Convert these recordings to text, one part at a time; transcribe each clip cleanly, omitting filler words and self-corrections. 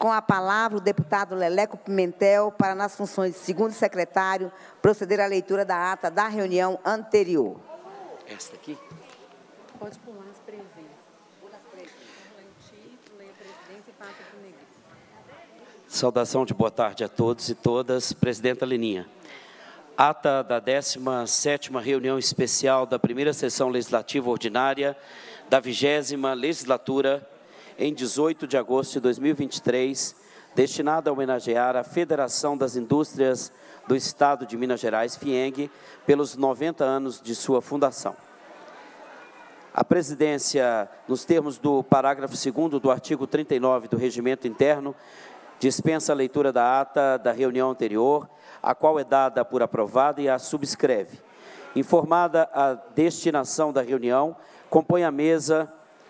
Com a palavra, o deputado Leleco Pimentel, para, nas funções de segundo secretário, proceder à leitura da ata da reunião anterior. Esta aqui? Pode pular as presenças. Pula as presenças. Lê o título, lê a presidência e passa para o Negrito. Saudação de boa tarde a todos e todas. Presidenta Leninha. Ata da 17ª reunião especial da primeira sessão legislativa ordinária da 20ª legislatura, em 18 de agosto de 2023, destinada a homenagear a Federação das Indústrias do Estado de Minas Gerais, FIENG, pelos 90 anos de sua fundação. A presidência, nos termos do parágrafo 2º do artigo 39 do Regimento Interno, dispensa a leitura da ata da reunião anterior, a qual é dada por aprovada e a subscreve. Informada a destinação da reunião, compõe a mesa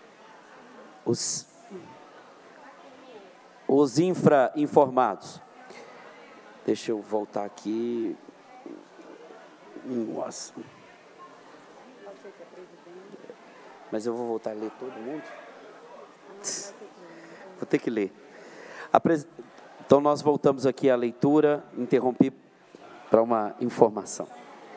os infra-informados. Deixa eu voltar aqui. Nossa. Mas eu vou voltar a ler todo mundo? Vou ter que ler. Então, nós voltamos aqui à leitura, interrompi para uma informação.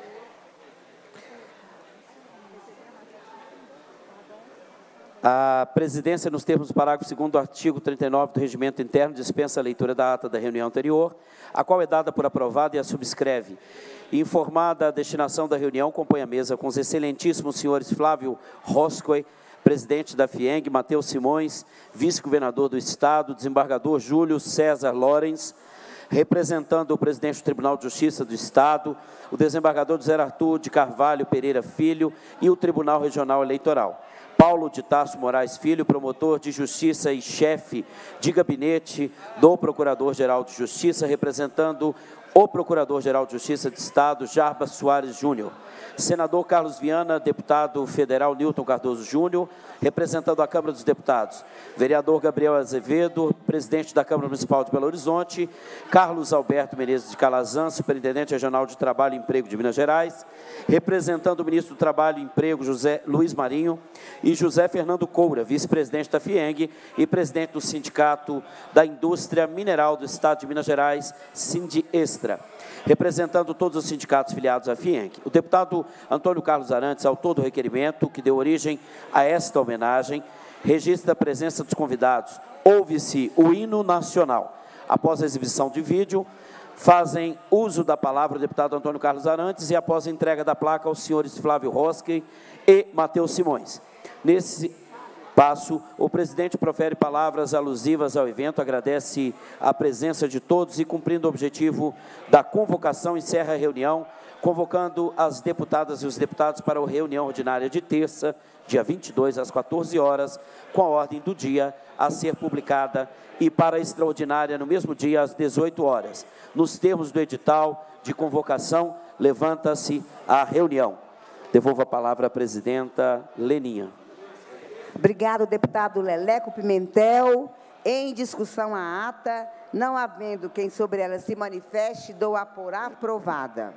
A presidência, nos termos do parágrafo 2º do artigo 39 do Regimento Interno, dispensa a leitura da ata da reunião anterior, a qual é dada por aprovada e a subscreve. Informada a destinação da reunião, compõe a mesa com os excelentíssimos senhores Flávio Roscoe, presidente da FIENG, Matheus Simões, vice-governador do Estado, desembargador Júlio César Lorenz, representando o presidente do Tribunal de Justiça do Estado, o desembargador José Arthur de Carvalho Pereira Filho e o Tribunal Regional Eleitoral. Paulo de Tarso Moraes Filho, promotor de Justiça e chefe de gabinete do Procurador-Geral de Justiça, representando o Procurador-Geral de Justiça do Estado, Jarbas Soares Júnior. Senador Carlos Viana, deputado federal Newton Cardoso Júnior, representando a Câmara dos Deputados. Vereador Gabriel Azevedo, presidente da Câmara Municipal de Belo Horizonte. Carlos Alberto Menezes de Calazam, superintendente regional de Trabalho e Emprego de Minas Gerais. Representando o ministro do Trabalho e Emprego, José Luiz Marinho. E José Fernando Coura, vice-presidente da FIENG e presidente do Sindicato da Indústria Mineral do Estado de Minas Gerais, Sindiestra. Representando todos os sindicatos filiados à FIENG. O deputado Antônio Carlos Arantes, autor do requerimento que deu origem a esta homenagem, registra a presença dos convidados. Ouve-se o hino nacional. Após a exibição de vídeo, fazem uso da palavra o deputado Antônio Carlos Arantes e após a entrega da placa aos senhores Flávio Roscoe e Matheus Simões. Nesse passo, o presidente profere palavras alusivas ao evento, agradece a presença de todos e, cumprindo o objetivo da convocação, encerra a reunião, convocando as deputadas e os deputados para a reunião ordinária de terça, dia 22, às 14 horas, com a ordem do dia a ser publicada, e para a extraordinária no mesmo dia, às 18 horas. Nos termos do edital de convocação, levanta-se a reunião. Devolvo a palavra à presidenta Leninha. Obrigado, deputado Leleco Pimentel. Em discussão a ata, não havendo quem sobre ela se manifeste, dou-a por aprovada.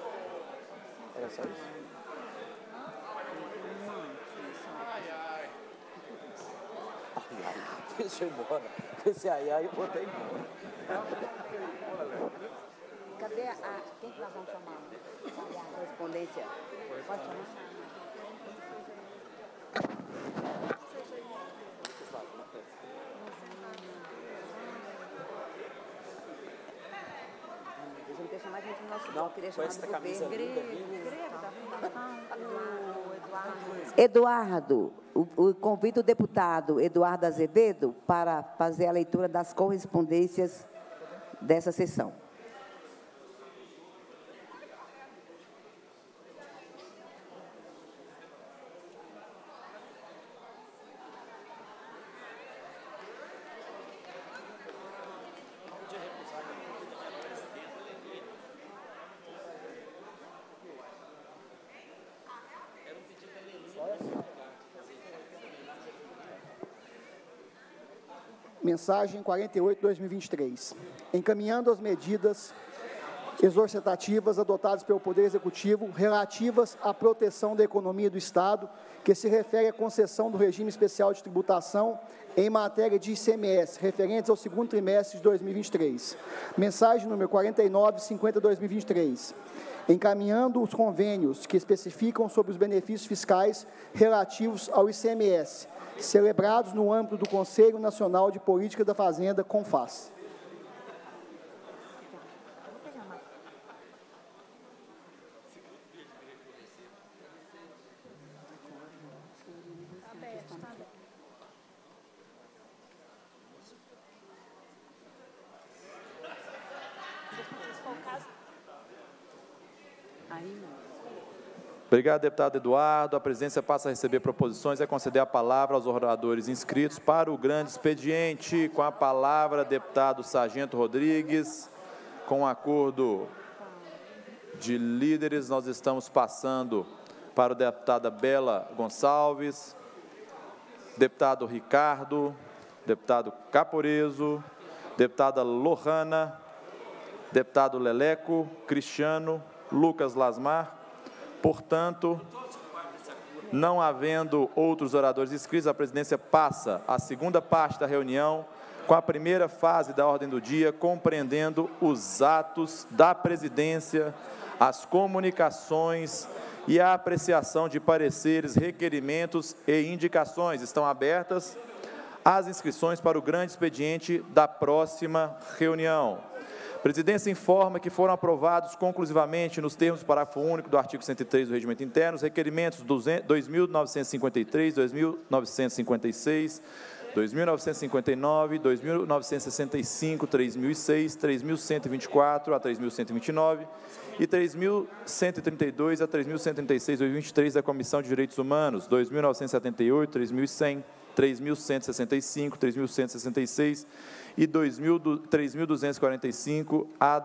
Era só isso? Deixa eu ir embora. Esse ai, eu botei embora. Cadê a... Quem que nós vamos chamar? A correspondência. Pode chamar. Não queria chamar a gente no nosso bloco, queria chamar do governo. Eduardo, convido o deputado Eduardo Azevedo para fazer a leitura das correspondências dessa sessão. Mensagem 48/2023. Encaminhando as medidas exortativas adotadas pelo Poder Executivo relativas à proteção da economia do Estado, que se refere à concessão do regime especial de tributação em matéria de ICMS, referentes ao segundo trimestre de 2023. Mensagem número 4950/2023. Encaminhando os convênios que especificam sobre os benefícios fiscais relativos ao ICMS, celebrados no âmbito do Conselho Nacional de Política da Fazenda, CONFAS. Obrigado, deputado Eduardo. A presidência passa a receber proposições e a conceder a palavra aos oradores inscritos para o grande expediente. Com a palavra, deputado Sargento Rodrigues. Com acordo de líderes, nós estamos passando para a deputada Bela Gonçalves, deputado Ricardo, deputado Caporeso, deputada Lohana, deputado Leleco, Cristiano, Lucas Lasmar. Portanto, não havendo outros oradores inscritos, a presidência passa à segunda parte da reunião, com a primeira fase da ordem do dia, compreendendo os atos da presidência, as comunicações e a apreciação de pareceres, requerimentos e indicações. Estão abertas as inscrições para o grande expediente da próxima reunião. A presidência informa que foram aprovados conclusivamente, nos termos do parágrafo único do artigo 103 do Regimento Interno, os requerimentos 2.953, 2.956, 2.959, 2.965, 3.006, 3.124 a 3.129 e 3.132 a 3.136, 2023 da Comissão de Direitos Humanos, 2.978, 3.100, 3.165, 3.166 e 3.245 a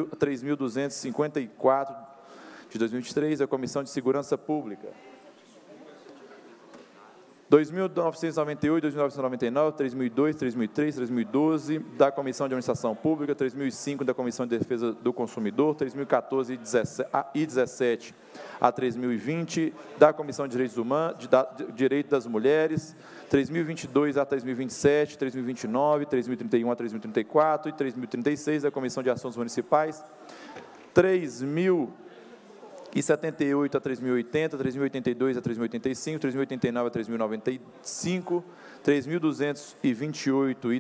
3.254 de 2023, da Comissão de Segurança Pública. 2.998, 2.999, 3.002, 3.003, 3.012, da Comissão de Administração Pública, 3.005, da Comissão de Defesa do Consumidor, 3.014 e 17 a 3.020, da Comissão de Direitos Humanos, Direito das Mulheres, 3.022 a 3.027, 3.029, 3.031 a 3.034 e 3.036, da Comissão de Ações Municipais, 3.078 a 3.080, 3.082 a 3.085, 3.089 a 3.095, 3.228 e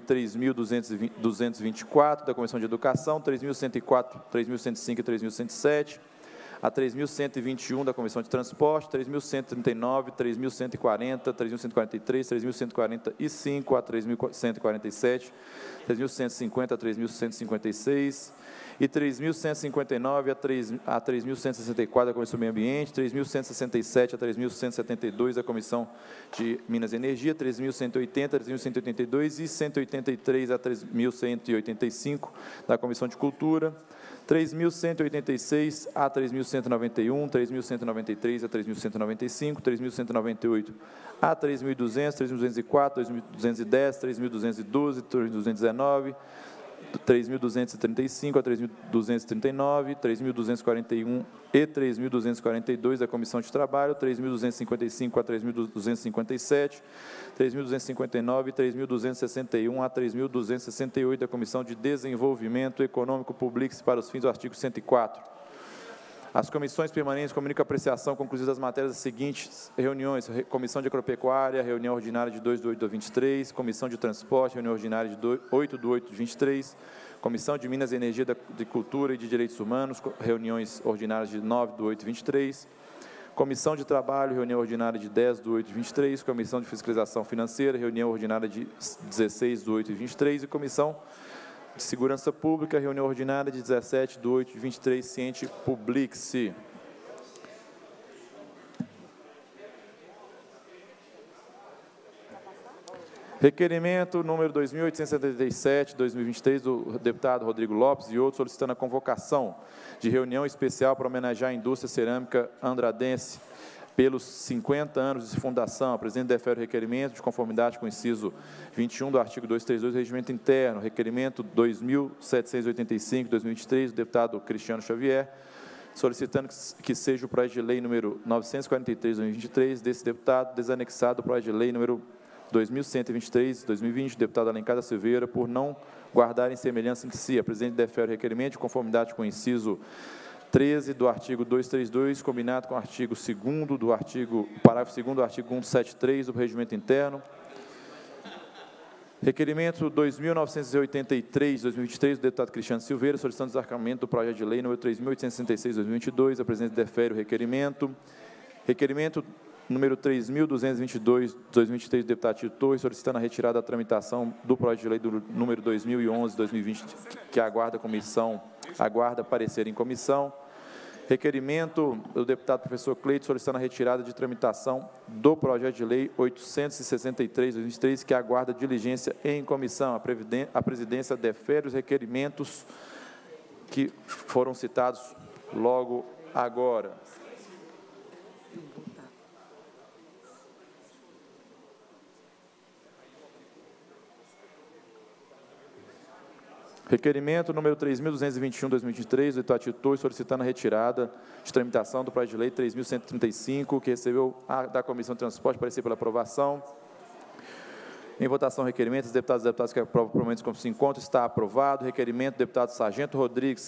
3.224 da Comissão de Educação, 3.104, 3.105 e 3.107, a 3.121 da Comissão de Transporte, 3.139, 3.140, 3.143, 3.145 a 3.147, 3.150 a 3.156 e 3.159 a 3.164 da Comissão do Meio Ambiente, 3.167 a 3.172 da Comissão de Minas e Energia, 3.180 a 3.182 e 183 a 3.185 da Comissão de Cultura, 3.186 a 3.191, 3.193 a 3.195, 3.198 a 3.200, 3.204, 2.210, 3.212, 3.219, 3.235 a 3.239, 3.241 e 3.242 da Comissão de Trabalho, 3.255 a 3.257, 3.259 e 3.261 a 3.268 da Comissão de Desenvolvimento Econômico Publics para os fins do artigo 104. As comissões permanentes comunicam a apreciação concluída das matérias das seguintes reuniões: Comissão de Agropecuária, reunião ordinária de 2/8/23, Comissão de Transporte, reunião ordinária de 8/8/23, Comissão de Minas e Energia, de Cultura e de Direitos Humanos, reuniões ordinárias de 9/8/23, Comissão de Trabalho, reunião ordinária de 10/8/23, Comissão de Fiscalização Financeira, reunião ordinária de 16/8/23 e Comissão de Segurança Pública, reunião ordinária de 17/8/23, ciente Publix. Requerimento número 2.877, 2023, do deputado Rodrigo Lopes e outros, solicitando a convocação de reunião especial para homenagear a indústria cerâmica andradense, pelos 50 anos de fundação. A presidente defere o requerimento de conformidade com o inciso 21 do artigo 232 do Regimento Interno. Requerimento 2785/2023, do deputado Cristiano Xavier, solicitando que seja o projeto de lei número 943/2023 desse deputado desanexado o projeto de lei número 2123/2020, do deputado Alencar da Silveira, por não guardarem semelhança entre si. A presidente defere o requerimento de conformidade com o inciso 13 do artigo 232, combinado com o artigo 2º do parágrafo 2º do artigo 173 do Regimento Interno. Requerimento 2983/2023, do deputado Cristiano Silveira, solicitando desarquivamento do projeto de lei número 3866/2022. A presidente defere o requerimento. Requerimento número 3.222/2023, do deputado Tito Torres, solicitando a retirada da tramitação do projeto de lei do número 2011/2020, que aguarda parecer em comissão. Requerimento do deputado professor Cleito, solicitando a retirada de tramitação do projeto de lei 863/2023, que aguarda diligência em comissão. A presidência defere os requerimentos que foram citados logo agora. Requerimento número 3.221/2023, do deputado Tito Torres, solicitando a retirada de tramitação do projeto de lei 3.135, que recebeu da Comissão de Transporte, parecer pela aprovação. Em votação, requerimento dos deputados e deputadas que aprovam por momentos como se encontra, está aprovado. Requerimento do deputado Sargento Rodrigues,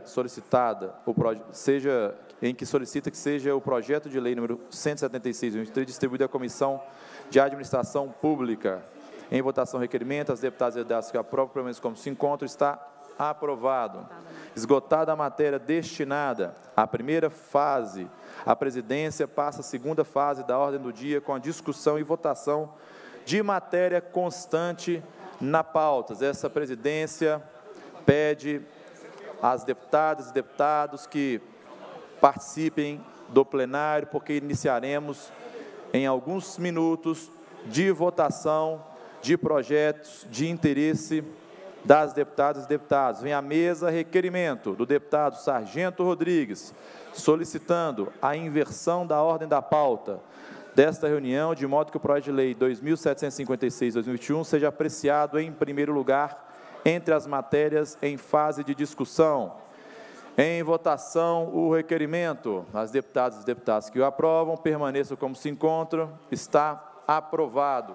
em que solicita que seja o projeto de lei número 176/2023 distribuído à Comissão de Administração Pública. Em votação, requerimento, as deputadas e deputados que aprovam por menos como se encontra, está aprovado. Esgotada a matéria destinada à primeira fase, a presidência passa à segunda fase da ordem do dia com a discussão e votação de matéria constante na pauta. Essa presidência pede às deputadas e deputados que participem do plenário, porque iniciaremos em alguns minutos de votação de projetos de interesse das deputadas e deputados. Vem à mesa requerimento do deputado Sargento Rodrigues, solicitando a inversão da ordem da pauta desta reunião, de modo que o projeto de lei 2.756/2021 seja apreciado em primeiro lugar entre as matérias em fase de discussão. Em votação, o requerimento. As deputadas e deputados que o aprovam, permaneçam como se encontram. Está aprovado.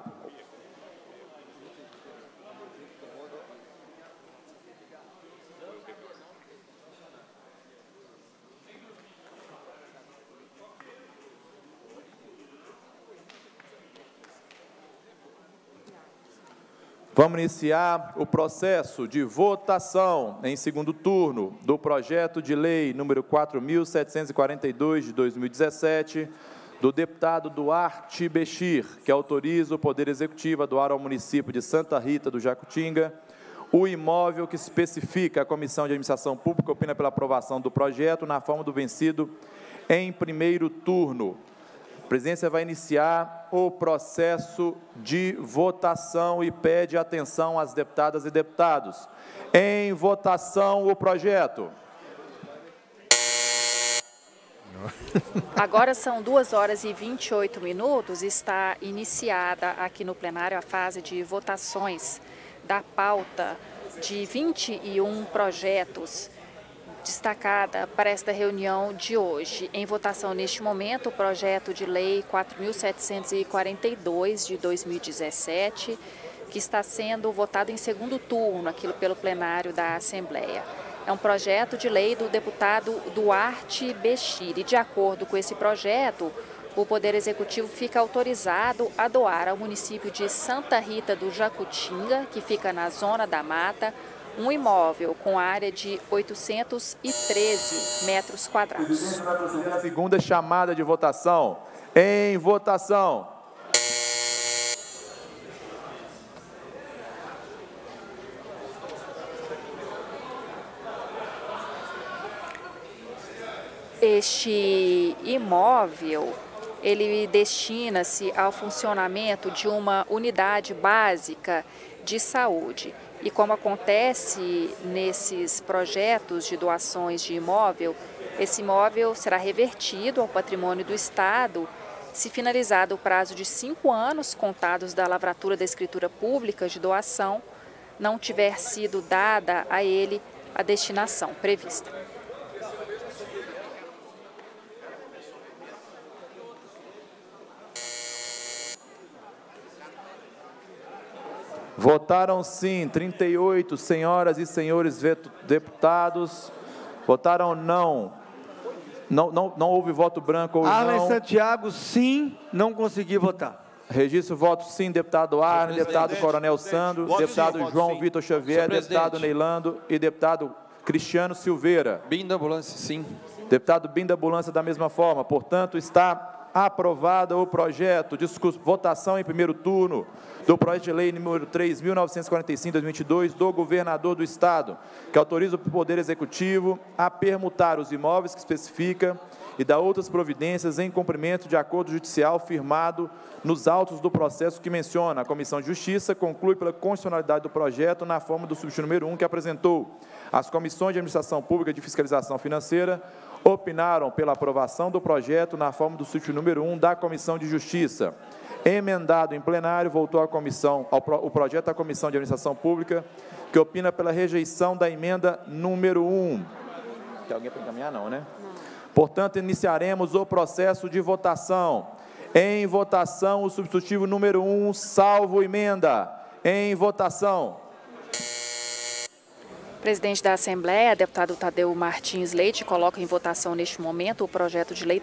Vamos iniciar o processo de votação em segundo turno do projeto de lei número 4.742 de 2017, do deputado Duarte Bechir, que autoriza o Poder Executivo a doar ao município de Santa Rita do Jacutinga o imóvel que especifica. A Comissão de Administração Pública opina pela aprovação do projeto na forma do vencido em primeiro turno. A presidência vai iniciar o processo de votação e pede atenção às deputadas e deputados. Em votação, o projeto. Agora são 2h28. Está iniciada aqui no plenário a fase de votações da pauta de 21 projetos destacada para esta reunião de hoje. Em votação neste momento, o projeto de lei 4.742 de 2017, que está sendo votado em segundo turno aqui pelo plenário da Assembleia. É um projeto de lei do deputado Duarte Bechir e, de acordo com esse projeto, o Poder Executivo fica autorizado a doar ao município de Santa Rita do Jacutinga, que fica na Zona da Mata, um imóvel com área de 813 metros quadrados. Segunda chamada de votação. Em votação. Este imóvel, ele destina-se ao funcionamento de uma unidade básica de saúde. E como acontece nesses projetos de doações de imóvel, esse imóvel será revertido ao patrimônio do Estado se finalizado o prazo de 5 anos contados da lavratura da escritura pública de doação, não tiver sido dada a ele a destinação prevista. Votaram sim 38 senhoras e senhores deputados. Votaram não. Não houve voto branco ou Arlen não. Santiago, sim, não consegui votar. Registro voto sim, deputado Arlen, deputado Coronel Sandro, deputado João Vitor Xavier, deputado Neilando e deputado Cristiano Silveira. Bim da ambulância, sim. Deputado Bim da ambulância da mesma forma. Portanto, está aprovado o projeto. Votação em primeiro turno do projeto de lei número 3.945/2022 do governador do Estado, que autoriza o Poder Executivo a permutar os imóveis que especifica e dá outras providências em cumprimento de acordo judicial firmado nos autos do processo que menciona. A Comissão de Justiça conclui pela constitucionalidade do projeto na forma do substituto número 1 que apresentou. As comissões de Administração Pública e de Fiscalização Financeira opinaram pela aprovação do projeto na forma do substituto número 1 da Comissão de Justiça. Emendado em plenário, voltou à comissão, o projeto da Comissão de Administração Pública, que opina pela rejeição da emenda número 1. Tem alguém para encaminhar? Não, né? Não. Portanto, iniciaremos o processo de votação. Em votação, o substitutivo número 1, salvo emenda. Em votação. Presidente da Assembleia, deputado Tadeu Martins Leite, coloca em votação neste momento o projeto de lei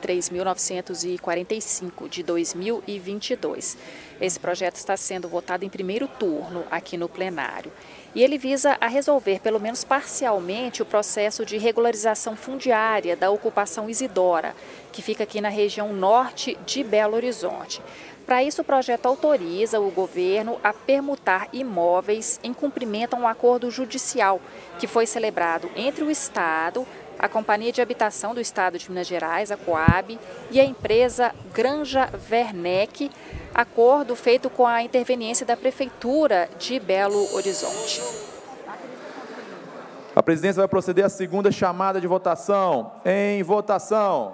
3.945 de 2022. Esse projeto está sendo votado em primeiro turno aqui no plenário. E ele visa a resolver, pelo menos parcialmente, o processo de regularização fundiária da ocupação Isidora, que fica aqui na região norte de Belo Horizonte. Para isso, o projeto autoriza o governo a permutar imóveis em cumprimento a um acordo judicial que foi celebrado entre o Estado, a Companhia de Habitação do Estado de Minas Gerais, a Coab, e a empresa Granja Werneck, acordo feito com a interveniência da Prefeitura de Belo Horizonte. A presidência vai proceder à segunda chamada de votação. Em votação.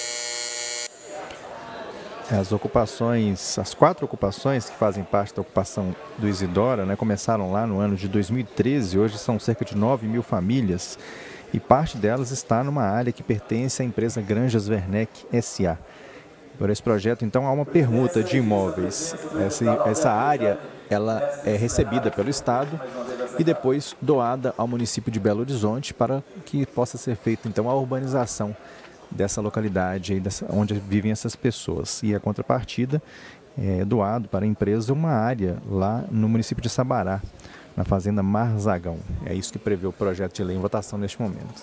As 4 ocupações que fazem parte da ocupação do Isidora, começaram lá no ano de 2013, hoje são cerca de 9.000 famílias e parte delas está numa área que pertence à empresa Granjas Werneck S.A. Por esse projeto, então, há uma permuta de imóveis. Essa área ela é recebida pelo Estado e depois doada ao município de Belo Horizonte para que possa ser feita, então, a urbanização dessa localidade onde vivem essas pessoas. E a contrapartida é doado para a empresa uma área lá no município de Sabará, na fazenda Marzagão. É isso que prevê o projeto de lei em votação neste momento.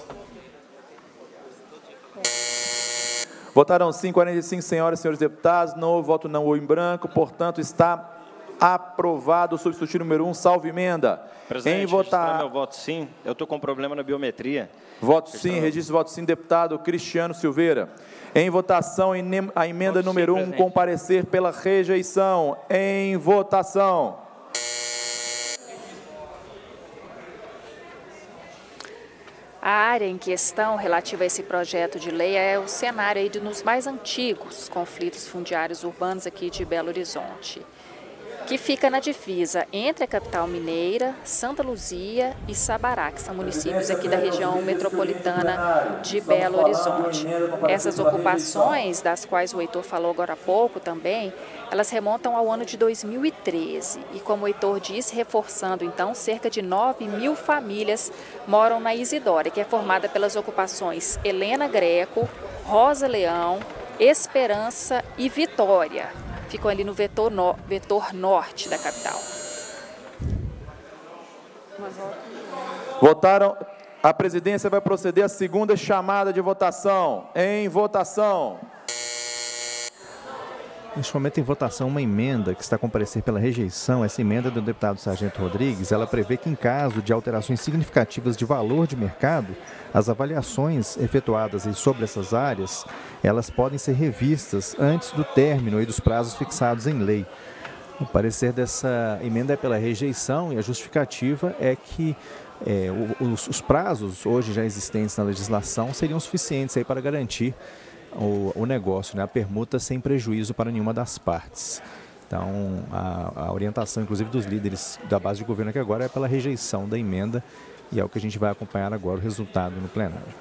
Votaram sim 45 senhoras e senhores deputados, não houve voto não ou em branco, portanto está aprovado o substitutivo número 1, salvo emenda. Presidente, registrar meu voto sim, eu estou com problema na biometria. Voto sim, registro voto sim, deputado Cristiano Silveira. Em votação, a emenda número 1, comparecer pela rejeição. Em votação. A área em questão relativa a esse projeto de lei é o cenário aí dos mais antigos conflitos fundiários urbanos aqui de Belo Horizonte, que fica na divisa entre a capital mineira, Santa Luzia e Sabará, que são municípios aqui da região metropolitana de Belo Horizonte. Essas ocupações, das quais o Heitor falou agora há pouco também, elas remontam ao ano de 2013. E como o Heitor disse, reforçando então, cerca de 9.000 famílias moram na Isidora, que é formada pelas ocupações Helena Greco, Rosa Leão, Esperança e Vitória. Ficam ali no vetor norte da capital. Votaram. A presidência vai proceder à segunda chamada de votação. Em votação. Neste momento em votação uma emenda que está a comparecer pela rejeição. Essa emenda do deputado Sargento Rodrigues, ela prevê que em caso de alterações significativas de valor de mercado, as avaliações efetuadas sobre essas áreas, elas podem ser revistas antes do término e dos prazos fixados em lei. O parecer dessa emenda é pela rejeição e a justificativa é que os prazos hoje já existentes na legislação seriam suficientes aí para garantir o negócio, né, a permuta sem prejuízo para nenhuma das partes. Então, a orientação, inclusive, dos líderes da base de governo aqui agora é pela rejeição da emenda e é o que a gente vai acompanhar agora o resultado no plenário.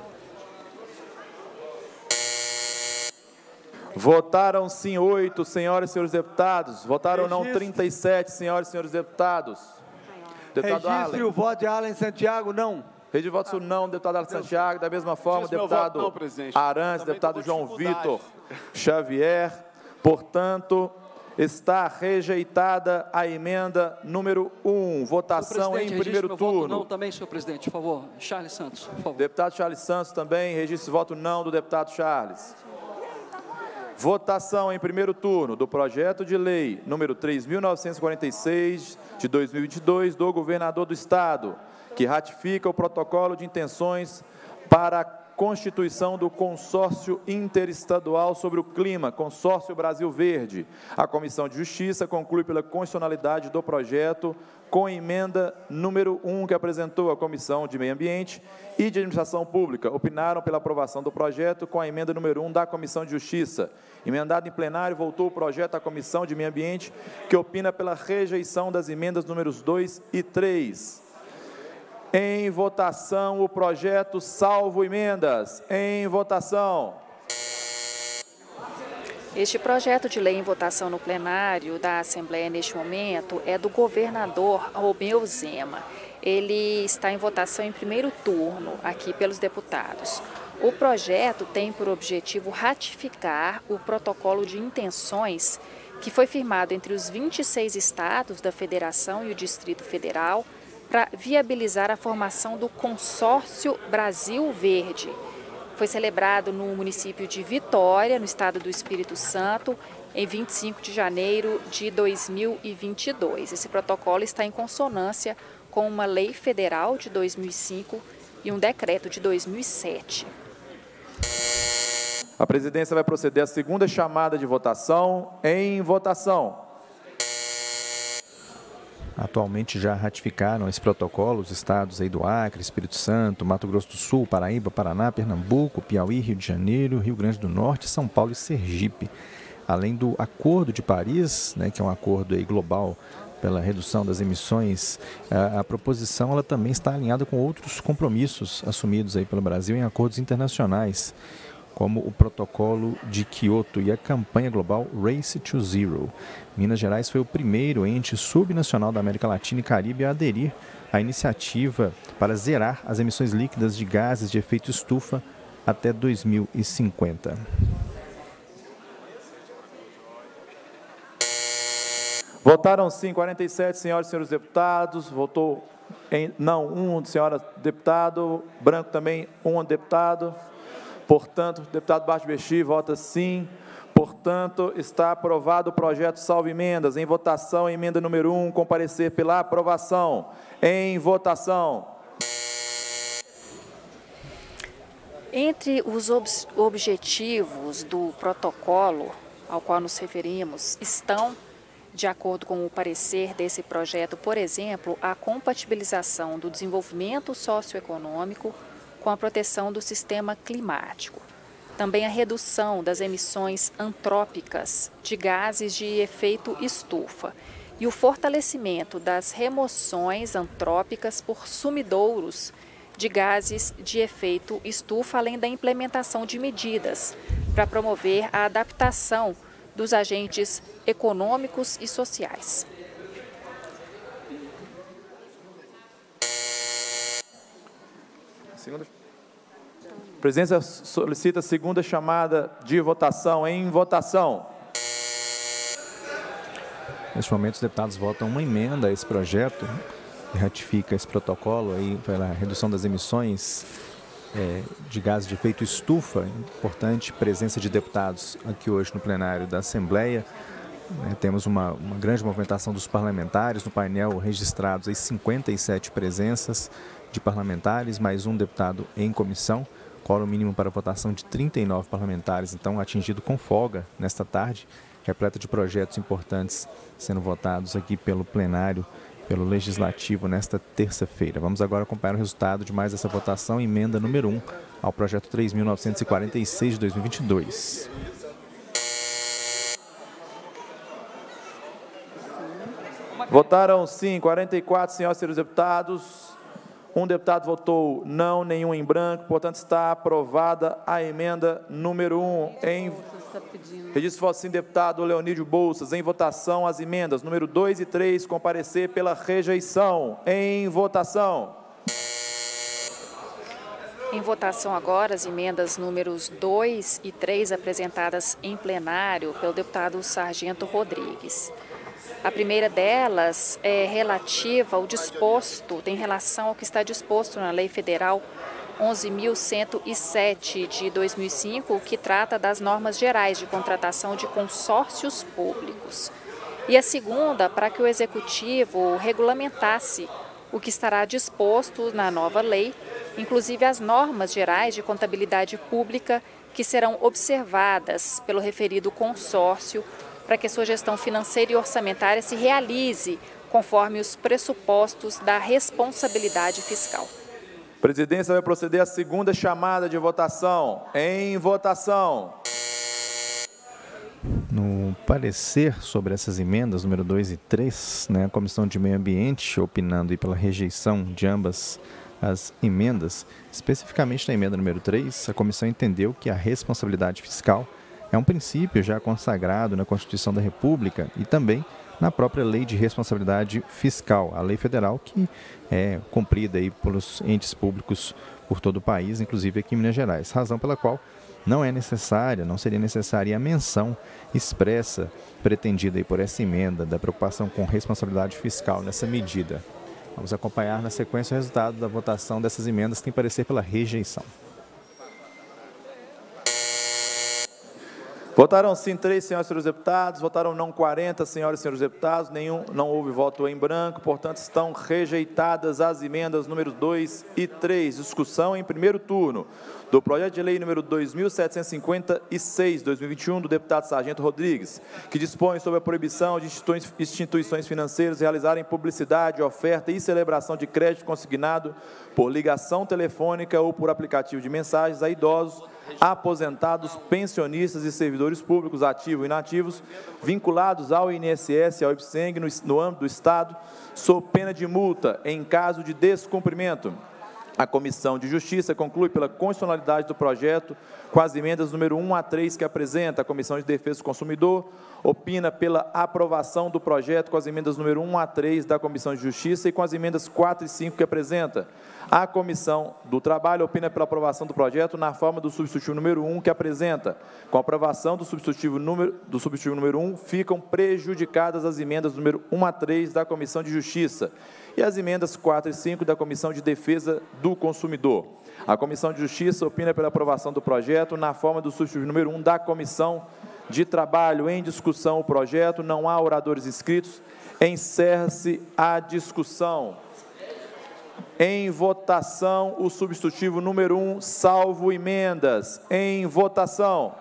Votaram sim 8, senhoras e senhores deputados. Votaram não 37, senhoras e senhores deputados. Deputado Registre Arlen. o voto de Arlen Santiago, não. Registro de voto não, deputado Arlen Santiago. Da mesma forma, deputado Arantes, deputado João Vitor Xavier. Portanto, está rejeitada a emenda número 1. Votação em primeiro turno. Não, também, senhor presidente, por favor. Charles Santos, por favor. Deputado Charles Santos também. Registro de voto não do deputado Charles. Votação em primeiro turno do projeto de lei número 3.946 de 2022 do governador do Estado, que ratifica o protocolo de intenções para a constituição do Consórcio Interestadual sobre o Clima, Consórcio Brasil Verde. A Comissão de Justiça conclui pela constitucionalidade do projeto com emenda número 1 que apresentou a Comissão de Meio Ambiente e de Administração Pública. Opinaram pela aprovação do projeto com a emenda número 1 da Comissão de Justiça. Emendado em plenário, voltou o projeto à Comissão de Meio Ambiente, que opina pela rejeição das emendas números 2 e 3. Em votação, o projeto salvo emendas. Em votação. Este projeto de lei em votação no plenário da Assembleia neste momento é do governador Romeu Zema. Ele está em votação em primeiro turno aqui pelos deputados. O projeto tem por objetivo ratificar o protocolo de intenções que foi firmado entre os 26 estados da Federação e o Distrito Federal para viabilizar a formação do Consórcio Brasil Verde. Foi celebrado no município de Vitória, no estado do Espírito Santo, em 25 de janeiro de 2022. Esse protocolo está em consonância com uma lei federal de 2005 e um decreto de 2007. A presidência vai proceder à segunda chamada de votação. Em votação. Atualmente já ratificaram esse protocolo os estados aí do Acre, Espírito Santo, Mato Grosso do Sul, Paraíba, Paraná, Pernambuco, Piauí, Rio de Janeiro, Rio Grande do Norte, São Paulo e Sergipe. Além do Acordo de Paris, né, que é um acordo aí global pela redução das emissões, a proposição ela também está alinhada com outros compromissos assumidos aí pelo Brasil em acordos internacionais, como o Protocolo de Quioto e a campanha global Race to Zero. Minas Gerais foi o primeiro ente subnacional da América Latina e Caribe a aderir à iniciativa para zerar as emissões líquidas de gases de efeito estufa até 2050. Votaram sim 47 senhoras e senhores deputados, votou em não um senhora deputado, branco também um deputado. Portanto, o deputado Bart Bechy vota sim. Portanto, está aprovado o projeto salvo emendas. Em votação, emenda número 1, comparecer pela aprovação. Em votação. Entre os objetivos do protocolo ao qual nos referimos estão, de acordo com o parecer desse projeto, por exemplo, a compatibilização do desenvolvimento socioeconômico com a proteção do sistema climático. Também a redução das emissões antrópicas de gases de efeito estufa e o fortalecimento das remoções antrópicas por sumidouros de gases de efeito estufa, além da implementação de medidas para promover a adaptação dos agentes econômicos e sociais. A presidência solicita a segunda chamada de votação. Em votação. Neste momento, os deputados votam uma emenda a esse projeto, que ratifica esse protocolo aí pela redução das emissões de gases de efeito estufa. Importante presença de deputados aqui hoje no plenário da Assembleia. Temos uma grande movimentação dos parlamentares. No painel registrados aí 57 presenças de parlamentares, mais um deputado em comissão. Quórum mínimo para votação de 39 parlamentares, então atingido com folga nesta tarde. repleta de projetos importantes sendo votados aqui pelo plenário, pelo Legislativo nesta terça-feira. Vamos agora acompanhar o resultado de mais essa votação, emenda número 1 ao projeto 3.946 de 2022. Votaram sim, 44 senhoras e senhores deputados. Um deputado votou não, nenhum em branco. Portanto, está aprovada a emenda número 1. Registro voto sim, deputado Leonídio Bolsas. Em votação, as emendas número 2 e 3, comparecer pela rejeição. Em votação. Em votação agora, as emendas números 2 e 3 apresentadas em plenário pelo deputado Sargento Rodrigues. A primeira delas é relativa ao disposto, tem relação ao que está disposto na Lei Federal 11.107 de 2005, que trata das normas gerais de contratação de consórcios públicos. E a segunda, para que o Executivo regulamentasse o que estará disposto na nova lei, inclusive as normas gerais de contabilidade pública que serão observadas pelo referido consórcio para que sua gestão financeira e orçamentária se realize conforme os pressupostos da responsabilidade fiscal. A presidência vai proceder à segunda chamada de votação. Em votação. No parecer sobre essas emendas, número 2 e 3, a Comissão de Meio Ambiente, opinando pela rejeição de ambas as emendas, especificamente na emenda número 3, a comissão entendeu que a responsabilidade fiscal é um princípio já consagrado na Constituição da República e também na própria Lei de Responsabilidade Fiscal, a lei federal que é cumprida aí pelos entes públicos por todo o país, inclusive aqui em Minas Gerais, razão pela qual não seria necessária a menção expressa pretendida aí por essa emenda da preocupação com responsabilidade fiscal nessa medida. Vamos acompanhar na sequência o resultado da votação dessas emendas que tem parecer pela rejeição. Votaram sim 3 senhoras e senhores deputados, votaram não 40 senhoras e senhores deputados, não houve voto em branco, portanto estão rejeitadas as emendas número 2 e 3. Discussão em primeiro turno do projeto de lei número 2.756, 2021, do deputado Sargento Rodrigues, que dispõe sobre a proibição de instituições financeiras realizarem publicidade, oferta e celebração de crédito consignado por ligação telefônica ou por aplicativo de mensagens a idosos, aposentados, pensionistas e servidores públicos ativos e inativos, vinculados ao INSS e ao IPSENG no âmbito do Estado, sob pena de multa em caso de descumprimento. A Comissão de Justiça conclui pela constitucionalidade do projeto com as emendas número 1 a 3 que apresenta. A Comissão de Defesa do Consumidor opina pela aprovação do projeto com as emendas número 1 a 3 da Comissão de Justiça e com as emendas 4 e 5 que apresenta. A Comissão do Trabalho opina pela aprovação do projeto na forma do substitutivo número 1 que apresenta. Com a aprovação do substitutivo número 1, ficam prejudicadas as emendas número 1 a 3 da Comissão de Justiça e as emendas 4 e 5 da Comissão de Defesa do Consumidor. A Comissão de Justiça opina pela aprovação do projeto na forma do substitutivo número 1 da Comissão de Trabalho. Em discussão o projeto, não há oradores inscritos, encerra-se a discussão. Em votação, o substitutivo número 1, salvo emendas. Em votação.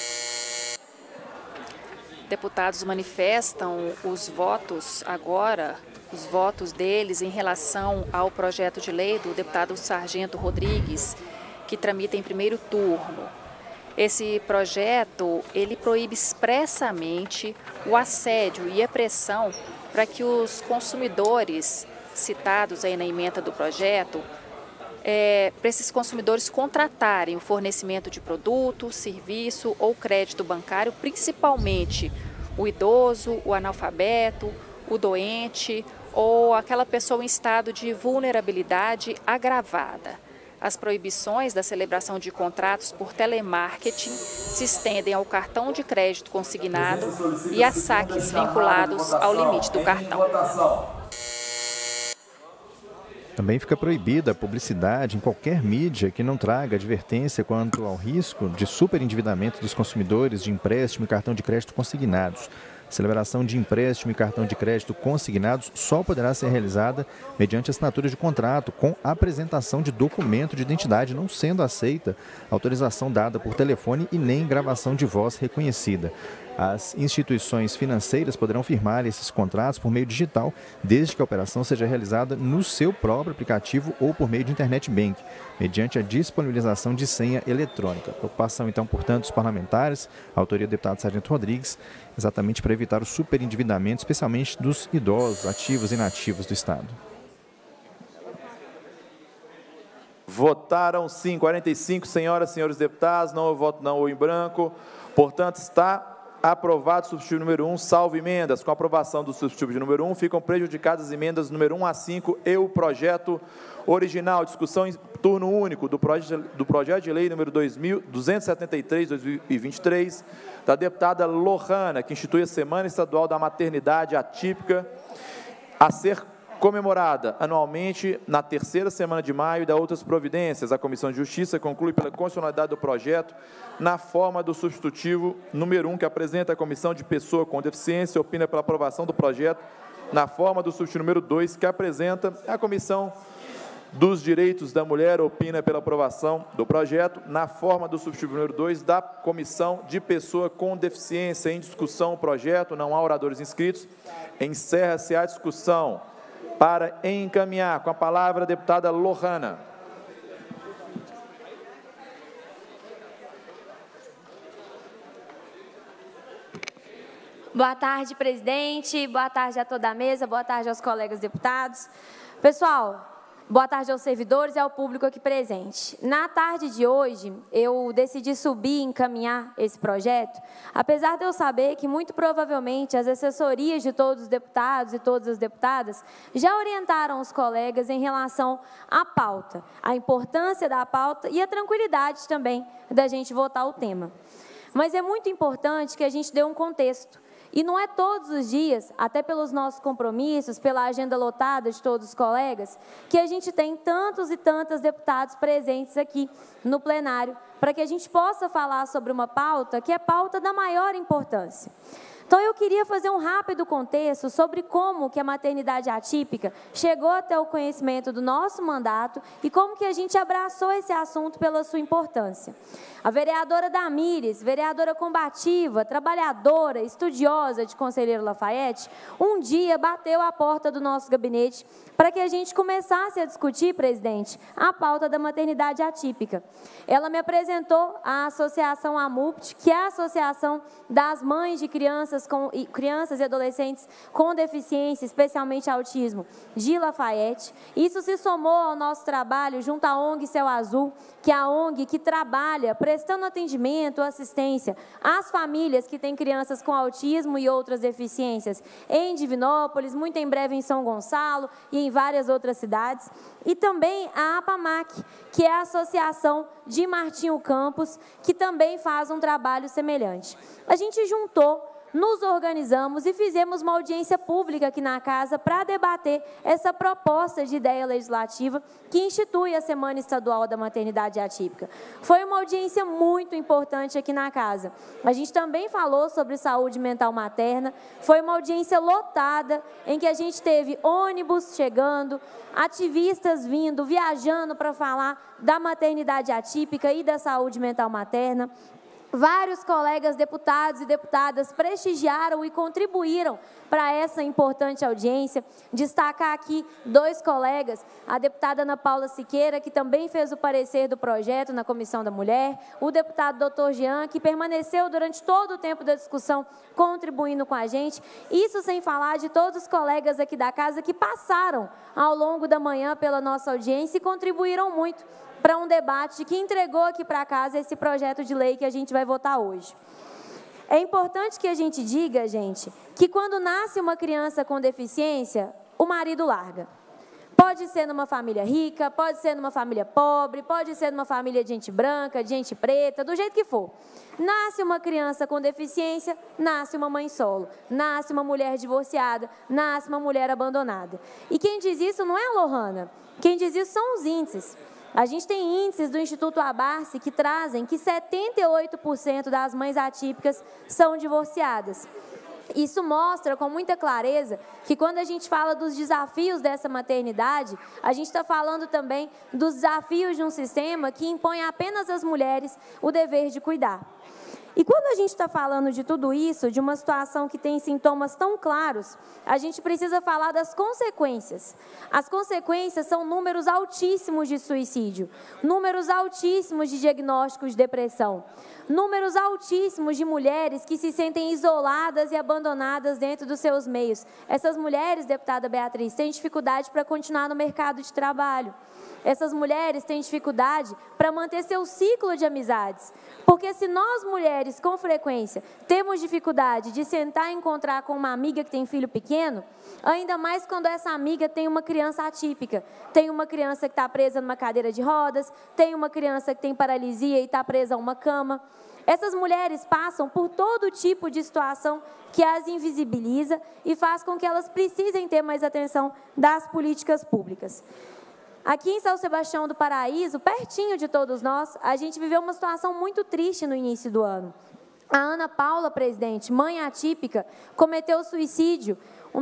Deputados manifestam os votos agora, os votos deles em relação ao projeto de lei do deputado Sargento Rodrigues, que tramita em primeiro turno. Esse projeto, ele proíbe expressamente o assédio e a pressão para que os consumidores citados aí na ementa do projeto, para esses consumidores contratarem o fornecimento de produto, serviço ou crédito bancário, principalmente o idoso, o analfabeto, o doente ou aquela pessoa em estado de vulnerabilidade agravada. As proibições da celebração de contratos por telemarketing se estendem ao cartão de crédito consignado e a saques vinculados ao limite do cartão. Também fica proibida a publicidade em qualquer mídia que não traga advertência quanto ao risco de superendividamento dos consumidores de empréstimo e cartão de crédito consignados. A celebração de empréstimo e cartão de crédito consignados só poderá ser realizada mediante assinatura de contrato com apresentação de documento de identidade, não sendo aceita autorização dada por telefone e nem gravação de voz reconhecida. As instituições financeiras poderão firmar esses contratos por meio digital, desde que a operação seja realizada no seu próprio aplicativo ou por meio de internet bank, mediante a disponibilização de senha eletrônica. Preocupação, então, portanto, dos parlamentares, a autoria do deputado Sargento Rodrigues, exatamente para evitar o superendividamento, especialmente dos idosos, ativos e inativos do Estado. Votaram sim, 45 senhoras e senhores deputados, não houve voto não ou em branco. Portanto, está aprovado o substitutivo número 1, salvo emendas. Com a aprovação do substitutivo de número 1, ficam prejudicadas as emendas número 1 a 5 e o projeto original. Discussão em turno único do projeto de lei número 273/2023, da deputada Lohana, que institui a Semana Estadual da Maternidade Atípica, a ser comemorada anualmente na terceira semana de maio, e da outras providências. A Comissão de Justiça conclui pela constitucionalidade do projeto na forma do substitutivo número 1, que apresenta a Comissão de Pessoa com Deficiência, opina pela aprovação do projeto na forma do substitutivo número 2, que apresenta a Comissão dos Direitos da Mulher, opina pela aprovação do projeto na forma do substitutivo número 2 da Comissão de Pessoa com Deficiência. Em discussão o projeto, não há oradores inscritos, encerra-se a discussão. Para encaminhar, com a palavra a deputada Lohana. Boa tarde, presidente. Boa tarde a toda a mesa. Boa tarde aos colegas deputados. Pessoal, boa tarde aos servidores e ao público aqui presente. Na tarde de hoje, eu decidi subir e encaminhar esse projeto, apesar de eu saber que, muito provavelmente, as assessorias de todos os deputados e todas as deputadas já orientaram os colegas em relação à pauta, a importância da pauta e a tranquilidade também da gente votar o tema. Mas é muito importante que a gente dê um contexto. E não é todos os dias, até pelos nossos compromissos, pela agenda lotada de todos os colegas, que a gente tem tantos e tantas deputados presentes aqui no plenário, para que a gente possa falar sobre uma pauta que é pauta da maior importância. Então, eu queria fazer um rápido contexto sobre como que a maternidade atípica chegou até o conhecimento do nosso mandato e como que a gente abraçou esse assunto pela sua importância. A vereadora Damires, vereadora combativa, trabalhadora, estudiosa de Conselheiro Lafayette, um dia bateu à porta do nosso gabinete para que a gente começasse a discutir, presidente, a pauta da maternidade atípica. Ela me apresentou a associação AMUPT, que é a Associação das Mães de Crianças e Adolescentes com Deficiência, especialmente autismo, de Lafayette. Isso se somou ao nosso trabalho junto à ONG Céu Azul, que é a ONG que trabalha prestando atendimento, assistência às famílias que têm crianças com autismo e outras deficiências em Divinópolis, muito em breve em São Gonçalo e em várias outras cidades. E também a APAMAC, que é a Associação de Martinho Campos, que também faz um trabalho semelhante. A gente juntou, nos organizamos e fizemos uma audiência pública aqui na casa para debater essa proposta de ideia legislativa que institui a Semana Estadual da Maternidade Atípica. Foi uma audiência muito importante aqui na casa. A gente também falou sobre saúde mental materna, foi uma audiência lotada, em que a gente teve ônibus chegando, ativistas vindo, viajando para falar da maternidade atípica e da saúde mental materna. Vários colegas deputados e deputadas prestigiaram e contribuíram para essa importante audiência. Destacar aqui dois colegas, a deputada Ana Paula Siqueira, que também fez o parecer do projeto na Comissão da Mulher, o deputado Dr. Jean, que permaneceu durante todo o tempo da discussão contribuindo com a gente. Isso sem falar de todos os colegas aqui da casa que passaram ao longo da manhã pela nossa audiência e contribuíram muito para um debate que entregou aqui para casa esse projeto de lei que a gente vai votar hoje. É importante que a gente diga, gente, que quando nasce uma criança com deficiência, o marido larga. Pode ser numa família rica, pode ser numa família pobre, pode ser numa família de gente branca, de gente preta, do jeito que for. Nasce uma criança com deficiência, nasce uma mãe solo, nasce uma mulher divorciada, nasce uma mulher abandonada. E quem diz isso não é a Lohana, quem diz isso são os índices. A gente tem índices do Instituto Abarce que trazem que 78% das mães atípicas são divorciadas. Isso mostra com muita clareza que quando a gente fala dos desafios dessa maternidade, a gente está falando também dos desafios de um sistema que impõe apenas às mulheres o dever de cuidar. E quando a gente está falando de tudo isso, de uma situação que tem sintomas tão claros, a gente precisa falar das consequências. As consequências são números altíssimos de suicídio, números altíssimos de diagnósticos de depressão, números altíssimos de mulheres que se sentem isoladas e abandonadas dentro dos seus meios. Essas mulheres, deputada Beatriz, têm dificuldade para continuar no mercado de trabalho. Essas mulheres têm dificuldade para manter seu ciclo de amizades. Porque se nós, mulheres, com frequência, temos dificuldade de sentar e encontrar com uma amiga que tem filho pequeno, ainda mais quando essa amiga tem uma criança atípica, tem uma criança que está presa numa cadeira de rodas, tem uma criança que tem paralisia e está presa a uma cama. Essas mulheres passam por todo tipo de situação que as invisibiliza e faz com que elas precisem ter mais atenção das políticas públicas. Aqui em São Sebastião do Paraíso, pertinho de todos nós, a gente viveu uma situação muito triste no início do ano. A Ana Paula, presidente, mãe atípica, cometeu suicídio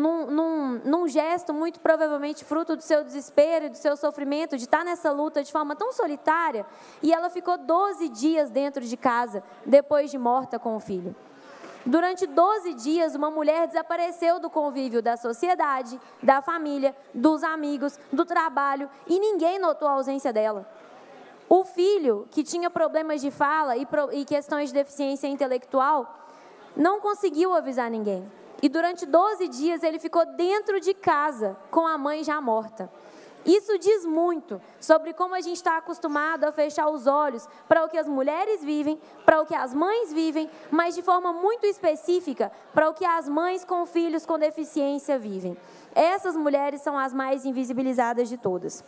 num gesto muito provavelmente fruto do seu desespero e do seu sofrimento, de estar nessa luta de forma tão solitária, e ela ficou 12 dias dentro de casa, depois de morta com o filho. Durante 12 dias, uma mulher desapareceu do convívio da sociedade, da família, dos amigos, do trabalho, e ninguém notou a ausência dela. O filho, que tinha problemas de fala e questões de deficiência intelectual, não conseguiu avisar ninguém. E durante 12 dias, ele ficou dentro de casa, com a mãe já morta. Isso diz muito sobre como a gente está acostumado a fechar os olhos para o que as mulheres vivem, para o que as mães vivem, mas de forma muito específica para o que as mães com filhos com deficiência vivem. Essas mulheres são as mais invisibilizadas de todas.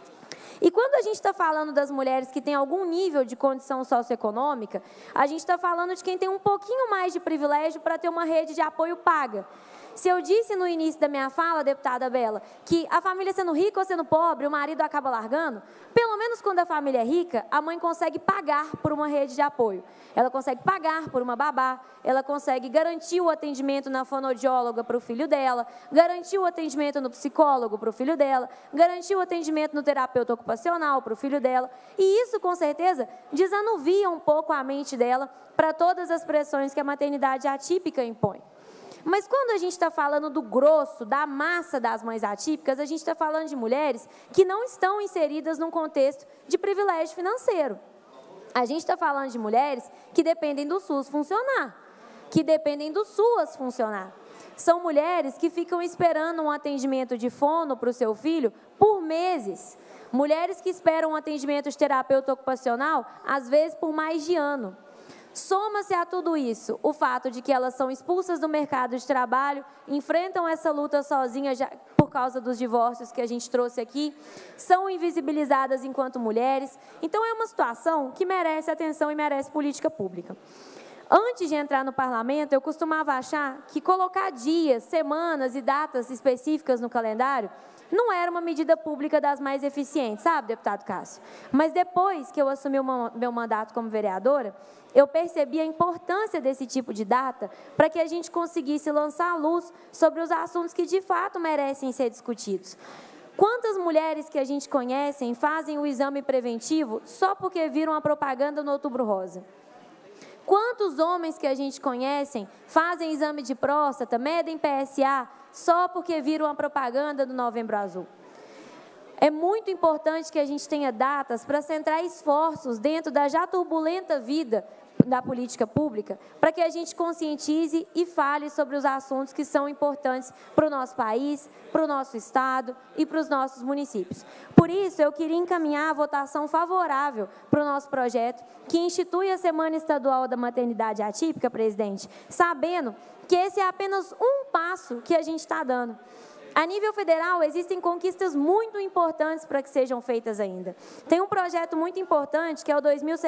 E quando a gente está falando das mulheres que têm algum nível de condição socioeconômica, a gente está falando de quem tem um pouquinho mais de privilégio para ter uma rede de apoio paga. Se eu disse no início da minha fala, deputada Bela, que a família sendo rica ou sendo pobre, o marido acaba largando, pelo menos quando a família é rica, a mãe consegue pagar por uma rede de apoio. Ela consegue pagar por uma babá, ela consegue garantir o atendimento na fonoaudióloga para o filho dela, garantir o atendimento no psicólogo para o filho dela, garantir o atendimento no terapeuta ocupacional para o filho dela. E isso, com certeza, desanuvia um pouco a mente dela para todas as pressões que a maternidade atípica impõe. Mas quando a gente está falando do grosso, da massa das mães atípicas, a gente está falando de mulheres que não estão inseridas num contexto de privilégio financeiro. A gente está falando de mulheres que dependem do SUS funcionar, que dependem do SUAS funcionar. São mulheres que ficam esperando um atendimento de fono para o seu filho por meses. Mulheres que esperam um atendimento de terapeuta ocupacional, às vezes por mais de ano. Soma-se a tudo isso o fato de que elas são expulsas do mercado de trabalho, enfrentam essa luta sozinhas por causa dos divórcios que a gente trouxe aqui, são invisibilizadas enquanto mulheres. Então, é uma situação que merece atenção e merece política pública. Antes de entrar no parlamento, eu costumava achar que colocar dias, semanas e datas específicas no calendário não era uma medida pública das mais eficientes, sabe, deputado Cássio? Mas depois que eu assumi o meu mandato como vereadora, eu percebi a importância desse tipo de data para que a gente conseguisse lançar a luz sobre os assuntos que, de fato, merecem ser discutidos. Quantas mulheres que a gente conhece fazem o exame preventivo só porque viram a propaganda no Outubro Rosa? Quantos homens que a gente conhece fazem exame de próstata, medem PSA, só porque viram a propaganda do Novembro Azul? É muito importante que a gente tenha datas para centrar esforços dentro da já turbulenta vida da política pública, para que a gente conscientize e fale sobre os assuntos que são importantes para o nosso país, para o nosso estado e para os nossos municípios. Por isso, eu queria encaminhar a votação favorável para o nosso projeto, que institui a Semana Estadual da Maternidade Atípica, presidente, sabendo que esse é apenas um passo que a gente está dando. A nível federal, existem conquistas muito importantes para que sejam feitas ainda. Tem um projeto muito importante, que é o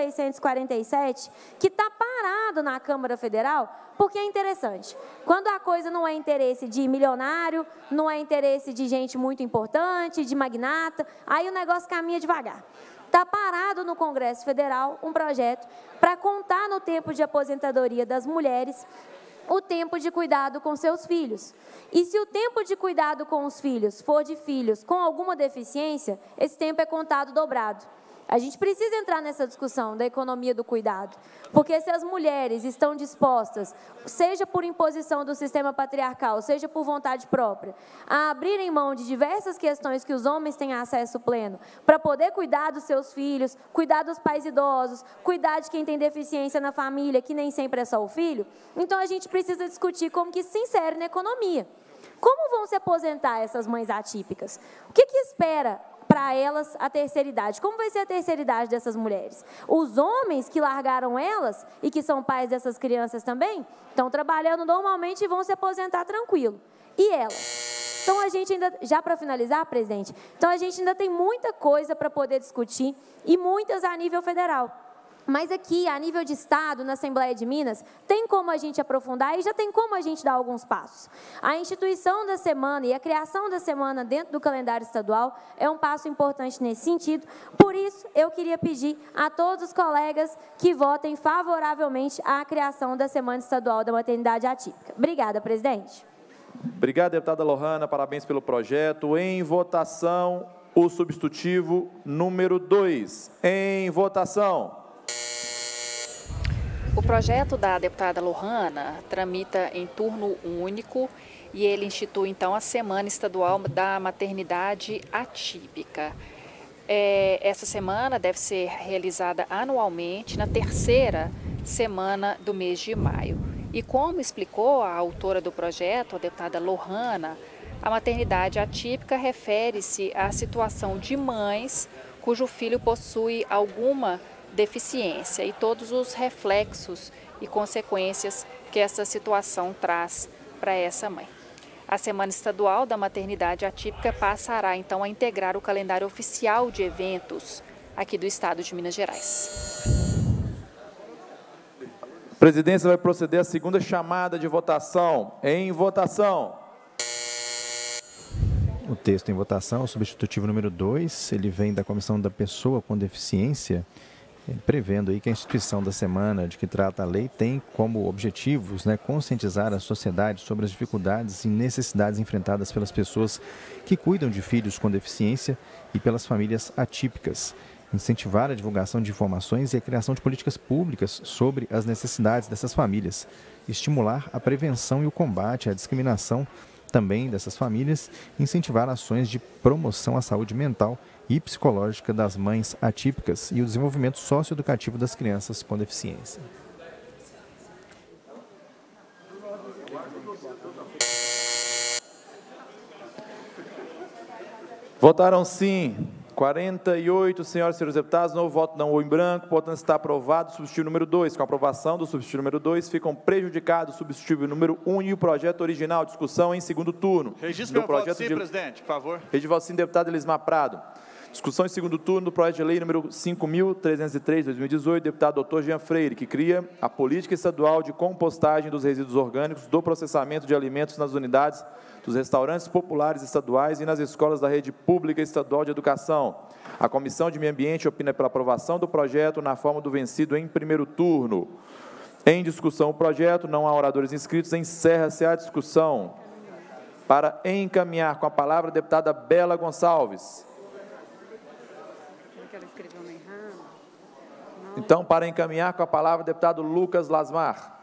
2647, que está parado na Câmara Federal, porque é interessante. Quando a coisa não é interesse de milionário, não é interesse de gente muito importante, de magnata, aí o negócio caminha devagar. Está parado no Congresso Federal um projeto para contar no tempo de aposentadoria das mulheres o tempo de cuidado com seus filhos. E se o tempo de cuidado com os filhos for de filhos com alguma deficiência, esse tempo é contado dobrado. A gente precisa entrar nessa discussão da economia do cuidado, porque se as mulheres estão dispostas, seja por imposição do sistema patriarcal, seja por vontade própria, a abrirem mão de diversas questões que os homens têm acesso pleno, para poder cuidar dos seus filhos, cuidar dos pais idosos, cuidar de quem tem deficiência na família, que nem sempre é só o filho, então a gente precisa discutir como que se insere na economia. Como vão se aposentar essas mães atípicas? O que espera para elas a terceira idade? Como vai ser a terceira idade dessas mulheres? Os homens que largaram elas e que são pais dessas crianças também, estão trabalhando normalmente e vão se aposentar tranquilo. E elas? Então, a gente ainda, já para finalizar, presidente, então a gente ainda tem muita coisa para poder discutir e muitas a nível federal. Mas aqui, a nível de Estado, na Assembleia de Minas, tem como a gente aprofundar e já tem como a gente dar alguns passos. A instituição da semana e a criação da semana dentro do calendário estadual é um passo importante nesse sentido. Por isso, eu queria pedir a todos os colegas que votem favoravelmente à criação da Semana Estadual da Maternidade Atípica. Obrigada, presidente. Obrigado, deputada Lohana. Parabéns pelo projeto. Em votação, o substitutivo número 2. Em votação. O projeto da deputada Lohana tramita em turno único e ele institui, então, a Semana Estadual da Maternidade Atípica. Essa semana deve ser realizada anualmente na terceira semana do mês de maio. E como explicou a autora do projeto, a deputada Lohana, a maternidade atípica refere-se à situação de mães cujo filho possui alguma deficiência e todos os reflexos e consequências que essa situação traz para essa mãe. A Semana Estadual da Maternidade Atípica passará, então, a integrar o calendário oficial de eventos aqui do Estado de Minas Gerais. A presidência vai proceder à segunda chamada de votação. Em votação. O texto em votação, o substitutivo número 2, ele vem da Comissão da Pessoa com Deficiência, prevendo aí que a instituição da semana de que trata a lei tem como objetivos, conscientizar a sociedade sobre as dificuldades e necessidades enfrentadas pelas pessoas que cuidam de filhos com deficiência e pelas famílias atípicas, incentivar a divulgação de informações e a criação de políticas públicas sobre as necessidades dessas famílias, estimular a prevenção e o combate à discriminação também dessas famílias, incentivar ações de promoção à saúde mental e psicológica das mães atípicas e o desenvolvimento socioeducativo das crianças com deficiência. Votaram sim 48 senhoras e senhores deputados, novo voto não ou em branco, portanto está aprovado o substitutivo número 2. Com a aprovação do substitutivo número 2, ficam prejudicados o substitutivo número 1 e o projeto original. Discussão em segundo turno. Registro meu voto sim, presidente, por favor. Registro de voto sim, deputado Elismar Prado. Discussão em segundo turno do projeto de lei número 5.303/2018, deputado Dr. Jean Freire, que cria a política estadual de compostagem dos resíduos orgânicos do processamento de alimentos nas unidades dos restaurantes populares estaduais e nas escolas da rede pública estadual de educação. A Comissão de Meio Ambiente opina pela aprovação do projeto na forma do vencido em primeiro turno. Em discussão o projeto, não há oradores inscritos, encerra-se a discussão. Para encaminhar com a palavra a deputada Bela Gonçalves. Então, para encaminhar com a palavra, o deputado Lucas Lasmar.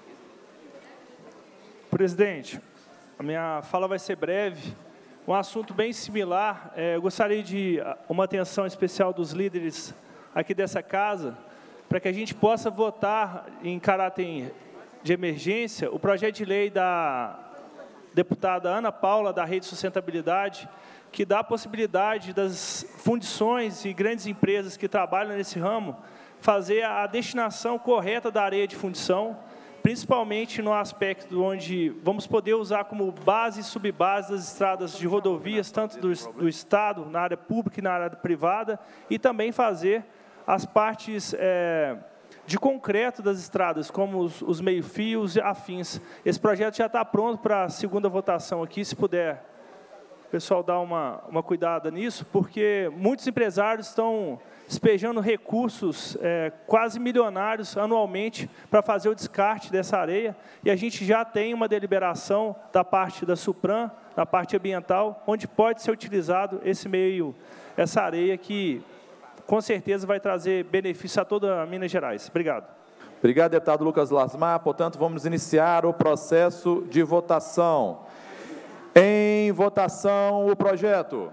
Presidente, a minha fala vai ser breve. Um assunto bem similar, eu gostaria de uma atenção especial dos líderes aqui dessa casa, para que a gente possa votar em caráter de emergência o projeto de lei da deputada Ana Paula, da Rede Sustentabilidade, que dá a possibilidade das fundições e grandes empresas que trabalham nesse ramo fazer a destinação correta da areia de fundição, principalmente no aspecto onde vamos poder usar como base e subbase das estradas de rodovias, tanto do Estado, na área pública e na área privada, e também fazer as partes de concreto das estradas, como os meio-fios e afins. Esse projeto já está pronto para a segunda votação aqui, se puder, o pessoal dar uma cuidada nisso, porque muitos empresários estão despejando recursos quase milionários anualmente para fazer o descarte dessa areia, e a gente já tem uma deliberação da parte da Supram, da parte ambiental, onde pode ser utilizado essa areia que com certeza vai trazer benefício a toda Minas Gerais. Obrigado. Obrigado, deputado Lucas Lasmar. Portanto, vamos iniciar o processo de votação. Em votação, o projeto.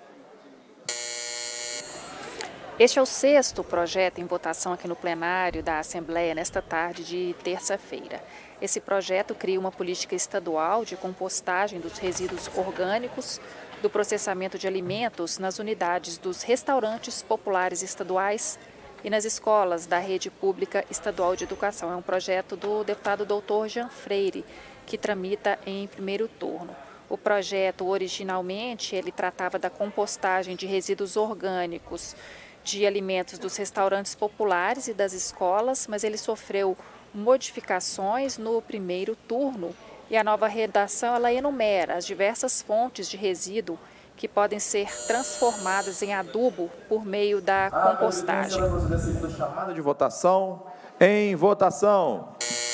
Este é o 6º projeto em votação aqui no plenário da Assembleia nesta tarde de terça-feira. Esse projeto cria uma política estadual de compostagem dos resíduos orgânicos do processamento de alimentos nas unidades dos restaurantes populares estaduais e nas escolas da Rede Pública Estadual de Educação. É um projeto do deputado Dr. Jean Freire, que tramita em primeiro turno. O projeto, originalmente, ele tratava da compostagem de resíduos orgânicos de alimentos dos restaurantes populares e das escolas, mas ele sofreu modificações no primeiro turno e a nova redação ela enumera as diversas fontes de resíduo que podem ser transformadas em adubo por meio da compostagem. Chamada de votação. Em votação.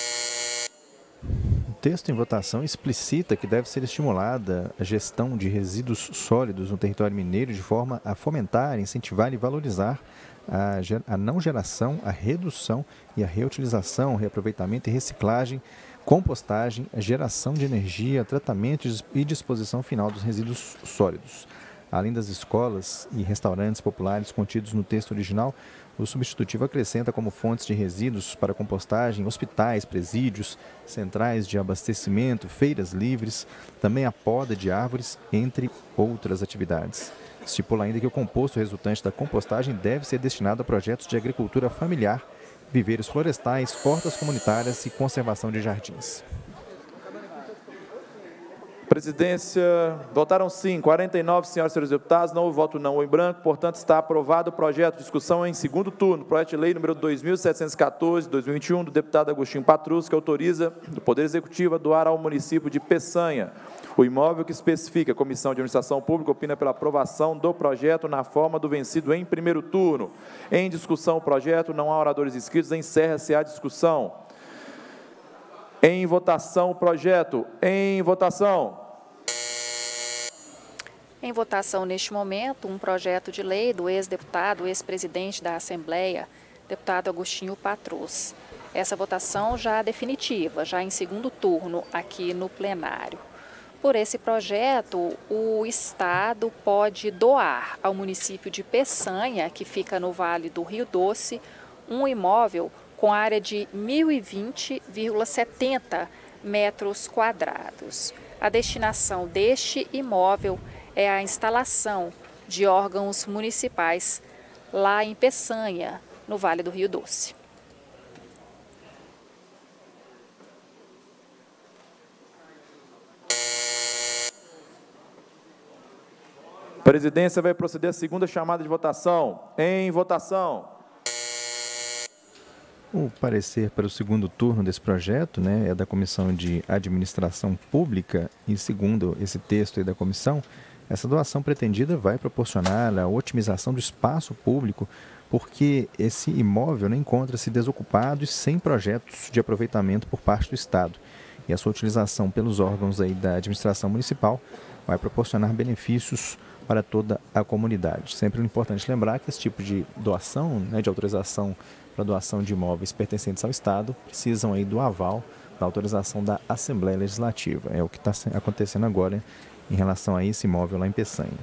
O texto em votação explicita que deve ser estimulada a gestão de resíduos no território mineiro de forma a fomentar, incentivar e valorizar a não geração, a redução e a reutilização, reaproveitamento e reciclagem, compostagem, a geração de energia, tratamento e disposição final dos resíduos sólidos. Além das escolas e restaurantes populares contidos no texto original, o substitutivo acrescenta como fontes de resíduos para compostagem hospitais, presídios, centrais de abastecimento, feiras livres, também a poda de árvores, entre outras atividades. Estipula ainda que o composto resultante da compostagem deve ser destinado a projetos de agricultura familiar, viveiros florestais, hortas comunitárias e conservação de jardins. Presidência, votaram sim, 49 senhoras e senhores deputados, não houve voto não ou em branco, portanto está aprovado o projeto de discussão em segundo turno, projeto de lei número 2714, 2021, do deputado Agostinho Patrus, que autoriza o Poder Executivo a doar ao município de Peçanha o imóvel que especifica. A Comissão de Administração Pública opina pela aprovação do projeto na forma do vencido em primeiro turno. Em discussão o projeto, não há oradores inscritos, encerra-se a discussão. Em votação o projeto. Em votação. Em votação neste momento, um projeto de lei do ex-deputado, ex-presidente da Assembleia, deputado Agostinho Patrus. Essa votação já definitiva, já em segundo turno aqui no plenário. Por esse projeto, o Estado pode doar ao município de Peçanha, que fica no Vale do Rio Doce, um imóvel com área de 1.020,70 metros quadrados. A destinação deste imóvel é a instalação de órgãos municipais lá em Peçanha, no Vale do Rio Doce. A presidência vai proceder à segunda chamada de votação. Em votação. O parecer para o segundo turno desse projeto, é da Comissão de Administração Pública e, segundo esse texto aí da comissão, essa doação pretendida vai proporcionar a otimização do espaço público, porque esse imóvel encontra-se desocupado e sem projetos de aproveitamento por parte do Estado. E a sua utilização pelos órgãos aí da administração municipal vai proporcionar benefícios para toda a comunidade. Sempre é importante lembrar que esse tipo de doação, de autorização para doação de imóveis pertencentes ao Estado, precisam aí do aval, da autorização da Assembleia Legislativa. É o que está acontecendo agora em relação a esse imóvel lá em Peçanha.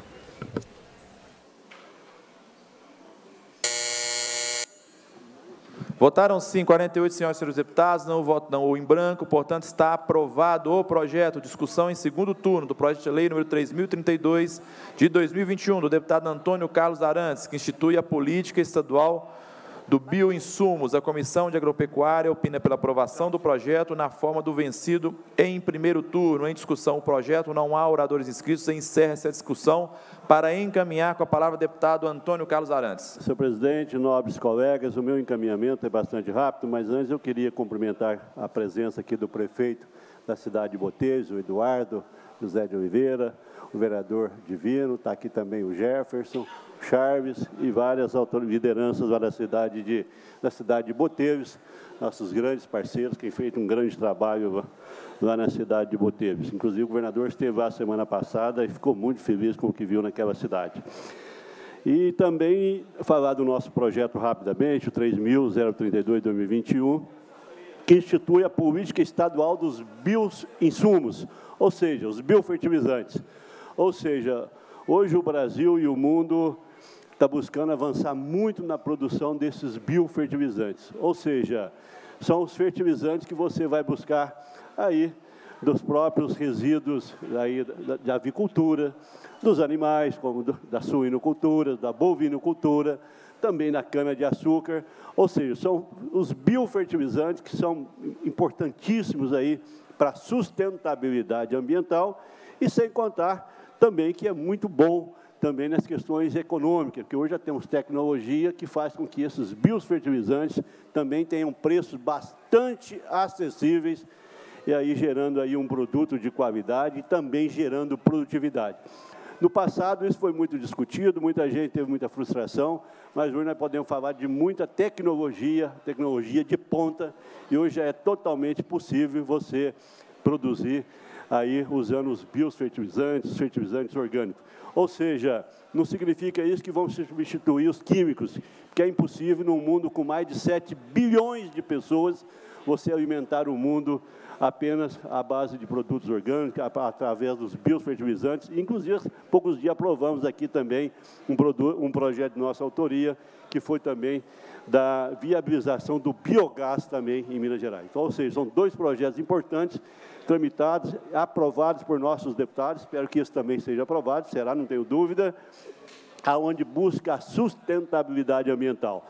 Votaram sim 48 senhoras e senhores deputados, não voto não ou em branco, portanto está aprovado o projeto. Discussão em segundo turno do projeto de lei número 3032 de 2021, do deputado Antônio Carlos Arantes, que institui a política estadual do bioinsumos. A Comissão de Agropecuária opina pela aprovação do projeto na forma do vencido em primeiro turno. Em discussão o projeto, não há oradores inscritos, encerra-se a discussão. Para encaminhar com a palavra o deputado Antônio Carlos Arantes. Senhor presidente, nobres colegas, o meu encaminhamento é bastante rápido, mas antes eu queria cumprimentar a presença aqui do prefeito da cidade de Botelhos, o Eduardo José de Oliveira, o vereador Divino, está aqui também o Jefferson, o Charles e várias lideranças lá da cidade de Botelhos, nossos grandes parceiros que têm feito um grande trabalho lá na cidade de Botelhos. Inclusive, o governador esteve lá semana passada e ficou muito feliz com o que viu naquela cidade. E também falar do nosso projeto rapidamente, o 3.032/2021, que institui a política estadual dos bioinsumos, ou seja, os biofertilizantes. Ou seja, hoje o Brasil e o mundo está buscando avançar muito na produção desses biofertilizantes. Ou seja, são os fertilizantes que você vai buscar aí dos próprios resíduos aí da avicultura, dos animais, como da suinocultura, da bovinocultura, também da cana-de-açúcar. Ou seja, são os biofertilizantes que são importantíssimos aí para a sustentabilidade ambiental e sem contar também que é muito bom também nas questões econômicas, porque hoje já temos tecnologia que faz com que esses biofertilizantes também tenham preços bastante acessíveis e aí gerando aí um produto de qualidade e também gerando produtividade. No passado, isso foi muito discutido, muita gente teve muita frustração, mas hoje nós podemos falar de muita tecnologia de ponta, e hoje já é totalmente possível você produzir aí usando os biofertilizantes, os fertilizantes orgânicos. Ou seja, não significa isso que vão substituir os químicos, porque é impossível num mundo com mais de 7 bilhões de pessoas você alimentar o mundo apenas à base de produtos orgânicos, através dos biofertilizantes. Inclusive, há poucos dias aprovamos aqui também um projeto de nossa autoria, que foi também da viabilização do biogás também em Minas Gerais. Então, ou seja, são 2 projetos importantes, tramitados, aprovados por nossos deputados, espero que esse também seja aprovado, será, não tenho dúvida, aonde busca a sustentabilidade ambiental.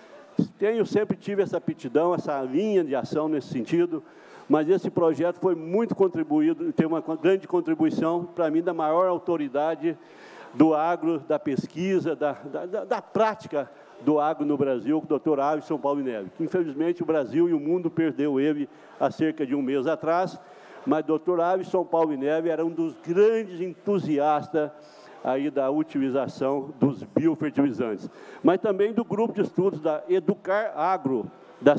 Sempre tive essa aptidão, essa linha de ação nesse sentido, mas esse projeto foi muito contribuído, tem uma grande contribuição, para mim, da maior autoridade do agro, da pesquisa, da prática do agro no Brasil, o Dr. Avison Paulinelli, que, infelizmente, o Brasil e o mundo perdeu ele há cerca de um mês atrás, mas o Dr. Avison Paulinelli era um dos grandes entusiastas aí da utilização dos biofertilizantes, mas também do grupo de estudos da Educar Agro, da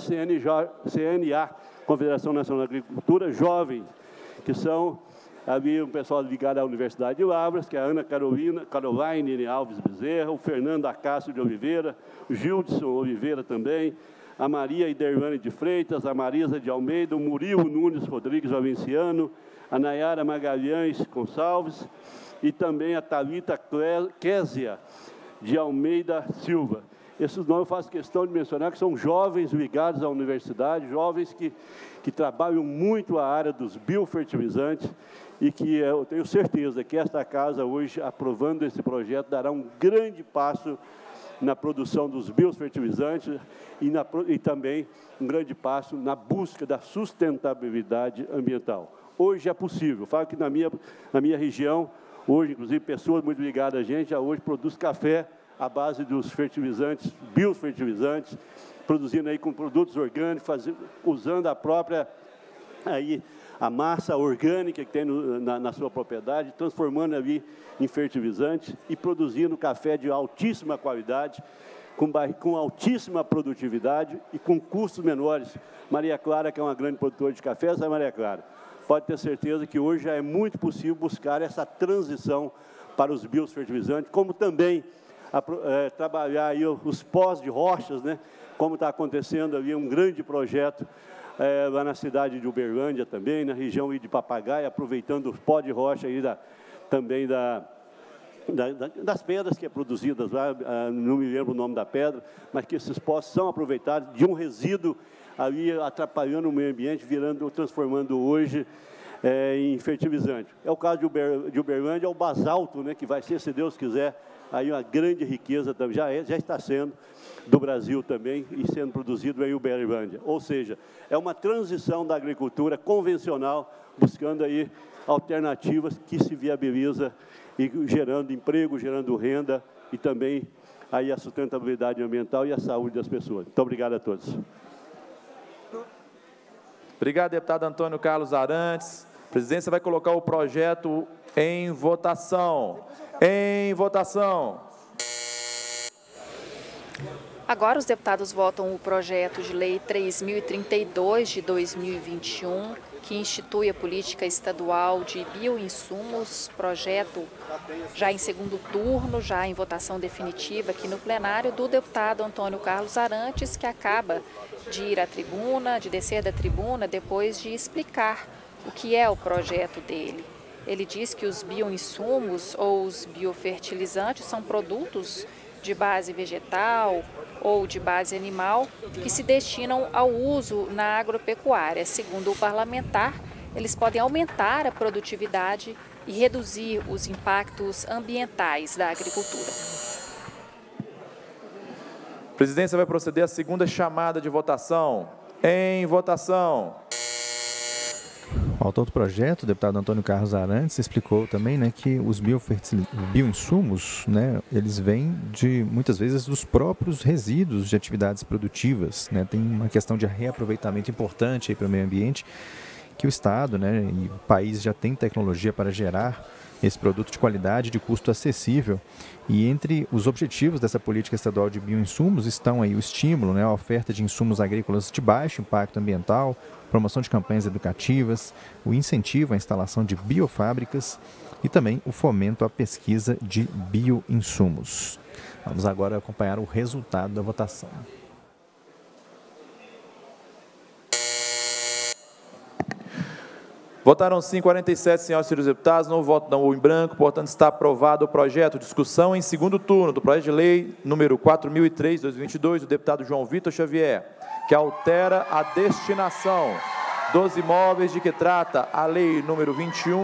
CNA, Confederação Nacional da Agricultura, jovens, que são ali um pessoal ligado à Universidade de Lavras, que é a Ana Caroline Alves Bezerra, o Fernando Acácio de Oliveira, o Gildson Oliveira também, a Maria Idervane de Freitas, a Marisa de Almeida, o Murilo Nunes Rodrigues Valenciano, a Nayara Magalhães Gonçalves e também a Thalita Késia de Almeida Silva. Esses nomes eu faço questão de mencionar que são jovens ligados à universidade, jovens que trabalham muito a área dos biofertilizantes e que eu tenho certeza que esta casa hoje, aprovando esse projeto, dará um grande passo na produção dos biofertilizantes e também um grande passo na busca da sustentabilidade ambiental. Hoje é possível, falo que na minha região, hoje, inclusive, pessoas muito ligadas a gente, hoje produz café à base dos fertilizantes, biofertilizantes, produzindo aí com produtos orgânicos, usando a própria aí, a massa orgânica que tem na sua propriedade, transformando ali em fertilizantes e produzindo café de altíssima qualidade, com altíssima produtividade e com custos menores. Maria Clara, que é uma grande produtora de café, essa é Maria Clara. Pode ter certeza que hoje já é muito possível buscar essa transição para os biofertilizantes, como também trabalhar aí os pós de rochas, né? Como está acontecendo ali um grande projeto lá na cidade de Uberlândia também, na região de Papagaio, aproveitando os pó de rocha aí também das pedras que é produzidas lá, não me lembro o nome da pedra, mas que esses pós são aproveitados de um resíduo ali atrapalhando o meio ambiente, transformando hoje em fertilizante. É o caso de Uberlândia, é o basalto, né, que vai ser, se Deus quiser, aí uma grande riqueza, já está sendo, do Brasil também, e sendo produzido em Uberlândia. Ou seja, é uma transição da agricultura convencional, buscando aí alternativas que se viabiliza e gerando emprego, gerando renda e também aí a sustentabilidade ambiental e a saúde das pessoas. Muito obrigado a todos. Obrigado, deputado Antônio Carlos Arantes. A presidência vai colocar o projeto em votação. Em votação. Agora os deputados votam o projeto de lei 3.032 de 2021, que institui a política estadual de bioinsumos, projeto já em segundo turno, já em votação definitiva aqui no plenário, do deputado Antônio Carlos Arantes, que acaba de ir à tribuna, de descer da tribuna, depois de explicar o que é o projeto dele. Ele diz que os bioinsumos ou os biofertilizantes são produtos de base vegetal ou de base animal que se destinam ao uso na agropecuária. Segundo o parlamentar, eles podem aumentar a produtividade e reduzir os impactos ambientais da agricultura. A presidência vai proceder à segunda chamada de votação. Em votação. O autor do projeto, o deputado Antônio Carlos Arantes, explicou também, né, que os bioinsumos, né, eles vêm muitas vezes dos próprios resíduos de atividades produtivas, né, tem uma questão de reaproveitamento importante para o meio ambiente, que o Estado, né, e o país já tem tecnologia para gerar esse produto de qualidade, de custo acessível. E entre os objetivos dessa política estadual de bioinsumos estão aí o estímulo, né, a oferta de insumos agrícolas de baixo impacto ambiental, promoção de campanhas educativas, o incentivo à instalação de biofábricas e também o fomento à pesquisa de bioinsumos. Vamos agora acompanhar o resultado da votação. Votaram sim 47 senhoras e senhores deputados, não voto não em branco, portanto está aprovado o projeto. Discussão em segundo turno do projeto de lei número 4003 de 2022 do deputado João Vitor Xavier, que altera a destinação dos imóveis de que trata a lei número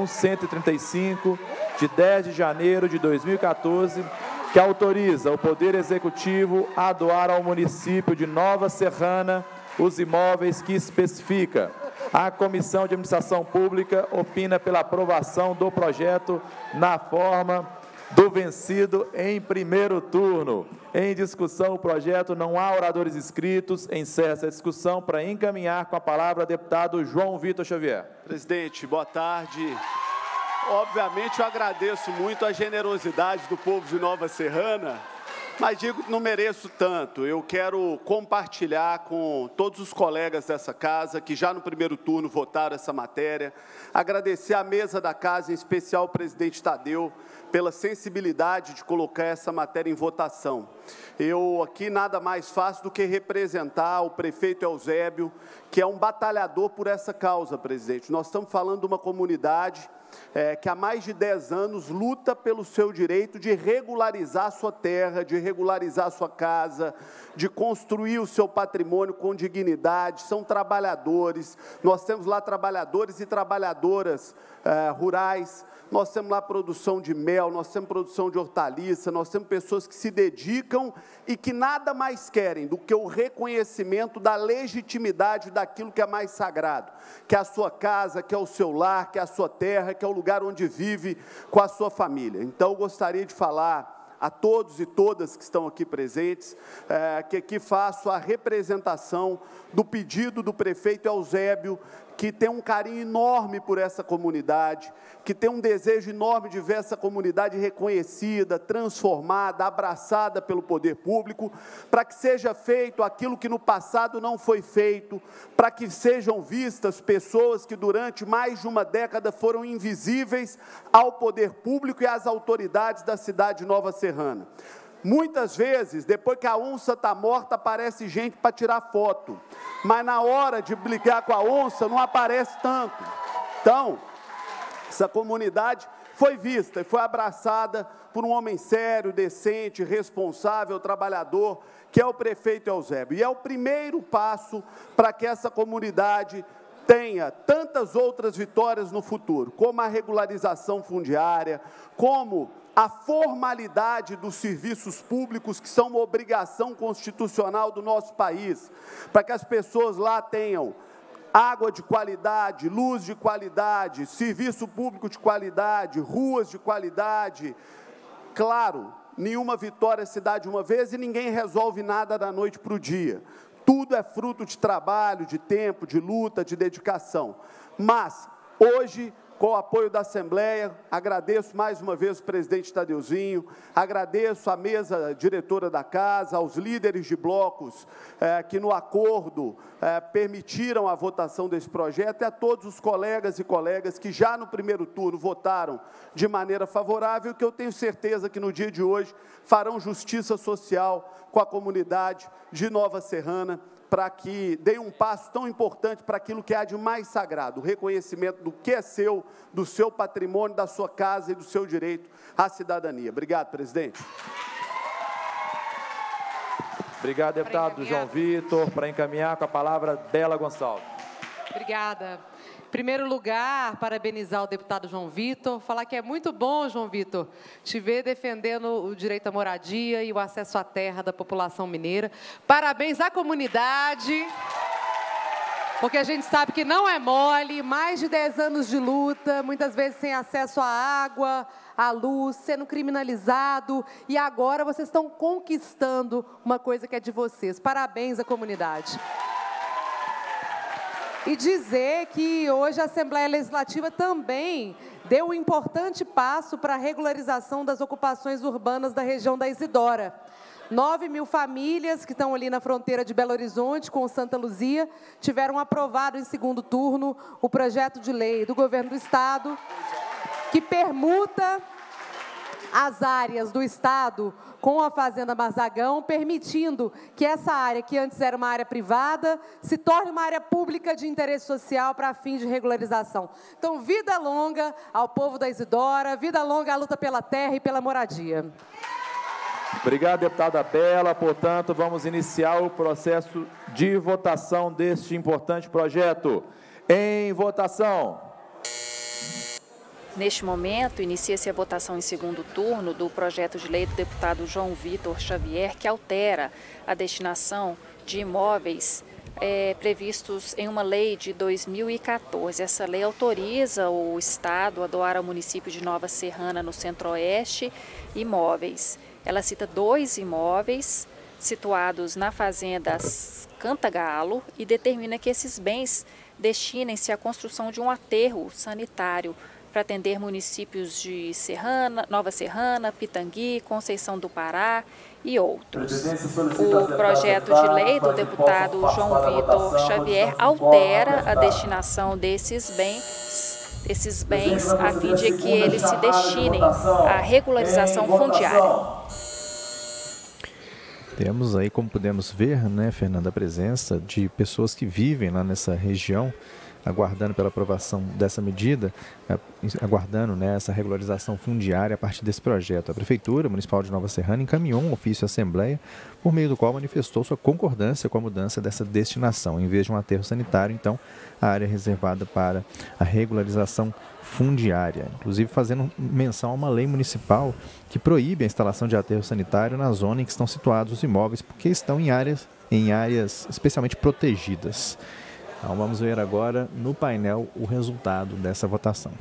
21.135 de 10 de janeiro de 2014, que autoriza o Poder Executivo a doar ao município de Nova Serrana os imóveis que especifica. A Comissão de Administração Pública opina pela aprovação do projeto na forma do vencido em primeiro turno. Em discussão o projeto, não há oradores inscritos. Encerra essa discussão para encaminhar com a palavra o deputado João Vitor Xavier. Presidente, boa tarde. Obviamente eu agradeço muito a generosidade do povo de Nova Serrana, mas digo que não mereço tanto. Eu quero compartilhar com todos os colegas dessa casa que já no primeiro turno votaram essa matéria, agradecer à mesa da casa, em especial o presidente Tadeu, pela sensibilidade de colocar essa matéria em votação. Eu aqui nada mais faço do que representar o prefeito Eusébio, que é um batalhador por essa causa, presidente. Nós estamos falando de uma comunidade que há mais de 10 anos luta pelo seu direito de regularizar sua terra, de regularizar sua casa, de construir o seu patrimônio com dignidade. São trabalhadores, nós temos lá trabalhadores e trabalhadoras rurais, nós temos lá produção de mel, nós temos produção de hortaliça, nós temos pessoas que se dedicam e que nada mais querem do que o reconhecimento da legitimidade daquilo que é mais sagrado, que é a sua casa, que é o seu lar, que é a sua terra, que é o lugar onde vive com a sua família. Então, eu gostaria de falar a todos e todas que estão aqui presentes, que aqui faço a representação do pedido do prefeito Eusébio, que tem um carinho enorme por essa comunidade, que tem um desejo enorme de ver essa comunidade reconhecida, transformada, abraçada pelo poder público, para que seja feito aquilo que no passado não foi feito, para que sejam vistas pessoas que durante mais de uma década foram invisíveis ao poder público e às autoridades da cidade de Nova Serrana. Muitas vezes, depois que a onça está morta, aparece gente para tirar foto, mas na hora de brigar com a onça, não aparece tanto. Então, essa comunidade foi vista e foi abraçada por um homem sério, decente, responsável, trabalhador, que é o prefeito Eusébio. E é o primeiro passo para que essa comunidade tenha tantas outras vitórias no futuro, como a regularização fundiária, como a formalidade dos serviços públicos, que são uma obrigação constitucional do nosso país, para que as pessoas lá tenham água de qualidade, luz de qualidade, serviço público de qualidade, ruas de qualidade. Claro, nenhuma vitória se dá de uma vez e ninguém resolve nada da noite para o dia. Tudo é fruto de trabalho, de tempo, de luta, de dedicação. Mas, hoje, com o apoio da Assembleia. Agradeço mais uma vez o presidente Tadeuzinho, agradeço a mesa diretora da Casa, aos líderes de blocos que no acordo permitiram a votação desse projeto e a todos os colegas e colegas que já no primeiro turno votaram de maneira favorável, que eu tenho certeza que no dia de hoje farão justiça social com a comunidade de Nova Serrana, para que deem um passo tão importante para aquilo que há de mais sagrado, o reconhecimento do que é seu, do seu patrimônio, da sua casa e do seu direito à cidadania. Obrigado, presidente. Obrigado, deputado João Vitor. Para encaminhar com a palavra, Bela Gonçalves. Obrigada. Em primeiro lugar, parabenizar o deputado João Vitor, falar que é muito bom, João Vitor, te ver defendendo o direito à moradia e o acesso à terra da população mineira. Parabéns à comunidade, porque a gente sabe que não é mole, mais de 10 anos de luta, muitas vezes sem acesso à água, à luz, sendo criminalizado, e agora vocês estão conquistando uma coisa que é de vocês. Parabéns à comunidade. E dizer que hoje a Assembleia Legislativa também deu um importante passo para a regularização das ocupações urbanas da região da Isidora. 9.000 famílias que estão ali na fronteira de Belo Horizonte com Santa Luzia tiveram aprovado em segundo turno o projeto de lei do governo do Estado que permuta as áreas do Estado com a Fazenda Marzagão, permitindo que essa área, que antes era uma área privada, se torne uma área pública de interesse social para fins de regularização. Então, vida longa ao povo da Isidora, vida longa à luta pela terra e pela moradia. Obrigado, deputada Bela. Portanto, vamos iniciar o processo de votação deste importante projeto. Em votação. Neste momento, inicia-se a votação em segundo turno do projeto de lei do deputado João Vitor Xavier, que altera a destinação de imóveis previstos em uma lei de 2014. Essa lei autoriza o Estado a doar ao município de Nova Serrana, no Centro-Oeste, imóveis. Ela cita 2 imóveis situados na fazenda Cantagalo e determina que esses bens destinem-se à construção de um aterro sanitário para atender municípios de Serrana, Nova Serrana, Pitangui, Conceição do Pará e outros. O projeto de lei do deputado João Vitor Xavier altera a destinação desses bens a fim de que eles se destinem à regularização fundiária. Temos aí, como podemos ver, né, Fernanda, a presença de pessoas que vivem lá nessa região, aguardando pela aprovação dessa medida, aguardando, né, essa regularização fundiária a partir desse projeto. A Prefeitura Municipal de Nova Serrana encaminhou um ofício à Assembleia, por meio do qual manifestou sua concordância com a mudança dessa destinação. Em vez de um aterro sanitário, então, a área reservada para a regularização fundiária, inclusive fazendo menção a uma lei municipal que proíbe a instalação de aterro sanitário na zona em que estão situados os imóveis, porque estão em áreas especialmente protegidas. Então, vamos ver agora no painel o resultado dessa votação.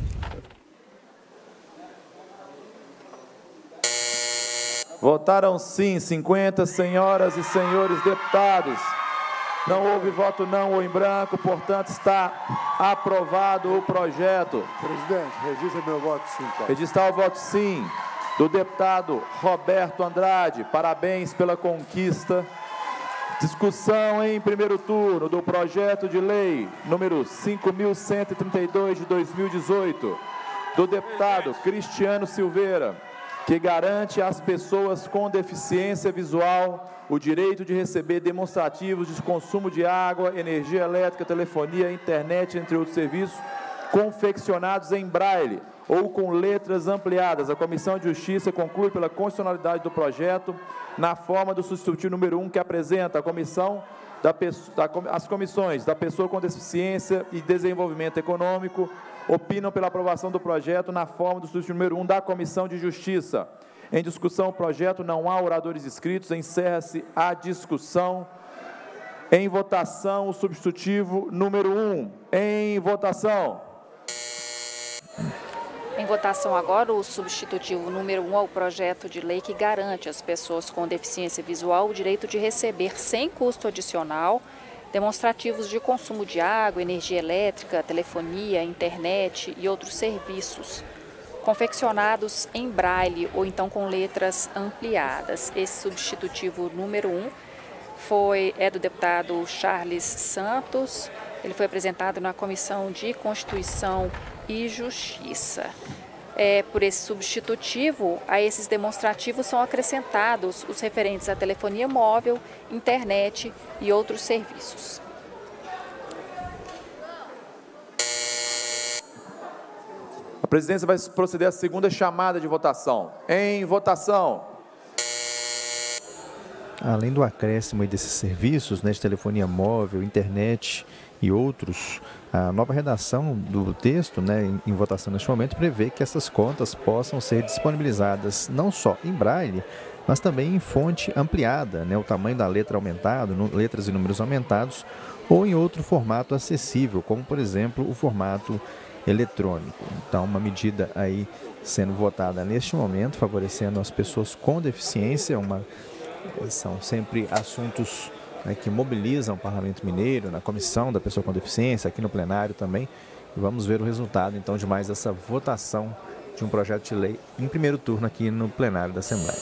Votaram sim 50 senhoras e senhores deputados. Não houve voto não ou em branco, portanto está aprovado o projeto. Presidente, registra meu voto sim. Tá? Registrar o voto sim do deputado Roberto Andrade. Parabéns pela conquista. Discussão em primeiro turno do projeto de lei número 5.132 de 2018, do deputado Cristiano Silveira, que garante às pessoas com deficiência visual o direito de receber demonstrativos de consumo de água, energia elétrica, telefonia, internet, entre outros serviços, confeccionados em braille ou com letras ampliadas. A Comissão de Justiça conclui pela constitucionalidade do projeto na forma do substitutivo número 1 que apresenta a comissão as comissões da pessoa com deficiência e desenvolvimento econômico opinam pela aprovação do projeto na forma do substitutivo número 1 da Comissão de Justiça. Em discussão o projeto, não há oradores inscritos, encerra-se a discussão. Em votação, o substitutivo número 1. Em votação. Em votação agora o substitutivo número 1 ao projeto de lei que garante às pessoas com deficiência visual o direito de receber sem custo adicional demonstrativos de consumo de água, energia elétrica, telefonia, internet e outros serviços, confeccionados em braille ou então com letras ampliadas. Esse substitutivo número 1 é do deputado Charles Santos. Ele foi apresentado na Comissão de Constituição e Justiça. Por esse substitutivo, a esses demonstrativos são acrescentados os referentes à telefonia móvel, internet e outros serviços. A presidência vai proceder à segunda chamada de votação. Em votação. Além do acréscimo desses serviços, né, de telefonia móvel, internet e outros, a nova redação do texto, né, em votação neste momento, prevê que essas contas possam ser disponibilizadas não só em braille, mas também em fonte ampliada, né, o tamanho da letra aumentado, letras e números aumentados, ou em outro formato acessível, como, por exemplo, o formato eletrônico. Então, uma medida aí sendo votada neste momento, favorecendo as pessoas com deficiência, são sempre assuntos, né, que mobilizam o Parlamento Mineiro, na comissão da pessoa com deficiência, aqui no plenário também. E vamos ver o resultado, então, de mais essa votação de um projeto de lei em primeiro turno aqui no plenário da Assembleia.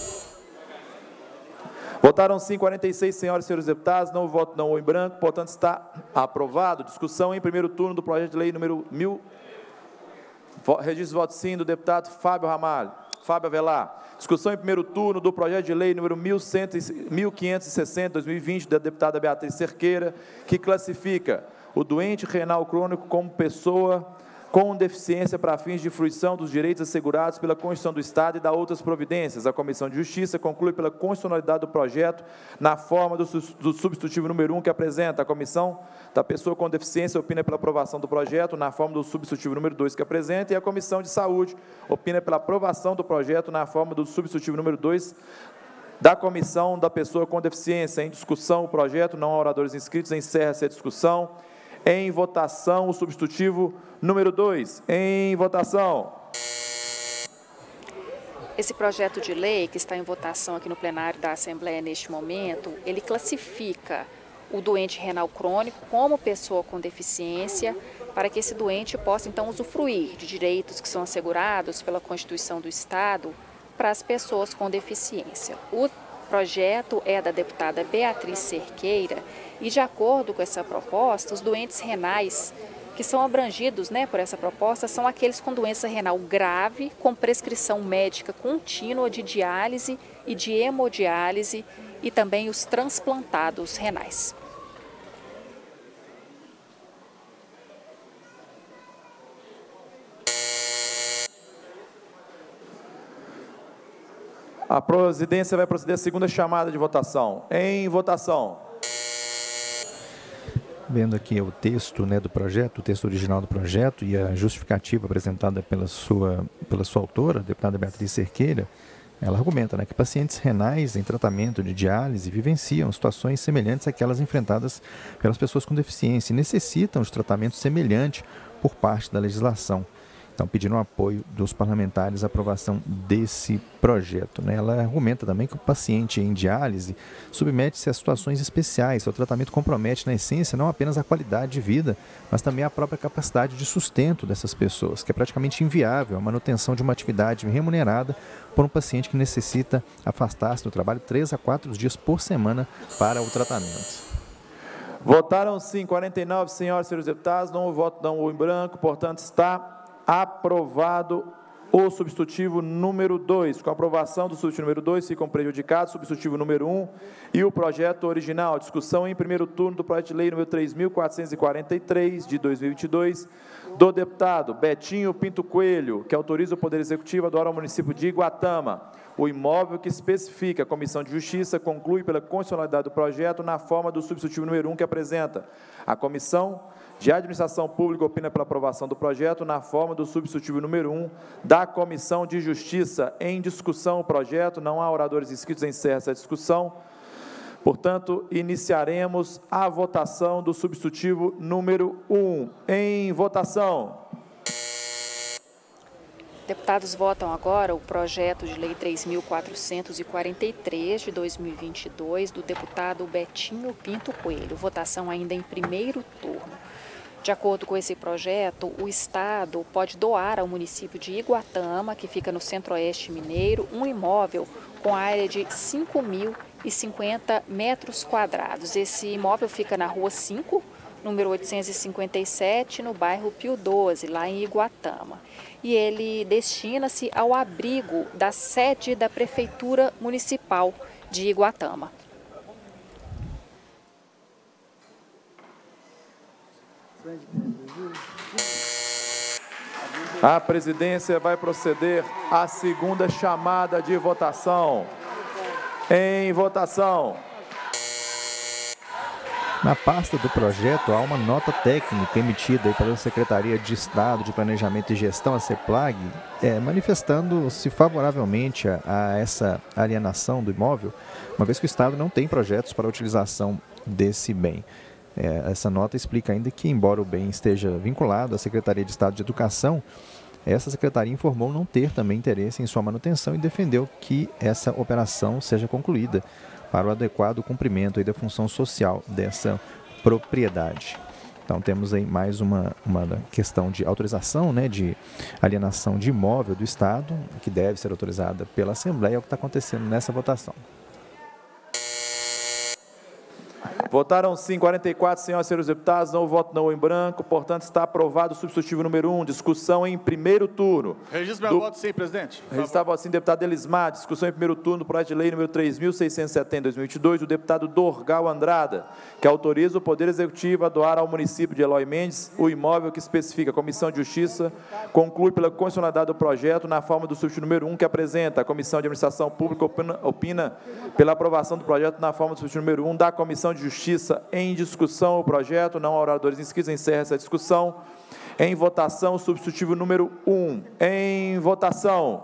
Votaram sim 46 senhoras e senhores deputados, não voto não ou em branco, portanto está aprovado. Discussão em primeiro turno do projeto de lei número 1000. Registro de voto sim do deputado Fábio Ramalho. Fábio Avelar. Discussão em primeiro turno do projeto de lei número 1560/2020 da deputada Beatriz Cerqueira, que classifica o doente renal crônico como pessoa com deficiência para fins de fruição dos direitos assegurados pela Constituição do Estado e da outras providências. A Comissão de Justiça conclui pela constitucionalidade do projeto na forma do substitutivo número 1 que apresenta. A Comissão da Pessoa com Deficiência opina pela aprovação do projeto na forma do substitutivo número 2 que apresenta, e a Comissão de Saúde opina pela aprovação do projeto na forma do substitutivo número 2 da Comissão da Pessoa com Deficiência. Em discussão o projeto, não há oradores inscritos, encerra-se a discussão. Em votação, o substitutivo número 2. Em votação. Esse projeto de lei que está em votação aqui no plenário da Assembleia neste momento, ele classifica o doente renal crônico como pessoa com deficiência, para que esse doente possa, então, usufruir de direitos que são assegurados pela Constituição do Estado para as pessoas com deficiência. O projeto é da deputada Beatriz Cerqueira e, de acordo com essa proposta, os doentes renais que são abrangidos, né, por essa proposta são aqueles com doença renal grave, com prescrição médica contínua de diálise e de hemodiálise, e também os transplantados renais. A presidência vai proceder à segunda chamada de votação. Em votação. Vendo aqui o texto, né, do projeto, o texto original do projeto e a justificativa apresentada pela sua autora, a deputada Beatriz Cerqueira, ela argumenta, né, que pacientes renais em tratamento de diálise vivenciam situações semelhantes àquelas enfrentadas pelas pessoas com deficiência e necessitam de tratamento semelhante por parte da legislação. Então, pedindo o apoio dos parlamentares à aprovação desse projeto, né? Ela argumenta também que o paciente em diálise submete-se a situações especiais. Seu tratamento compromete, na essência, não apenas a qualidade de vida, mas também a própria capacidade de sustento dessas pessoas, que é praticamente inviável a manutenção de uma atividade remunerada por um paciente que necessita afastar-se do trabalho 3 a 4 dias por semana para o tratamento. Votaram sim 49 senhoras e senhores deputados, não voto não ou em branco, portanto está aprovado o substitutivo número 2. Com a aprovação do substitutivo número 2, ficam prejudicados o substitutivo número 1 e o projeto original. Discussão em primeiro turno do projeto de lei número 3.443, de 2022, do deputado Betinho Pinto Coelho, que autoriza o Poder Executivo a doar ao município de Iguatama o imóvel que especifica. A Comissão de Justiça conclui pela constitucionalidade do projeto na forma do substitutivo número 1 que apresenta. A Comissão de Administração Pública opina pela aprovação do projeto na forma do substitutivo número 1 da Comissão de Justiça. Em discussão o projeto, não há oradores inscritos, encerra essa discussão. Portanto, iniciaremos a votação do substitutivo número 1. Em votação. Deputados votam agora o projeto de lei 3.443 de 2022 do deputado Betinho Pinto Coelho. Votação ainda em primeiro turno. De acordo com esse projeto, o Estado pode doar ao município de Iguatama, que fica no centro-oeste mineiro, um imóvel com área de 5.050 metros quadrados. Esse imóvel fica na Rua 5, número 857, no bairro Pio 12, lá em Iguatama. E ele destina-se ao abrigo da sede da Prefeitura Municipal de Iguatama. A presidência vai proceder à segunda chamada de votação. Em votação. Na pasta do projeto, há uma nota técnica emitida pela Secretaria de Estado de Planejamento e Gestão, a CEPLAG, manifestando-se favoravelmente a essa alienação do imóvel, uma vez que o Estado não tem projetos para a utilização desse bem. Essa nota explica ainda que, embora o bem esteja vinculado à Secretaria de Estado de Educação, essa secretaria informou não ter também interesse em sua manutenção e defendeu que essa operação seja concluída para o adequado cumprimento aí da função social dessa propriedade. Então temos aí mais uma questão de autorização, né, de alienação de imóvel do Estado, que deve ser autorizada pela Assembleia, é o que está acontecendo nessa votação. Votaram sim 44, senhoras e senhores deputados, não voto não em branco, portanto está aprovado o substitutivo número 1, discussão em primeiro turno. Registro meu voto sim, presidente. Registrar voto sim, deputado Elismar, discussão em primeiro turno do projeto de lei número 3.670 de 2022, do deputado Dorgal Andrada, que autoriza o Poder Executivo a doar ao município de Eloy Mendes o imóvel que especifica. A Comissão de Justiça conclui pela constitucionalidade do projeto na forma do substitutivo número 1 que apresenta. A Comissão de Administração Pública opina pela aprovação do projeto na forma do substitutivo número 1 da Comissão de Justiça. Em discussão o projeto, não há oradores inscritos, encerra essa discussão. Em votação, o substitutivo número 1. Em votação.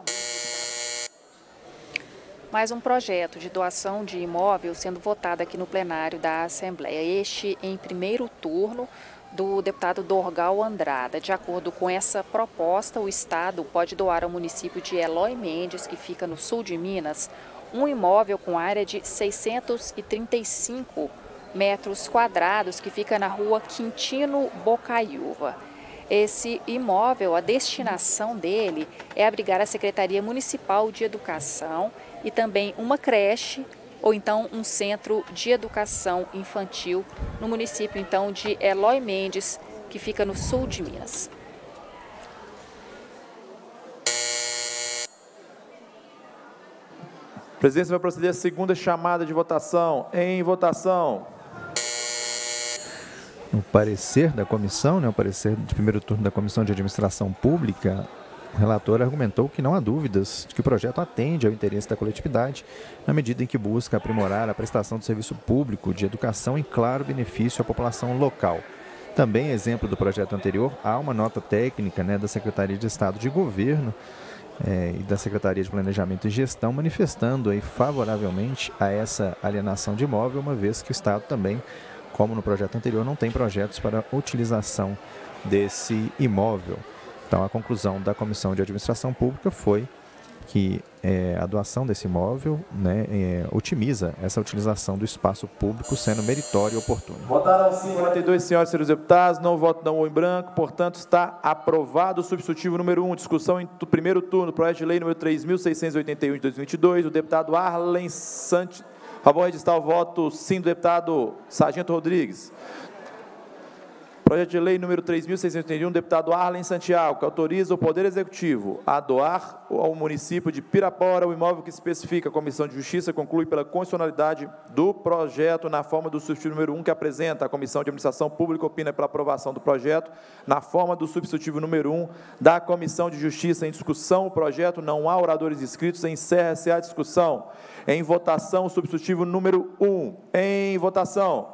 Mais um projeto de doação de imóvel sendo votado aqui no plenário da Assembleia. Este em primeiro turno do deputado Dorgal Andrada. De acordo com essa proposta, o Estado pode doar ao município de Eloy Mendes, que fica no sul de Minas, um imóvel com área de 635 metros quadrados que fica na rua Quintino Bocaiúva. Esse imóvel, a destinação dele é abrigar a Secretaria Municipal de Educação e também uma creche ou então um centro de educação infantil no município então de Eloy Mendes, que fica no sul de Minas. A presidência vai proceder à segunda chamada de votação. Em votação. No parecer da comissão, o parecer de primeiro turno da Comissão de Administração Pública, o relator argumentou que não há dúvidas de que o projeto atende ao interesse da coletividade, na medida em que busca aprimorar a prestação de serviço público de educação em claro benefício à população local. Também, exemplo do projeto anterior, há uma nota técnica da Secretaria de Estado de Governo e da Secretaria de Planejamento e Gestão, manifestando aí favoravelmente a essa alienação de imóvel, uma vez que o Estado também, como no projeto anterior, não tem projetos para a utilização desse imóvel. Então, a conclusão da Comissão de Administração Pública foi que a doação desse imóvel otimiza essa utilização do espaço público, sendo meritório e oportuno. Votaram sim 42 senhoras e senhores deputados, não voto não ou em branco, portanto está aprovado o substitutivo número 1, discussão em primeiro turno, projeto de lei número 3.681 de 2022, o deputado Arlen Santos. Favor registrar o voto sim do deputado Sargento Rodrigues. Projeto de lei número 3.681, deputado Arlen Santiago, que autoriza o Poder Executivo a doar ao município de Pirapora o imóvel que especifica. A Comissão de Justiça conclui pela constitucionalidade do projeto na forma do substitutivo número 1 que apresenta. A Comissão de Administração Pública opina pela aprovação do projeto na forma do substitutivo número 1 da Comissão de Justiça. Em discussão o projeto, não há oradores inscritos, encerra-se a discussão. Em votação, o substitutivo número 1. Em votação.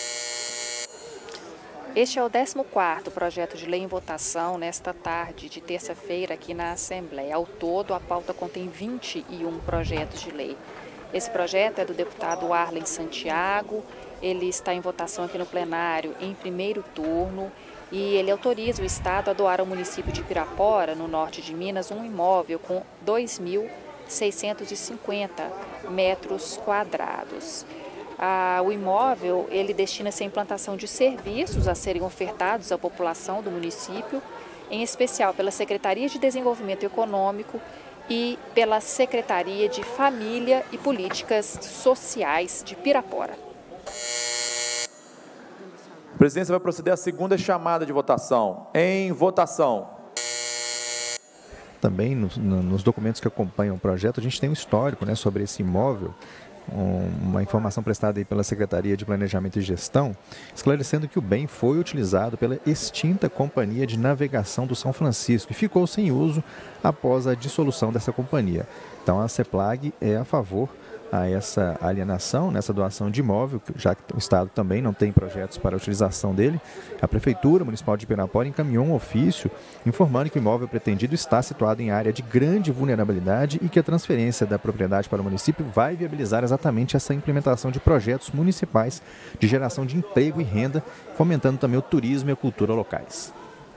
Este é o 14º projeto de lei em votação nesta tarde de terça-feira aqui na Assembleia. Ao todo, a pauta contém 21 projetos de lei. Esse projeto é do deputado Arlen Santiago, ele está em votação aqui no plenário em primeiro turno e ele autoriza o Estado a doar ao município de Pirapora, no norte de Minas, um imóvel com 2.650 metros quadrados. O imóvel, ele destina-se à implantação de serviços a serem ofertados à população do município, em especial pela Secretaria de Desenvolvimento Econômico e pela Secretaria de Família e Políticas Sociais de Pirapora. A presidência vai proceder à segunda chamada de votação. Em votação. Também nos documentos que acompanham o projeto, a gente tem um histórico, né, sobre esse imóvel, uma informação prestada aí pela Secretaria de Planejamento e Gestão, esclarecendo que o bem foi utilizado pela extinta Companhia de Navegação do São Francisco e ficou sem uso após a dissolução dessa companhia. Então a CEPLAG é a favor a essa alienação, nessa doação de imóvel, já que o Estado também não tem projetos para a utilização dele. A Prefeitura Municipal de Pirapora encaminhou um ofício informando que o imóvel pretendido está situado em área de grande vulnerabilidade e que a transferência da propriedade para o município vai viabilizar exatamente essa implementação de projetos municipais de geração de emprego e renda, fomentando também o turismo e a cultura locais.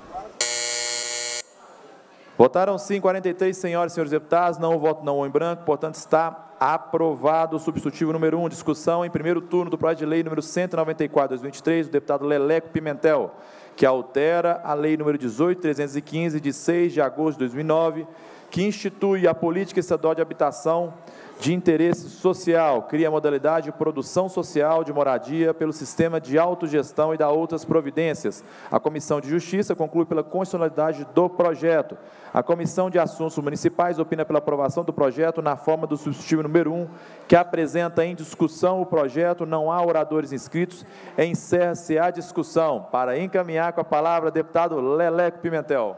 Votaram sim 43 senhoras e senhores deputados, não voto não ou em branco, portanto está aprovado o substitutivo número 1, discussão em primeiro turno do projeto de lei número 194/2023, do deputado Leleco Pimentel, que altera a lei número 18.315, de 6 de agosto de 2009, que institui a política estadual de habitação de interesse social, cria a modalidade de produção social de moradia pelo sistema de autogestão e dá outras providências. A Comissão de Justiça conclui pela constitucionalidade do projeto. A Comissão de Assuntos Municipais opina pela aprovação do projeto na forma do substitutivo número 1, que apresenta em discussão o projeto. Não há oradores inscritos. Encerra-se a discussão. Para encaminhar com a palavra, deputado Leleco Pimentel.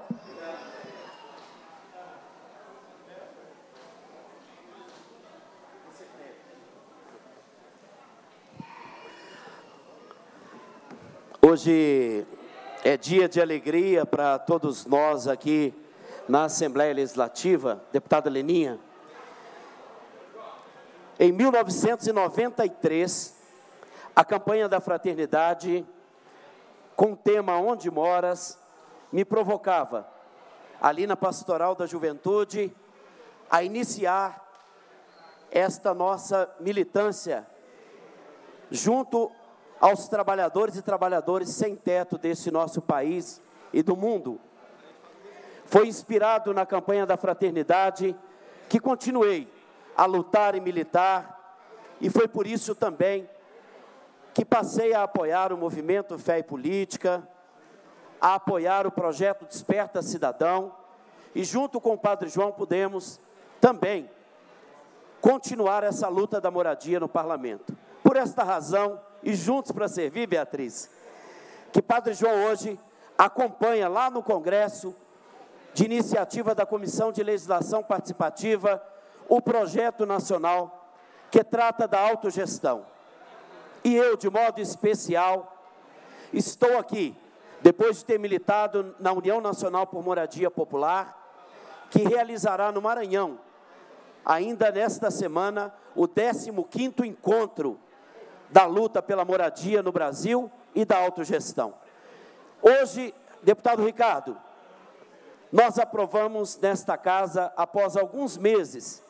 Hoje é dia de alegria para todos nós aqui na Assembleia Legislativa. Deputada Leninha, em 1993, a campanha da Fraternidade, com o tema Onde Moras, me provocava, ali na Pastoral da Juventude, a iniciar esta nossa militância junto aos trabalhadores e trabalhadoras sem teto desse nosso país e do mundo. Foi inspirado na campanha da Fraternidade que continuei a lutar e militar, e foi por isso também que passei a apoiar o movimento Fé e Política, a apoiar o projeto Desperta Cidadão, e junto com o Padre João pudemos também continuar essa luta da moradia no parlamento. Por esta razão, e juntos para servir, Beatriz, que Padre João hoje acompanha lá no Congresso, de iniciativa da Comissão de Legislação Participativa, o projeto nacional que trata da autogestão. E eu, de modo especial, estou aqui, depois de ter militado na União Nacional por Moradia Popular, que realizará no Maranhão, ainda nesta semana, o 15º encontro da luta pela moradia no Brasil e da autogestão. Hoje, deputado Ricardo, nós aprovamos nesta casa, após alguns meses,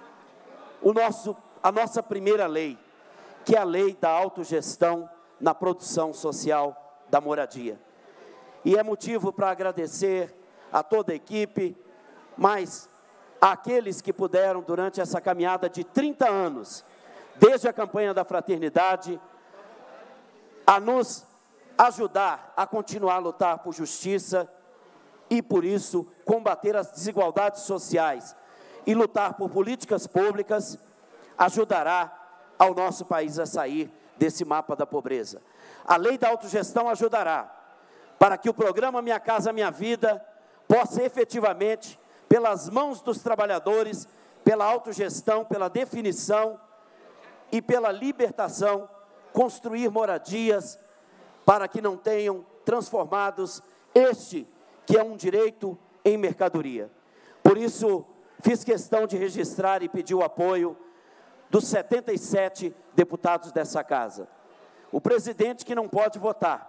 a nossa primeira lei, que é a lei da autogestão na produção social da moradia. E é motivo para agradecer a toda a equipe, mas àqueles que puderam, durante essa caminhada de 30 anos, desde a campanha da Fraternidade, a nos ajudar a continuar a lutar por justiça e, por isso, combater as desigualdades sociais e lutar por políticas públicas, ajudará ao nosso país a sair desse mapa da pobreza. A lei da autogestão ajudará para que o programa Minha Casa Minha Vida possa efetivamente, pelas mãos dos trabalhadores, pela autogestão, pela definição e pela libertação, construir moradias para que não tenham transformados este, que é um direito, em mercadoria. Por isso, fiz questão de registrar e pedir o apoio dos 77 deputados dessa casa. O presidente, que não pode votar,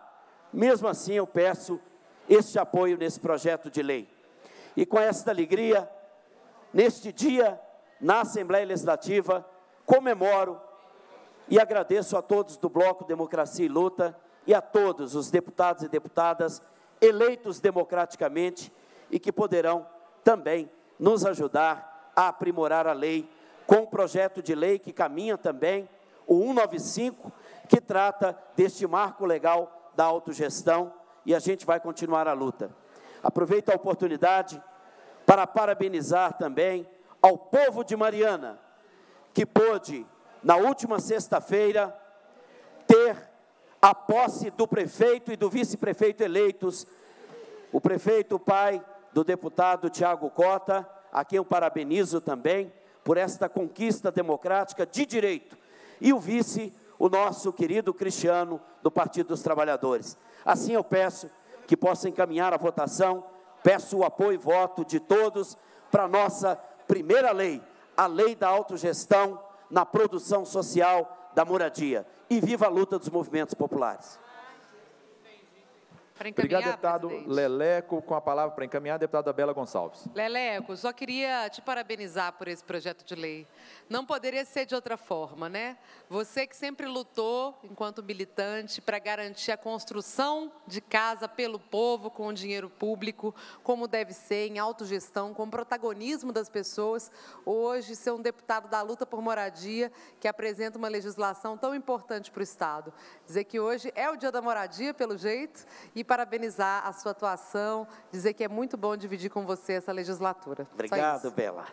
mesmo assim eu peço este apoio nesse projeto de lei. E com esta alegria, neste dia, na Assembleia Legislativa, comemoro e agradeço a todos do Bloco Democracia e Luta e a todos os deputados e deputadas eleitos democraticamente e que poderão também nos ajudar a aprimorar a lei com um projeto de lei que caminha também, o 195, que trata deste marco legal da autogestão, e a gente vai continuar a luta. Aproveito a oportunidade para parabenizar também ao povo de Mariana, que pôde, na última sexta-feira, ter a posse do prefeito e do vice-prefeito eleitos, o prefeito pai do deputado Tiago Cota, a quem eu parabenizo também por esta conquista democrática de direito, e o vice, o nosso querido Cristiano, do Partido dos Trabalhadores. Assim eu peço que possa encaminhar a votação, peço o apoio e voto de todos para a nossa primeira lei, a lei da autogestão na produção social da moradia. E viva a luta dos movimentos populares. Obrigado, deputado Leleco. Com a palavra para encaminhar, a deputada Bela Gonçalves. Leleco, só queria te parabenizar por esse projeto de lei. Não poderia ser de outra forma, né? Você que sempre lutou, enquanto militante, para garantir a construção de casa pelo povo, com o dinheiro público, como deve ser, em autogestão, com o protagonismo das pessoas. Hoje, ser um deputado da luta por moradia, que apresenta uma legislação tão importante para o Estado. Dizer que hoje é o dia da moradia, pelo jeito, e parabenizar a sua atuação, dizer que é muito bom dividir com você essa legislatura. Obrigado, Bela.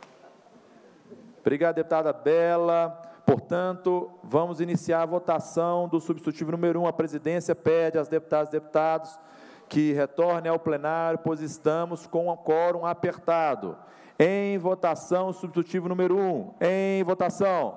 Obrigado, deputada Bela. Portanto, vamos iniciar a votação do substitutivo número 1. A presidência pede às deputadas e deputados que retornem ao plenário, pois estamos com um quórum apertado. Em votação, substitutivo número 1. Em votação.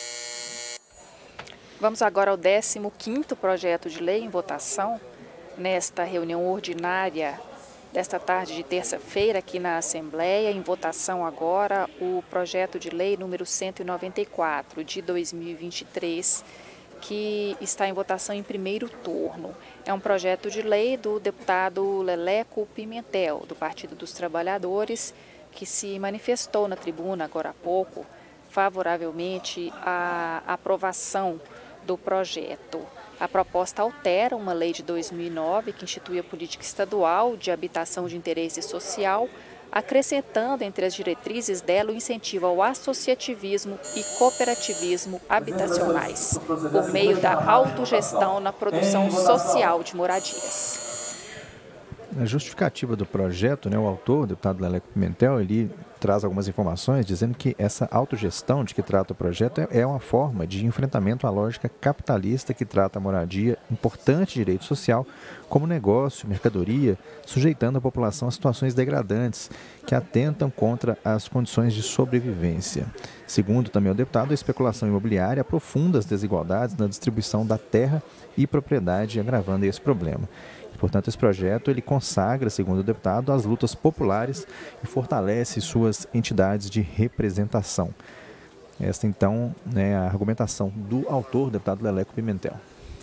Vamos agora ao 15º projeto de lei em votação. Nesta reunião ordinária desta tarde de terça-feira aqui na Assembleia, em votação agora o projeto de lei número 194 de 2023, que está em votação em primeiro turno. É um projeto de lei do deputado Leleco Pimentel, do Partido dos Trabalhadores, que se manifestou na tribuna agora há pouco favoravelmente à aprovação do projeto. A proposta altera uma lei de 2009 que institui a política estadual de habitação de interesse social, acrescentando entre as diretrizes dela o incentivo ao associativismo e cooperativismo habitacionais, por meio da autogestão na produção social de moradias. Na justificativa do projeto, o autor, o deputado Leleco Pimentel, ele traz algumas informações dizendo que essa autogestão de que trata o projeto é uma forma de enfrentamento à lógica capitalista que trata a moradia, importante direito social, como negócio, mercadoria, sujeitando a população a situações degradantes que atentam contra as condições de sobrevivência. Segundo também o deputado, a especulação imobiliária aprofunda as desigualdades na distribuição da terra e propriedade, agravando esse problema. Portanto, esse projeto ele consagra, segundo o deputado, as lutas populares e fortalece suas entidades de representação. Esta, então, é a argumentação do autor, deputado Leleco Pimentel.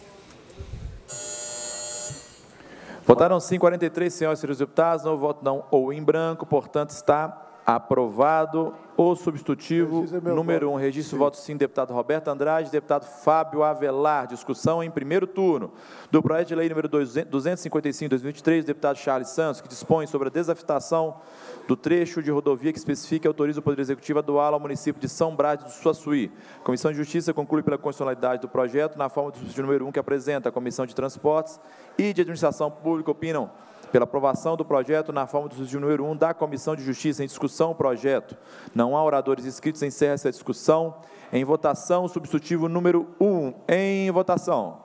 Votaram sim 43 senhores e senhores deputados, não voto não ou em branco, portanto, está aprovado o substitutivo número 1. Registro voto sim, deputado Roberto Andrade, deputado Fábio Avelar. Discussão em primeiro turno do projeto de lei número 255/2023, deputado Charles Santos, que dispõe sobre a desafetação do trecho de rodovia que especifica e autoriza o Poder Executivo a doá-lo ao município de São Brás do Suaçuí. A Comissão de Justiça conclui pela constitucionalidade do projeto na forma do substitutivo número 1 que apresenta a Comissão de Transportes e de Administração Pública. Opinam pela aprovação do projeto na forma do substitutivo número 1 da Comissão de Justiça. Em discussão o projeto. Não há oradores inscritos, encerra essa discussão. Em votação, o substitutivo número 1. Em votação.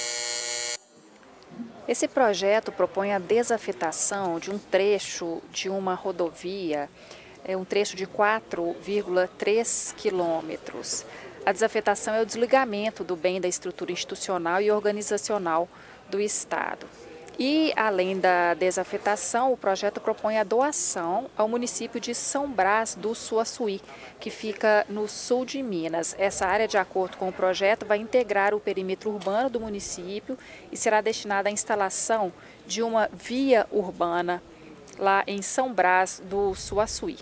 Esse projeto propõe a desafetação de um trecho de uma rodovia, um trecho de 4,3 quilômetros. A desafetação é o desligamento do bem da estrutura institucional e organizacional do Estado. E, além da desafetação, o projeto propõe a doação ao município de São Brás do Suaçuí, que fica no sul de Minas. Essa área, de acordo com o projeto, vai integrar o perímetro urbano do município e será destinada à instalação de uma via urbana lá em São Brás do Suaçuí.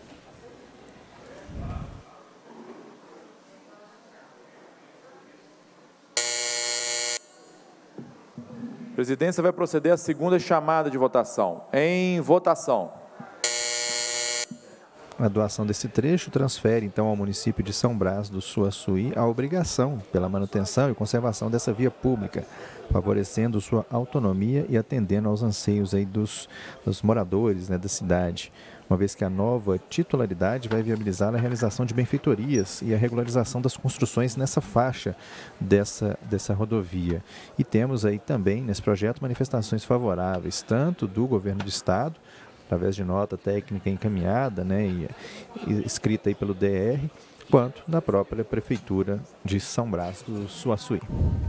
A presidência vai proceder à segunda chamada de votação. Em votação. A doação desse trecho transfere, então, ao município de São Brás do Suaçuí a obrigação pela manutenção e conservação dessa via pública, favorecendo sua autonomia e atendendo aos anseios aí dos moradores, né, da cidade, uma vez que a nova titularidade vai viabilizar a realização de benfeitorias e a regularização das construções nessa faixa dessa rodovia. E temos aí também, nesse projeto, manifestações favoráveis, tanto do governo do estado, através de nota técnica encaminhada, né, e escrita aí pelo DR, quanto da própria Prefeitura de São Brás do Suaçuí.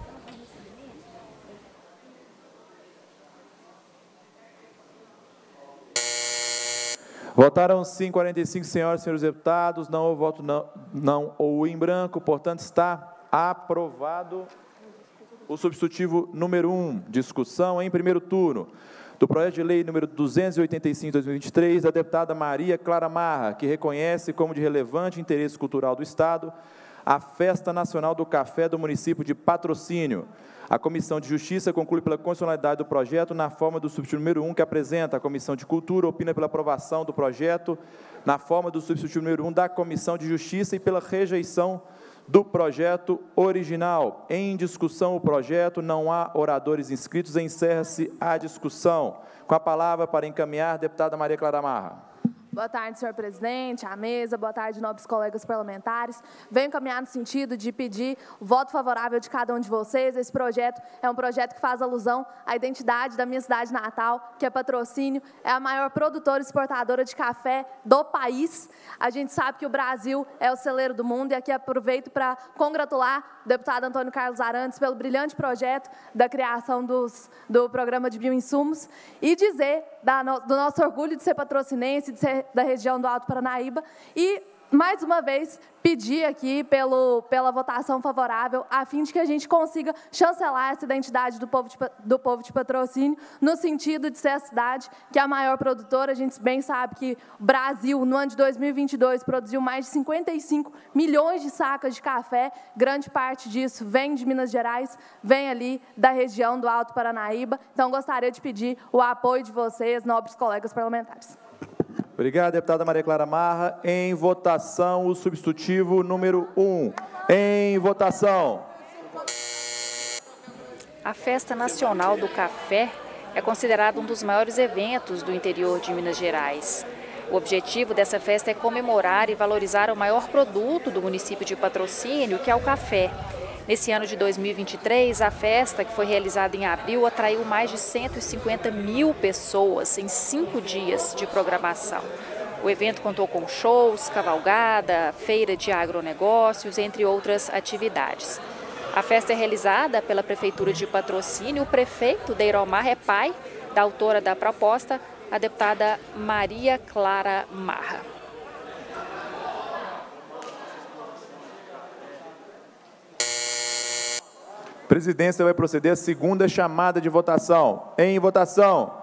Votaram sim 45 senhoras e senhores deputados, não houve voto não ou em branco, portanto está aprovado o substitutivo número 1, discussão em primeiro turno do projeto de lei número 285/2023 da deputada Maria Clara Marra, que reconhece como de relevante interesse cultural do Estado a Festa Nacional do Café do município de Patrocínio. A Comissão de Justiça conclui pela constitucionalidade do projeto na forma do substitutivo número 1 que apresenta. A Comissão de Cultura opina pela aprovação do projeto na forma do substitutivo número 1 da Comissão de Justiça e pela rejeição do projeto original. Em discussão o projeto, não há oradores inscritos, encerra-se a discussão. Com a palavra para encaminhar, deputada Maria Clara Marra. Boa tarde, senhor presidente, à mesa, boa tarde, nobres colegas parlamentares. Venho caminhar no sentido de pedir o voto favorável de cada um de vocês. Esse projeto é um projeto que faz alusão à identidade da minha cidade natal, que é Patrocínio, é a maior produtora e exportadora de café do país. A gente sabe que o Brasil é o celeiro do mundo e aqui aproveito para congratular o deputado Antônio Carlos Arantes pelo brilhante projeto da criação do programa de bioinsumos e dizer do nosso orgulho de ser patrocinense, de ser da região do Alto Paranaíba e, mais uma vez, pedir aqui pela votação favorável, a fim de que a gente consiga chancelar essa identidade do povo de Patrocínio, no sentido de ser a cidade que é a maior produtora. A gente bem sabe que o Brasil, no ano de 2022, produziu mais de 55 milhões de sacas de café, grande parte disso vem de Minas Gerais, vem ali da região do Alto Paranaíba. Então, gostaria de pedir o apoio de vocês, nobres colegas parlamentares. Obrigado, deputada Maria Clara Marra. Em votação, o substitutivo número 1. Em votação. A Festa Nacional do Café é considerada um dos maiores eventos do interior de Minas Gerais. O objetivo dessa festa é comemorar e valorizar o maior produto do município de Patrocínio, que é o café. Nesse ano de 2023, a festa, que foi realizada em abril, atraiu mais de 150 mil pessoas em 5 dias de programação. O evento contou com shows, cavalgada, feira de agronegócios, entre outras atividades. A festa é realizada pela Prefeitura de Patrocínio. O prefeito Deiromar é pai da autora da proposta, a deputada Maria Clara Marra. A presidência vai proceder à segunda chamada de votação. Em votação.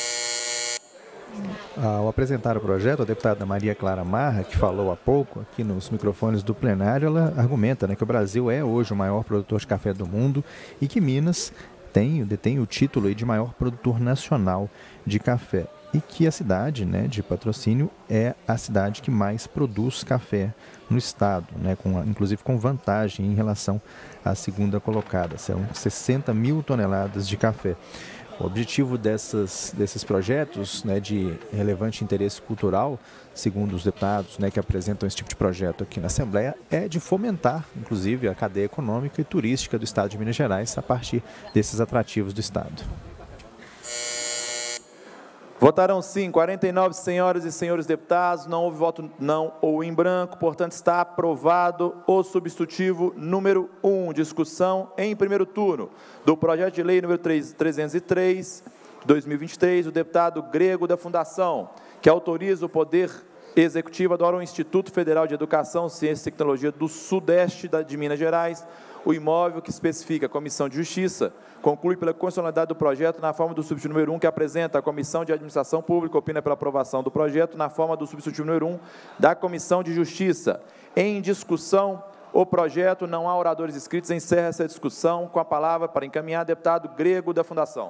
Ao apresentar o projeto, a deputada Maria Clara Marra, que falou há pouco aqui nos microfones do plenário, ela argumenta, né, que o Brasil é hoje o maior produtor de café do mundo e que Minas detém o título aí de maior produtor nacional de café. E que a cidade, né, de Patrocínio é a cidade que mais produz café no estado, né, inclusive com vantagem em relação à segunda colocada. São 60 mil toneladas de café. O objetivo desses projetos, né, de relevante interesse cultural, segundo os deputados, né, que apresentam esse tipo de projeto aqui na Assembleia, é de fomentar, inclusive, a cadeia econômica e turística do estado de Minas Gerais a partir desses atrativos do estado. Votaram sim 49 senhoras e senhores deputados, não houve voto não ou em branco, portanto está aprovado o substitutivo número 1, discussão em primeiro turno do projeto de lei número 303, 2023, o deputado Grego da Fundação, que autoriza o Poder Executivo a adorar o Instituto Federal de Educação, Ciência e Tecnologia do Sudeste de Minas Gerais, o imóvel que especifica a Comissão de Justiça, conclui pela constitucionalidade do projeto na forma do substitutivo número 1, que apresenta a Comissão de Administração Pública, opina pela aprovação do projeto na forma do substitutivo número 1 da Comissão de Justiça. Em discussão, o projeto, não há oradores inscritos, encerra essa discussão com a palavra para encaminhar deputado Grego da Fundação.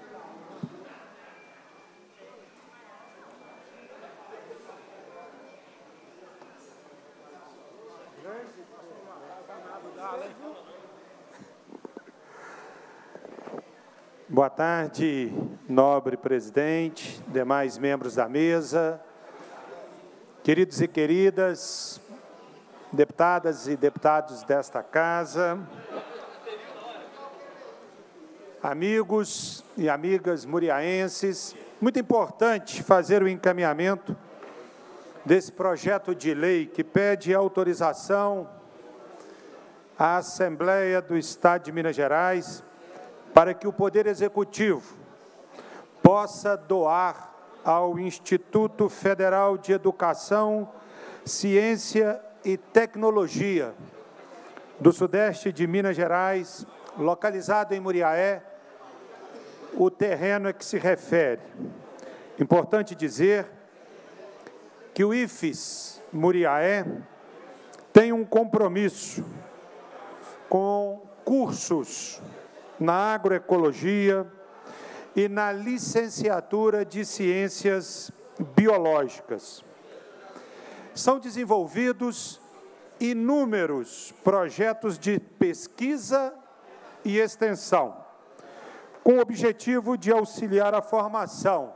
Boa tarde, nobre presidente, demais membros da mesa, queridos e queridas, deputadas e deputados desta casa, amigos e amigas muriaenses. Muito importante fazer o encaminhamento desse projeto de lei que pede autorização à Assembleia do Estado de Minas Gerais para que o Poder Executivo possa doar ao Instituto Federal de Educação, Ciência e Tecnologia do Sudeste de Minas Gerais, localizado em Muriaé, o terreno a que se refere. Importante dizer que o IFES Muriaé tem um compromisso com cursos na agroecologia e na licenciatura de ciências biológicas. São desenvolvidos inúmeros projetos de pesquisa e extensão, com o objetivo de auxiliar a formação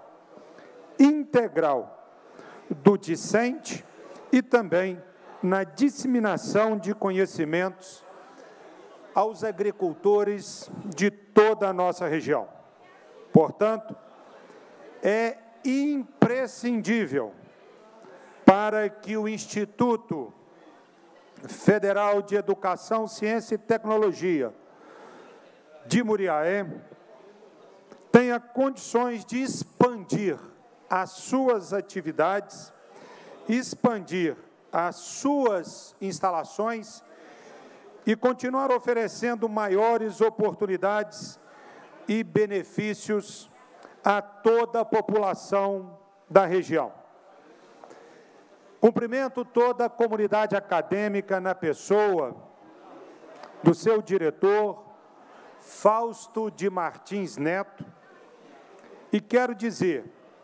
integral do discente e também na disseminação de conhecimentos aos agricultores de toda a nossa região. Portanto, é imprescindível para que o Instituto Federal de Educação, Ciência e Tecnologia de Muriaé tenha condições de expandir as suas atividades, expandir as suas instalações e continuar oferecendo maiores oportunidades e benefícios a toda a população da região. Cumprimento toda a comunidade acadêmica na pessoa do seu diretor, Fausto de Martins Neto, e quero dizer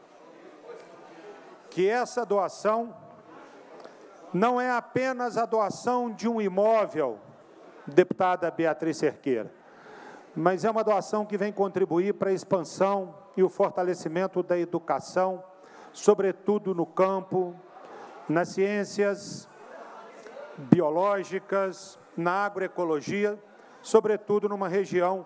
que essa doação não é apenas a doação de um imóvel, deputada Beatriz Cerqueira, mas é uma doação que vem contribuir para a expansão e o fortalecimento da educação, sobretudo no campo, nas ciências biológicas, na agroecologia, sobretudo numa região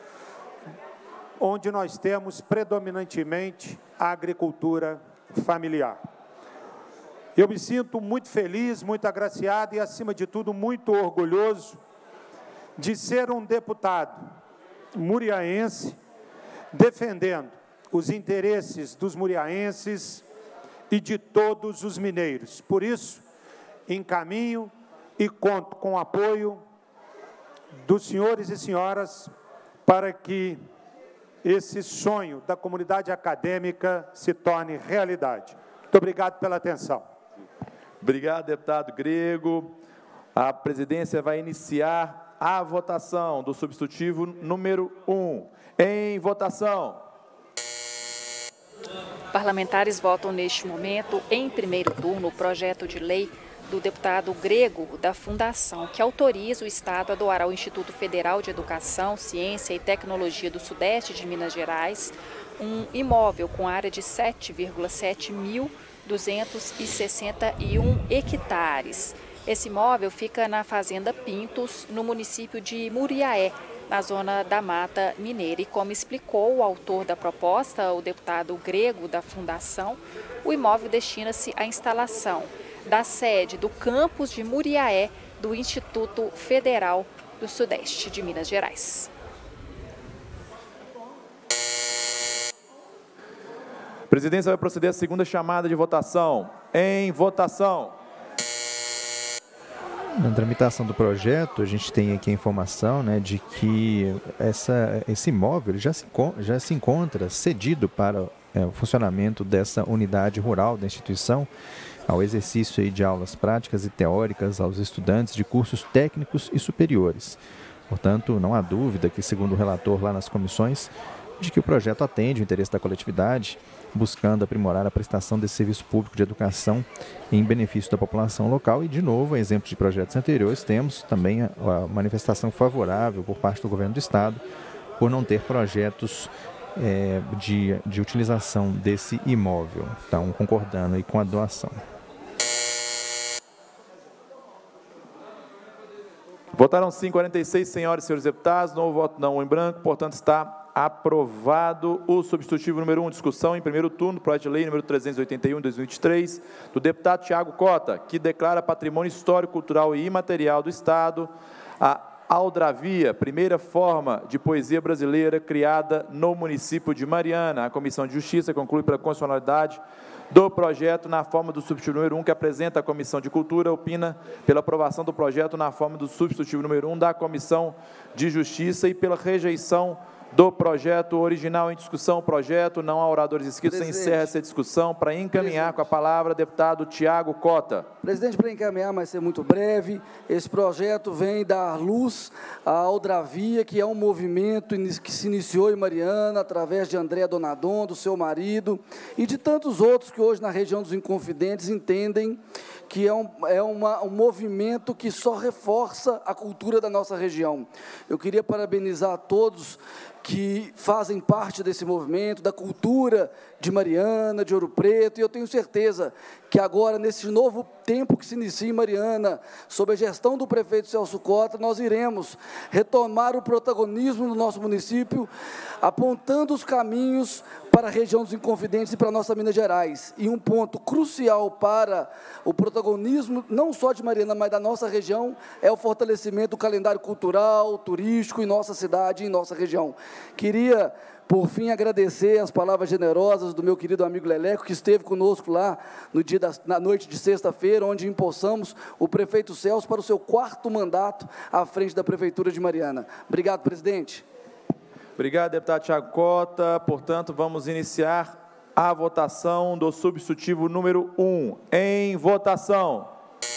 onde nós temos predominantemente a agricultura familiar. Eu me sinto muito feliz, muito agraciado e, acima de tudo, muito orgulhoso de ser um deputado muriaense defendendo os interesses dos muriaenses e de todos os mineiros. Por isso, encaminho e conto com o apoio dos senhores e senhoras para que esse sonho da comunidade acadêmica se torne realidade. Muito obrigado pela atenção. Obrigado, deputado Grego. A presidência vai iniciar a votação do substitutivo número 1. Em votação. Parlamentares votam neste momento, em primeiro turno, o projeto de lei do deputado Grego da Fundação, que autoriza o Estado a doar ao Instituto Federal de Educação, Ciência e Tecnologia do Sudeste de Minas Gerais um imóvel com área de 7,7.261 hectares. Esse imóvel fica na Fazenda Pintos, no município de Muriaé, na zona da Mata Mineira. E como explicou o autor da proposta, o deputado Grego da Fundação, o imóvel destina-se à instalação da sede do campus de Muriaé do Instituto Federal do Sudeste de Minas Gerais. A presidência vai proceder à segunda chamada de votação. Em votação. Na tramitação do projeto, a gente tem aqui a informação, né, de que esse imóvel ele já se encontra cedido para o funcionamento dessa unidade rural da instituição, ao exercício aí de aulas práticas e teóricas aos estudantes de cursos técnicos e superiores. Portanto, não há dúvida que, segundo o relator lá nas comissões, de que o projeto atende o interesse da coletividade, buscando aprimorar a prestação desse serviço público de educação em benefício da população local. E, de novo, a exemplo de projetos anteriores, temos também a manifestação favorável por parte do governo do Estado por não ter projetos de utilização desse imóvel. Então, concordando aí com a doação. Votaram sim 46 senhoras e senhores deputados, não voto não em branco, portanto está aprovado o substitutivo número 1, discussão em primeiro turno, projeto de lei número 381 de 2023, do deputado Tiago Cota, que declara patrimônio histórico, cultural e imaterial do Estado a Aldravia, primeira forma de poesia brasileira criada no município de Mariana. A Comissão de Justiça conclui pela constitucionalidade do projeto na forma do substitutivo número 1, que apresenta a Comissão de Cultura, opina pela aprovação do projeto na forma do substitutivo número 1 da Comissão de Justiça e pela rejeição do projeto original em discussão. Projeto, não há oradores inscritos, encerra essa discussão. Para encaminhar com a palavra, deputado Tiago Cota. Presidente, para encaminhar, mas ser muito breve, esse projeto vem dar luz à Aldravia, que é um movimento que se iniciou em Mariana, através de André Donadon, do seu marido, e de tantos outros que hoje na região dos Inconfidentes entendem que é um movimento que só reforça a cultura da nossa região. Eu queria parabenizar a todos que fazem parte desse movimento, da cultura de Mariana, de Ouro Preto, e eu tenho certeza que agora, nesse novo tempo que se inicia em Mariana, sob a gestão do prefeito Celso Cota, nós iremos retomar o protagonismo do nosso município, apontando os caminhos para a região dos Inconfidentes e para a nossa Minas Gerais. E um ponto crucial para o protagonismo, não só de Mariana, mas da nossa região, é o fortalecimento do calendário cultural, turístico em nossa cidade e em nossa região. Queria, por fim, agradecer as palavras generosas do meu querido amigo Leleco, que esteve conosco lá na noite de sexta-feira, onde empossamos o prefeito Celso para o seu 4º mandato à frente da Prefeitura de Mariana. Obrigado, presidente. Obrigado, deputado Tiago Cota. Portanto, vamos iniciar a votação do substitutivo número 1. Em votação.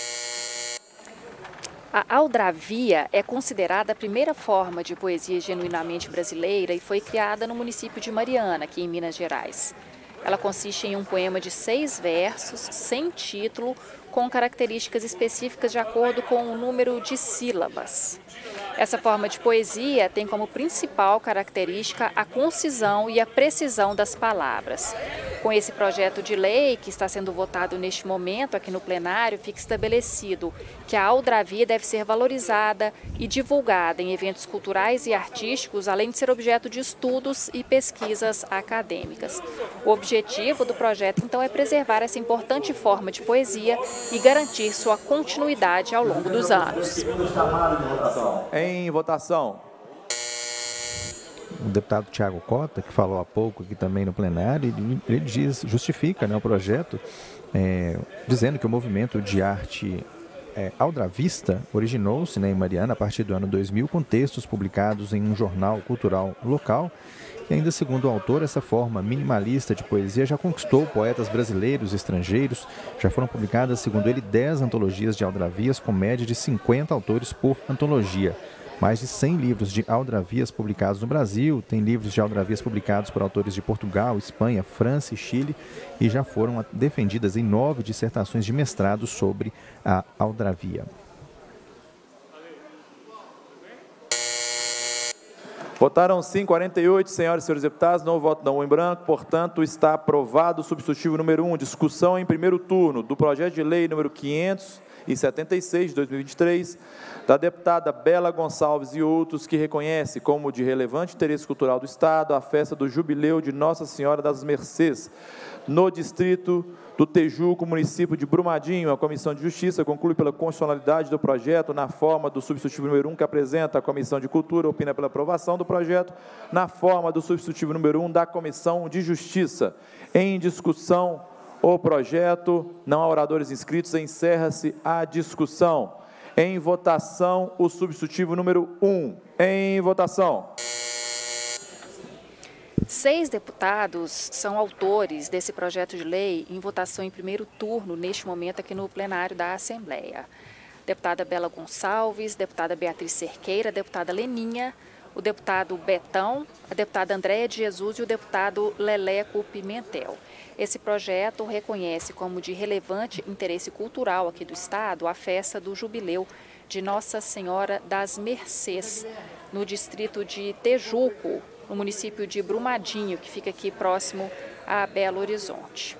A Aldravia é considerada a primeira forma de poesia genuinamente brasileira e foi criada no município de Mariana, aqui em Minas Gerais. Ela consiste em um poema de 6 versos, sem título, com características específicas de acordo com o número de sílabas. Essa forma de poesia tem como principal característica a concisão e a precisão das palavras. Com esse projeto de lei, que está sendo votado neste momento aqui no plenário, fica estabelecido que a Aldravia deve ser valorizada e divulgada em eventos culturais e artísticos, além de ser objeto de estudos e pesquisas acadêmicas. O objetivo do projeto, então, é preservar essa importante forma de poesia e garantir sua continuidade ao longo dos anos. Em votação. O deputado Tiago Cota, que falou há pouco aqui também no plenário, ele justifica, né, o projeto, dizendo que o movimento de arte aldravista originou-se, né, em Mariana a partir do ano 2000, com textos publicados em um jornal cultural local. E ainda segundo o autor, essa forma minimalista de poesia já conquistou poetas brasileiros e estrangeiros. Já foram publicadas, segundo ele, 10 antologias de aldravias, com média de 50 autores por antologia. Mais de 100 livros de aldravias publicados no Brasil, tem livros de aldravias publicados por autores de Portugal, Espanha, França e Chile, e já foram defendidas em 9 dissertações de mestrado sobre a aldravia. Votaram sim 48, senhoras e senhores deputados, não voto não em branco, portanto, está aprovado o substitutivo número 1, discussão em primeiro turno do projeto de lei número 500, 2.176, de 2023, da deputada Bela Gonçalves e outros, que reconhece como de relevante interesse cultural do Estado a festa do Jubileu de Nossa Senhora das Mercês, no distrito do Tejuco, município de Brumadinho. A Comissão de Justiça conclui pela constitucionalidade do projeto na forma do substitutivo número 1, que apresenta a Comissão de Cultura, opina pela aprovação do projeto na forma do substitutivo número 1 da Comissão de Justiça. Em discussão o projeto, não há oradores inscritos, encerra-se a discussão. Em votação, o substitutivo número 1. Em votação. 6 deputados são autores desse projeto de lei em votação em primeiro turno, neste momento aqui no plenário da Assembleia. Deputada Bela Gonçalves, deputada Beatriz Cerqueira, deputada Leninha, o deputado Betão, a deputada Andréia de Jesus e o deputado Leleco Pimentel. Esse projeto reconhece como de relevante interesse cultural aqui do Estado a festa do Jubileu de Nossa Senhora das Mercês, no distrito de Tejuco, no município de Brumadinho, que fica aqui próximo a Belo Horizonte.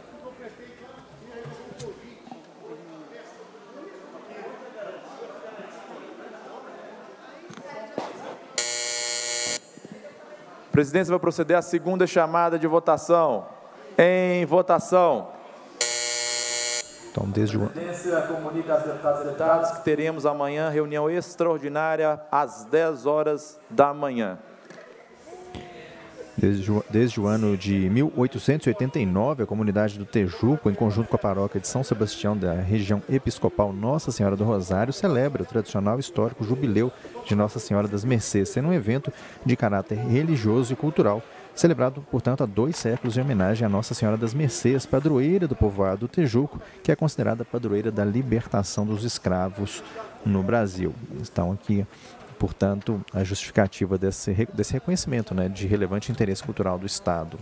A presidência vai proceder à segunda chamada de votação. Em votação. Então, desde o... A presidência comunica às deputadas e deputados que teremos amanhã reunião extraordinária às 10 horas da manhã. Desde o ano de 1889, a comunidade do Tejuco, em conjunto com a paróquia de São Sebastião da região episcopal Nossa Senhora do Rosário, celebra o tradicional e histórico Jubileu de Nossa Senhora das Mercês, sendo um evento de caráter religioso e cultural, celebrado, portanto, há 2 séculos em homenagem à Nossa Senhora das Mercês, padroeira do povoado do Tejuco, que é considerada padroeira da libertação dos escravos no Brasil. Estão aqui, portanto, a justificativa desse reconhecimento, né, de relevante interesse cultural do Estado.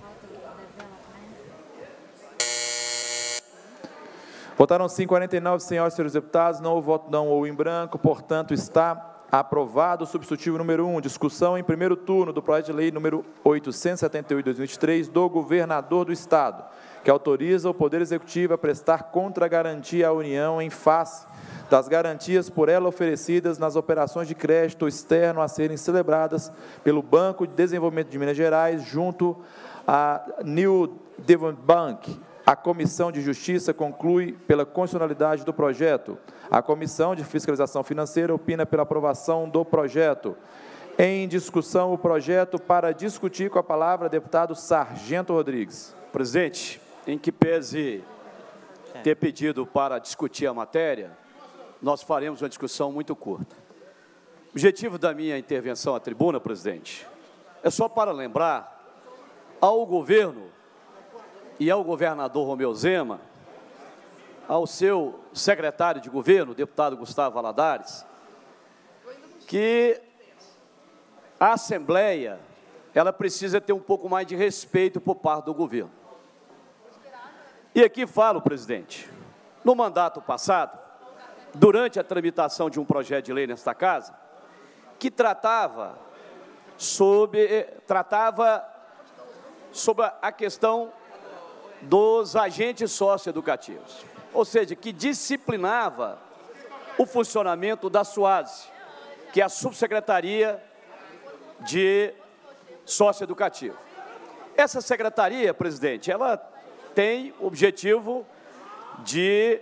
Votaram sim 49 senhoras e senhores deputados, não houve voto não ou em branco, portanto, está aprovado o substitutivo número 1, discussão em primeiro turno do projeto de lei número 878 de 2023 do governador do Estado, que autoriza o Poder Executivo a prestar contra-garantia à União em face das garantias por ela oferecidas nas operações de crédito externo a serem celebradas pelo Banco de Desenvolvimento de Minas Gerais junto à New Development Bank. A Comissão de Justiça conclui pela constitucionalidade do projeto. A Comissão de Fiscalização Financeira opina pela aprovação do projeto. Em discussão, o projeto para discutir com a palavra, deputado Sargento Rodrigues. Presidente, em que pese ter pedido para discutir a matéria, nós faremos uma discussão muito curta. O objetivo da minha intervenção à tribuna, presidente, é só para lembrar ao governo e ao governador Romeu Zema, ao seu secretário de governo, o deputado Gustavo Valadares, que a Assembleia, ela precisa ter um pouco mais de respeito por parte do governo. E aqui falo, presidente, no mandato passado, durante a tramitação de um projeto de lei nesta casa, que tratava sobre a questão dos agentes socioeducativos, ou seja, que disciplinava o funcionamento da SUASE, que é a Subsecretaria de Socioeducativo. Essa secretaria, presidente, ela tem o objetivo de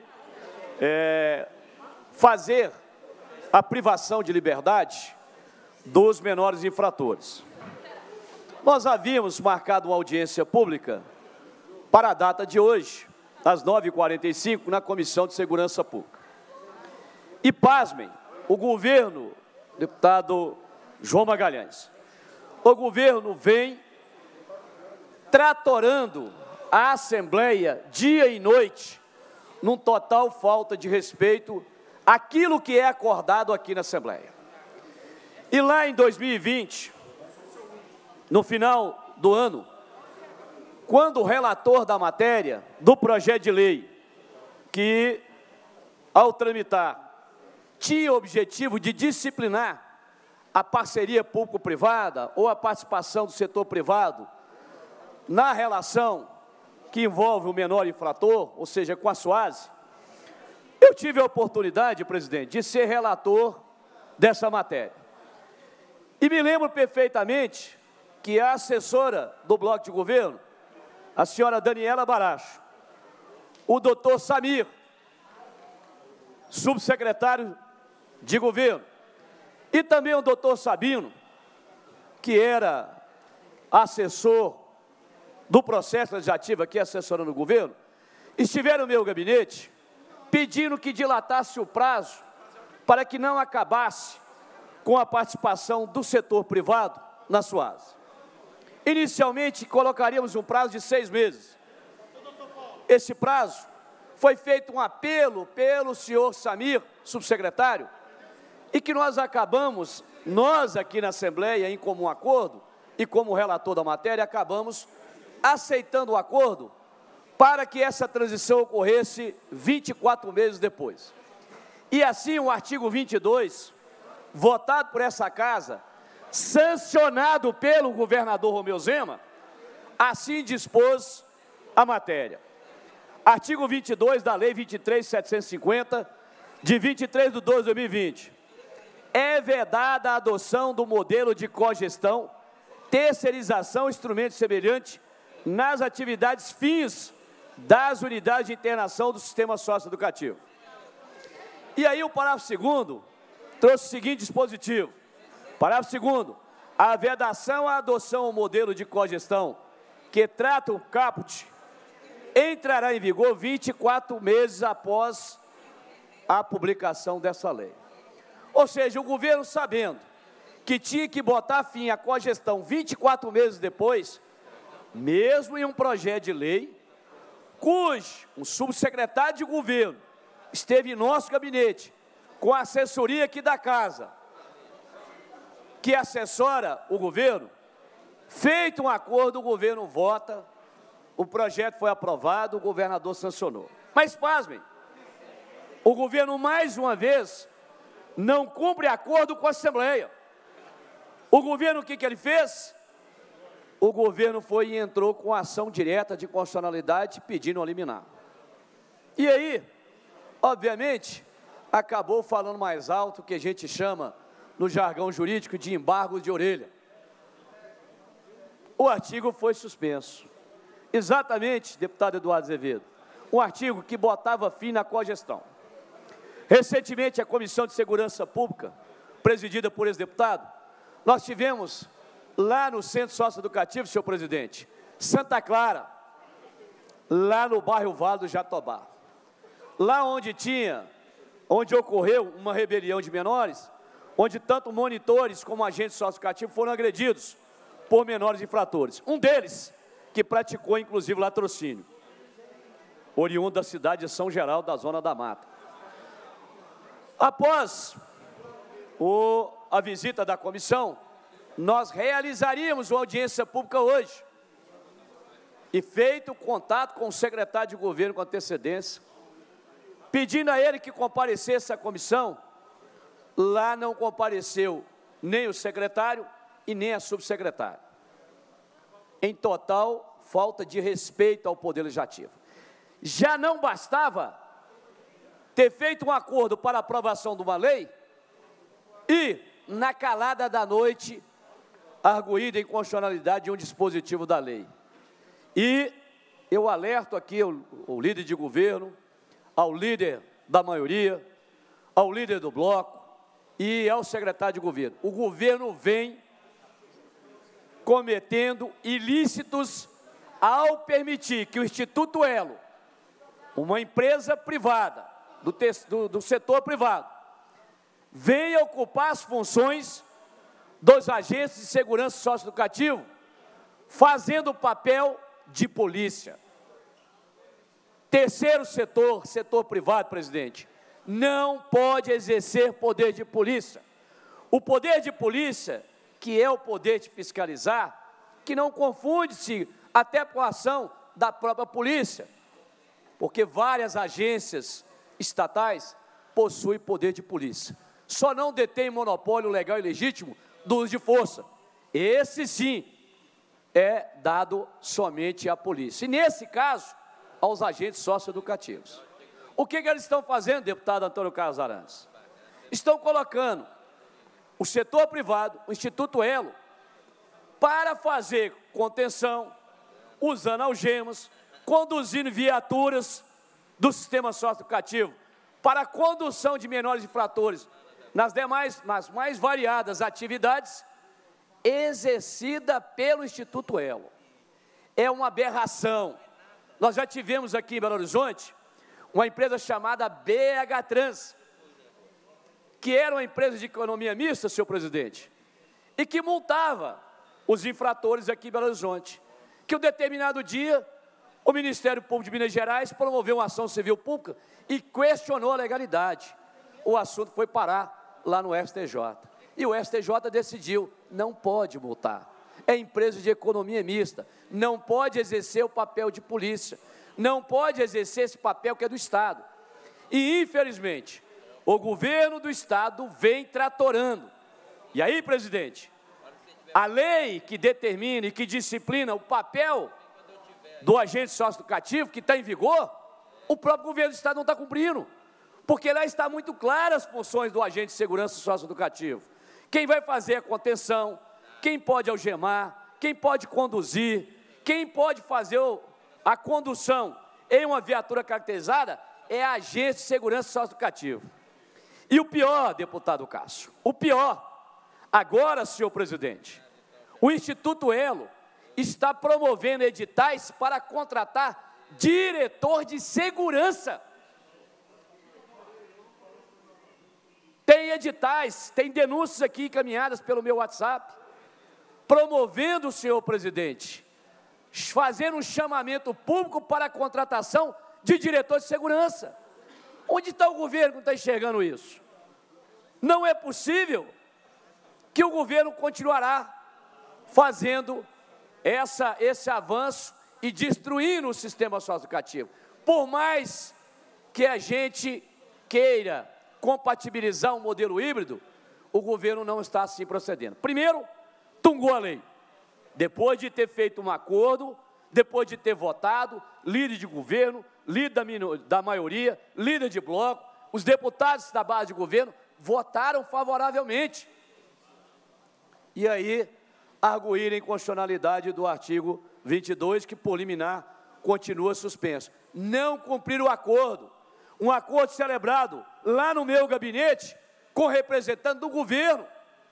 fazer a privação de liberdade dos menores infratores. Nós havíamos marcado uma audiência pública para a data de hoje, às 9h45, na Comissão de Segurança Pública. E, pasmem, o governo, deputado João Magalhães, o governo vem tratorando a Assembleia dia e noite, num total falta de respeito àquilo que é acordado aqui na Assembleia. E lá em 2020, no final do ano, quando o relator da matéria do projeto de lei, que, ao tramitar, tinha o objetivo de disciplinar a parceria público-privada ou a participação do setor privado na relação que envolve o menor infrator, ou seja, com a SUASE, Eu tive a oportunidade, presidente, de ser relator dessa matéria. E me lembro perfeitamente que a assessora do bloco de governo, a senhora Daniela Baracho, o doutor Samir, subsecretário de governo, e também o doutor Sabino, que era assessor do processo legislativo, aqui assessorando o governo, estiveram no meu gabinete pedindo que dilatasse o prazo para que não acabasse com a participação do setor privado na SUASE. Inicialmente, colocaríamos um prazo de 6 meses. Esse prazo foi feito um apelo pelo senhor Samir, subsecretário, e que nós acabamos, nós aqui na Assembleia, em comum acordo, e como relator da matéria, acabamos aceitando o acordo para que essa transição ocorresse 24 meses depois. E assim o artigo 22, votado por essa casa, sancionado pelo governador Romeu Zema, assim dispôs a matéria. Artigo 22 da Lei 23.750, de 23 de 12 de 2020. É vedada a adoção do modelo de cogestão, terceirização, instrumento semelhante nas atividades fins das unidades de internação do sistema socioeducativo. E aí o parágrafo 2º trouxe o seguinte dispositivo. Parágrafo 2º. A vedação à adoção ao modelo de cogestão que trata o caput entrará em vigor 24 meses após a publicação dessa lei. Ou seja, o governo, sabendo que tinha que botar fim à cogestão 24 meses depois, mesmo em um projeto de lei, cujo um subsecretário de governo esteve em nosso gabinete, com a assessoria aqui da casa, que assessora o governo, feito um acordo, o governo vota, o projeto foi aprovado, o governador sancionou. Mas, pasmem, o governo, mais uma vez, não cumpre acordo com a Assembleia. O governo, o que ele fez? O governo foi e entrou com ação direta de constitucionalidade pedindo a liminar. E aí, obviamente, acabou falando mais alto, que a gente chama, no jargão jurídico, de embargo de orelha. O artigo foi suspenso. Exatamente, deputado Eduardo Azevedo, um artigo que botava fim na cogestão. Recentemente, a Comissão de Segurança Pública, presidida por ex-deputado, nós tivemos lá no Centro Socioeducativo, senhor presidente, Santa Clara, lá no bairro Vale do Jatobá, lá onde ocorreu uma rebelião de menores, onde tanto monitores como agentes socioeducativos foram agredidos por menores infratores. Um deles, que praticou, inclusive, latrocínio, oriundo da cidade de São Geraldo, da Zona da Mata. Após a visita da comissão, nós realizaríamos uma audiência pública hoje, e feito contato com o secretário de governo com antecedência, pedindo a ele que comparecesse à comissão. Lá não compareceu nem o secretário e nem a subsecretária. Em total, falta de respeito ao Poder Legislativo. Já não bastava ter feito um acordo para aprovação de uma lei e, na calada da noite, arguída a inconstitucionalidade de um dispositivo da lei. E eu alerto aqui o líder de governo, ao líder da maioria, ao líder do bloco e ao secretário de governo. O governo vem cometendo ilícitos ao permitir que o Instituto Elo, uma empresa privada, do setor privado, venha ocupar as funções dos agentes de segurança socioeducativo, fazendo o papel de polícia. Terceiro setor privado, presidente, não pode exercer poder de polícia. O poder de polícia, que é o poder de fiscalizar, que não confunde-se até com a ação da própria polícia, porque várias agências estatais possuem poder de polícia. Só não detém monopólio legal e legítimo do uso de força. Esse sim é dado somente à polícia. E nesse caso, aos agentes socioeducativos. O que eles estão fazendo, deputado Antônio Carlos Arantes? Estão colocando o setor privado, o Instituto Elo, para fazer contenção, usando algemas, conduzindo viaturas do sistema socioeducativo para a condução de menores infratores nas mais variadas atividades exercida pelo Instituto Elo. É uma aberração. Nós já tivemos aqui em Belo Horizonte uma empresa chamada BH Trans, que era uma empresa de economia mista, senhor presidente, e que multava os infratores aqui em Belo Horizonte, que um determinado dia o Ministério Público de Minas Gerais promoveu uma ação civil pública e questionou a legalidade. O assunto foi parar lá no STJ. E o STJ decidiu, não pode multar. É empresa de economia mista, não pode exercer o papel de polícia, não pode exercer esse papel que é do Estado. E, infelizmente, o governo do Estado vem tratorando. E aí, presidente, a lei que determina e que disciplina o papel do agente socioeducativo que está em vigor, o próprio governo do Estado não está cumprindo, porque lá está muito claras as funções do agente de segurança socioeducativo. Quem vai fazer a contenção, quem pode algemar, quem pode conduzir, quem pode fazer a condução em uma viatura caracterizada é agente de segurança socioeducativo. E o pior, deputado Cássio, o pior, agora, senhor presidente, o Instituto Elo está promovendo editais para contratar diretor de segurança. Tem editais, tem denúncias aqui encaminhadas pelo meu WhatsApp, promovendo, senhor presidente, fazendo um chamamento público para a contratação de diretor de segurança. Onde está o governo que não está enxergando isso? Não é possível que o governo continuará fazendo esse avanço e destruindo o sistema socioeducativo. Por mais que a gente queira compatibilizar um modelo híbrido, o governo não está assim procedendo. Primeiro, tungou a lei. Depois de ter feito um acordo, depois de ter votado, líder de governo, líder da maioria, líder de bloco, os deputados da base de governo votaram favoravelmente. E aí, arguíram a inconstitucionalidade do artigo 22, que por liminar continua suspenso. Não cumprir o acordo. Um acordo celebrado lá no meu gabinete com representante do governo.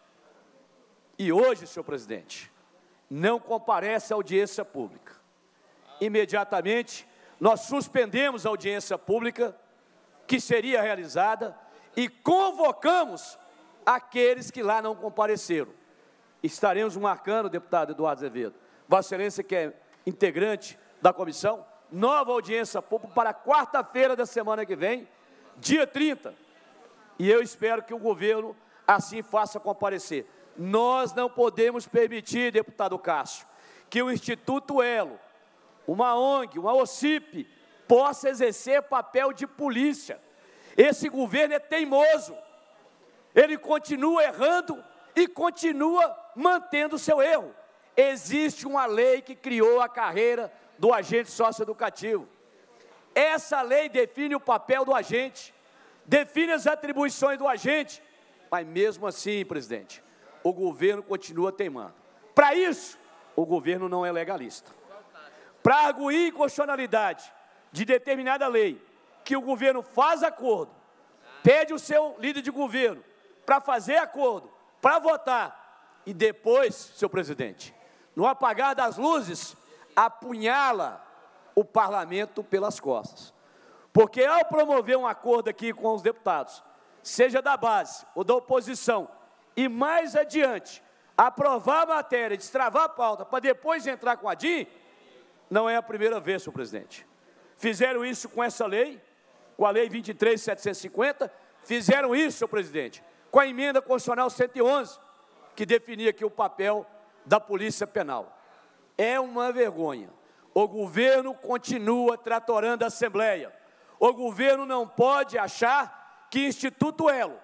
E hoje, senhor presidente, não comparece à audiência pública. Imediatamente, nós suspendemos a audiência pública que seria realizada e convocamos aqueles que lá não compareceram. Estaremos marcando, deputado Eduardo Azevedo, Vossa Excelência, que é integrante da comissão, nova audiência pública para quarta-feira da semana que vem, dia 30. E eu espero que o governo assim faça comparecer. Nós não podemos permitir, deputado Cássio, que o Instituto Elo, uma ONG, uma OCIP, possa exercer papel de polícia. Esse governo é teimoso. Ele continua errando e continua mantendo o seu erro. Existe uma lei que criou a carreira do agente socioeducativo. Essa lei define o papel do agente, define as atribuições do agente, mas mesmo assim, presidente, o governo continua teimando. Para isso, o governo não é legalista. Para arguir inconstitucionalidade de determinada lei, que o governo faz acordo, pede o seu líder de governo para fazer acordo, para votar, e depois, senhor presidente, no apagar das luzes, apunhala o parlamento pelas costas. Porque ao promover um acordo aqui com os deputados, seja da base ou da oposição, e mais adiante, aprovar a matéria, destravar a pauta, para depois entrar com a DIN, não é a primeira vez, senhor presidente. Fizeram isso com essa lei, com a lei 23.750, fizeram isso, senhor presidente, com a emenda constitucional 111, que definia aqui o papel da Polícia Penal. É uma vergonha. O governo continua tratorando a Assembleia. O governo não pode achar que Instituto Elo,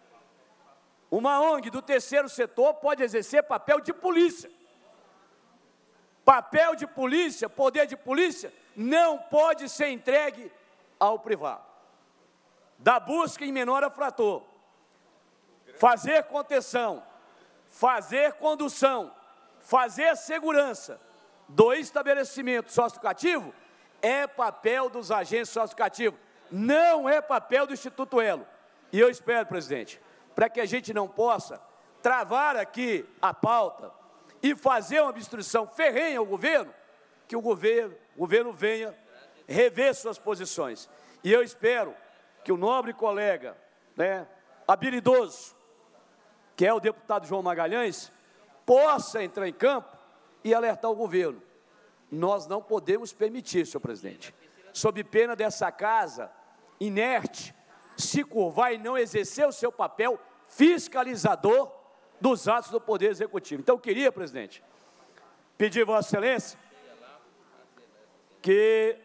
uma ONG do terceiro setor, pode exercer papel de polícia. Papel de polícia, poder de polícia, não pode ser entregue ao privado. da busca em menor infrator, fazer contenção, fazer condução, fazer segurança do estabelecimento socioeducativo é papel dos agentes socioeducativos, não é papel do Instituto Elo. E eu espero, presidente, para que a gente não possa travar aqui a pauta e fazer uma obstrução ferrenha ao governo, que o governo venha rever suas posições. E eu espero que o nobre colega, habilidoso, que é o deputado João Magalhães, possa entrar em campo e alertar o governo. Nós não podemos permitir, senhor presidente, sob pena dessa casa inerte, se curvar e não exercer o seu papel fiscalizador dos atos do Poder Executivo. Então, eu queria, presidente, pedir a Vossa Excelência que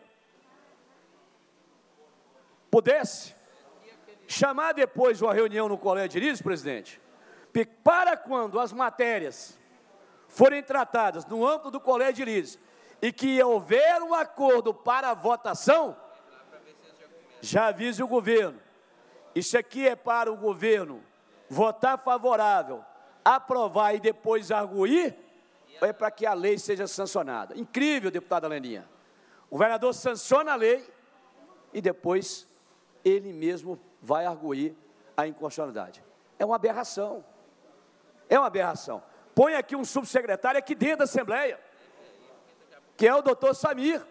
pudesse chamar depois uma reunião no Colégio de Jurízes, presidente, para quando as matérias forem tratadas no âmbito do Colégio de Jurízes e que houver um acordo para a votação, já avise o governo. Isso aqui é para o governo votar favorável, aprovar e depois arguir, ou é para que a lei seja sancionada? Incrível, deputada Leninha. O governador sanciona a lei e depois ele mesmo vai arguir a inconstitucionalidade. É uma aberração. É uma aberração. Põe aqui um subsecretário aqui dentro da Assembleia, que é o doutor Samir.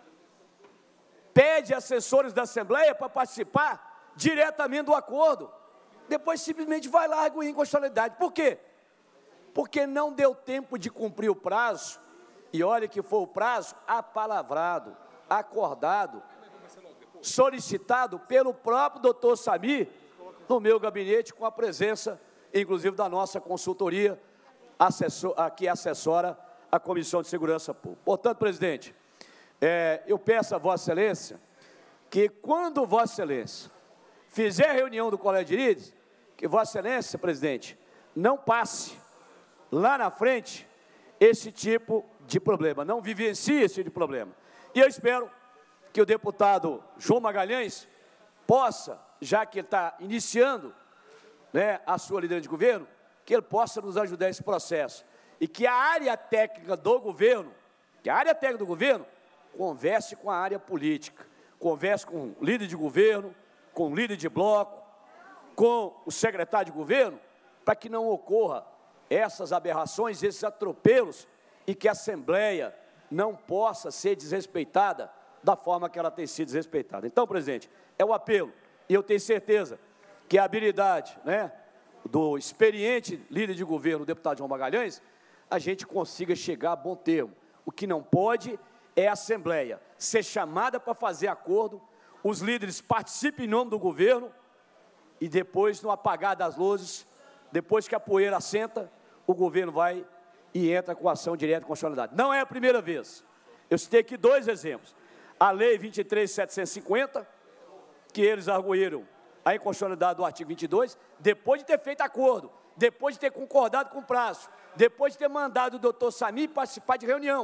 Pede assessores da Assembleia para participar diretamente do acordo. Depois simplesmente vai lá arguir a inconstitucionalidade. Por quê? Porque não deu tempo de cumprir o prazo, e olha que foi o prazo apalavrado, acordado, solicitado pelo próprio doutor Samir, no meu gabinete, com a presença, inclusive, da nossa consultoria, que assessora a Comissão de Segurança Pública. Portanto, presidente, eu peço a Vossa Excelência que, quando Vossa Excelência fizer a reunião do Colégio de Jurízes, que Vossa Excelência, presidente, não passe lá na frente esse tipo de problema, não vivencie esse tipo de problema. E eu espero que o deputado João Magalhães possa, já que ele está iniciando a sua liderança de governo, que ele possa nos ajudar nesse processo. E que a área técnica do governo, converse com a área política, converse com o líder de governo, com o líder de bloco, com o secretário de governo, para que não ocorra essas aberrações, esses atropelos, e que a Assembleia não possa ser desrespeitada da forma que ela tem sido desrespeitada. Então, presidente, é o apelo, e eu tenho certeza que a habilidade do experiente líder de governo, o deputado João Magalhães, a gente consiga chegar a bom termo. O que não pode é a Assembleia ser chamada para fazer acordo, os líderes participem em nome do governo, e depois, no apagar das luzes, depois que a poeira assenta, o governo vai e entra com ação direta de constitucionalidade. Não é a primeira vez. Eu citei aqui 2 exemplos. A Lei 23.750, que eles arguíram a inconstitucionalidade do artigo 22, depois de ter feito acordo, depois de ter concordado com o prazo, depois de ter mandado o doutor Samir participar de reunião.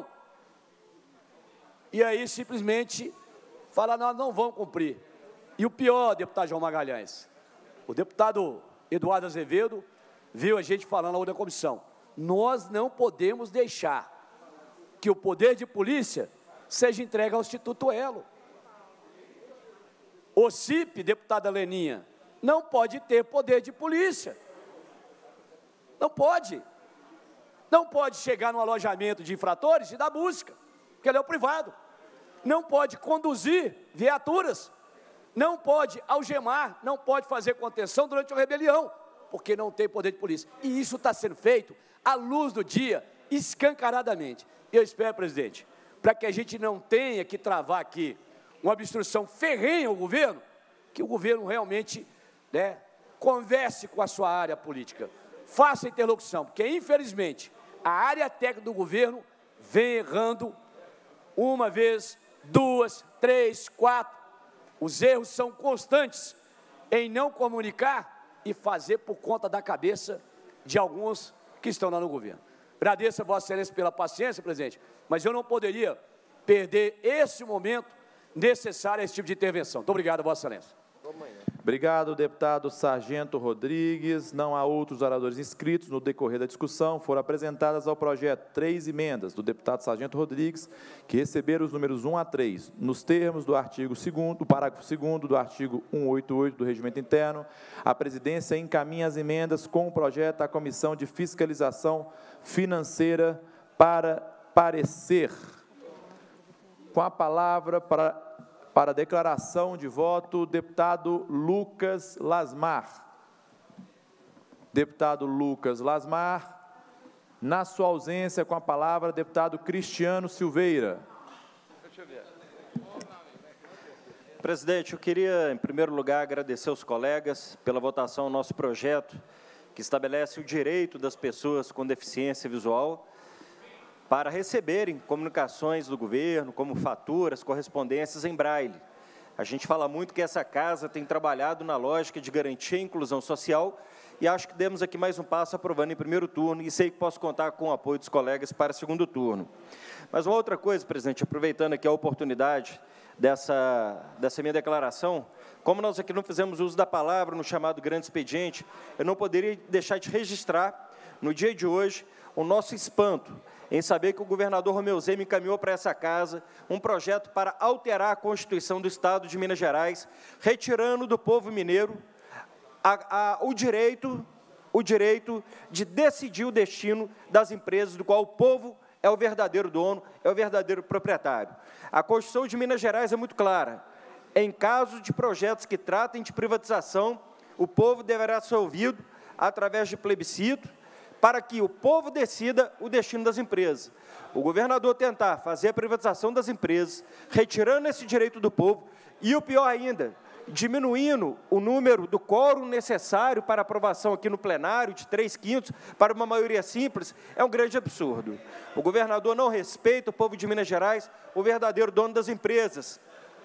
E aí, simplesmente, fala, nós não vamos cumprir. E o pior, deputado João Magalhães, o deputado Eduardo Azevedo viu a gente falando na outra comissão. Nós não podemos deixar que o poder de polícia seja entregue ao Instituto Elo. O CIP, deputada Leninha, não pode ter poder de polícia. Não pode. Não pode chegar no alojamento de infratores e dar busca, porque ele é o privado. Não pode conduzir viaturas. Não pode algemar, não pode fazer contenção durante uma rebelião, porque não tem poder de polícia. E isso está sendo feito à luz do dia, escancaradamente. Eu espero, presidente, para que a gente não tenha que travar aqui uma obstrução ferrenha ao governo, que o governo realmente converse com a sua área política, faça interlocução, porque, infelizmente, a área técnica do governo vem errando uma vez, 2, 3, 4. Os erros são constantes em não comunicar e fazer por conta da cabeça de alguns que estão lá no governo. Agradeço a Vossa Excelência pela paciência, presidente, mas eu não poderia perder esse momento necessário a esse tipo de intervenção. Muito obrigado, Vossa Excelência. Obrigado, deputado Sargento Rodrigues. Não há outros oradores inscritos. No decorrer da discussão, foram apresentadas ao projeto 3 emendas do deputado Sargento Rodrigues, que receberam os números 1 a 3, nos termos do artigo 2º, do parágrafo 2º do artigo 188 do Regimento Interno. A presidência encaminha as emendas com o projeto à Comissão de Fiscalização Financeira para parecer. Com a palavra para declaração de voto, deputado Lucas Lasmar. Deputado Lucas Lasmar. Na sua ausência, com a palavra, deputado Cristiano Silveira. Presidente, eu queria, em primeiro lugar, agradecer aos colegas pela votação do nosso projeto, que estabelece o direito das pessoas com deficiência visual para receberem comunicações do governo, como faturas, correspondências em braille. A gente fala muito que essa casa tem trabalhado na lógica de garantir a inclusão social e acho que demos aqui mais um passo aprovando em primeiro turno e sei que posso contar com o apoio dos colegas para segundo turno. Mas uma outra coisa, presidente, aproveitando aqui a oportunidade dessa minha declaração, como nós aqui não fizemos uso da palavra no chamado grande expediente, eu não poderia deixar de registrar, no dia de hoje, o nosso espanto em saber que o governador Romeu Zema encaminhou para essa casa um projeto para alterar a Constituição do Estado de Minas Gerais, retirando do povo mineiro o direito de decidir o destino das empresas, do qual o povo é o verdadeiro dono, é o verdadeiro proprietário. A Constituição de Minas Gerais é muito clara. Em caso de projetos que tratem de privatização, o povo deverá ser ouvido através de plebiscito, para que o povo decida o destino das empresas. O governador tentar fazer a privatização das empresas, retirando esse direito do povo, e o pior ainda, diminuindo o número do quórum necessário para aprovação aqui no plenário, de 3/5 para uma maioria simples, é um grande absurdo. O governador não respeita o povo de Minas Gerais, o verdadeiro dono das empresas.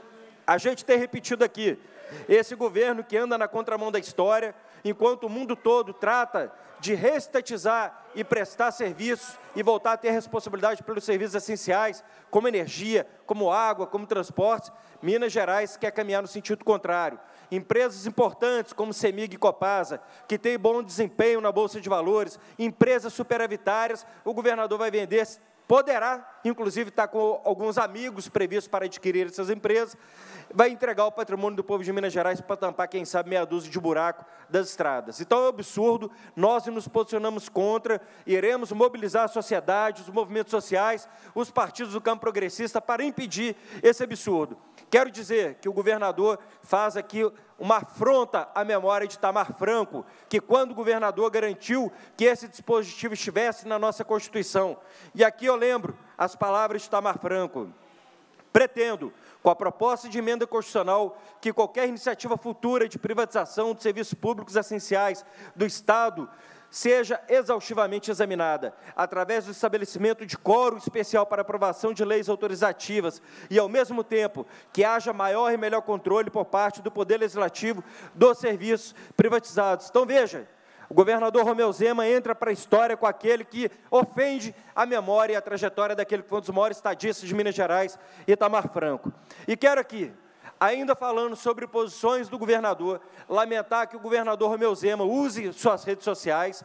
A gente tem repetido aqui, esse governo que anda na contramão da história, enquanto o mundo todo trata de reestatizar e prestar serviços e voltar a ter responsabilidade pelos serviços essenciais, como energia, como água, como transportes, Minas Gerais quer caminhar no sentido contrário. Empresas importantes como CEMIG e Copasa, que têm bom desempenho na Bolsa de Valores, empresas superavitárias, o governador vai vender, poderá, inclusive, estar com alguns amigos previstos para adquirir essas empresas, vai entregar o patrimônio do povo de Minas Gerais para tampar, quem sabe, meia dúzia de buraco das estradas. Então, é um absurdo, nós nos posicionamos contra, iremos mobilizar a sociedade, os movimentos sociais, os partidos do campo progressista para impedir esse absurdo. Quero dizer que o governador faz aqui uma afronta à memória de Itamar Franco, que quando o governador garantiu que esse dispositivo estivesse na nossa Constituição. E aqui eu lembro as palavras de Itamar Franco. Pretendo, com a proposta de emenda constitucional, que qualquer iniciativa futura de privatização de serviços públicos essenciais do Estado seja exaustivamente examinada, através do estabelecimento de quórum especial para aprovação de leis autorizativas e, ao mesmo tempo, que haja maior e melhor controle por parte do Poder Legislativo dos serviços privatizados. Então, veja, o governador Romeu Zema entra para a história com aquele que ofende a memória e a trajetória daquele que foi um dos maiores estadistas de Minas Gerais, Itamar Franco. E quero aqui, ainda falando sobre posições do governador, lamentar que o governador Romeu Zema usem suas redes sociais,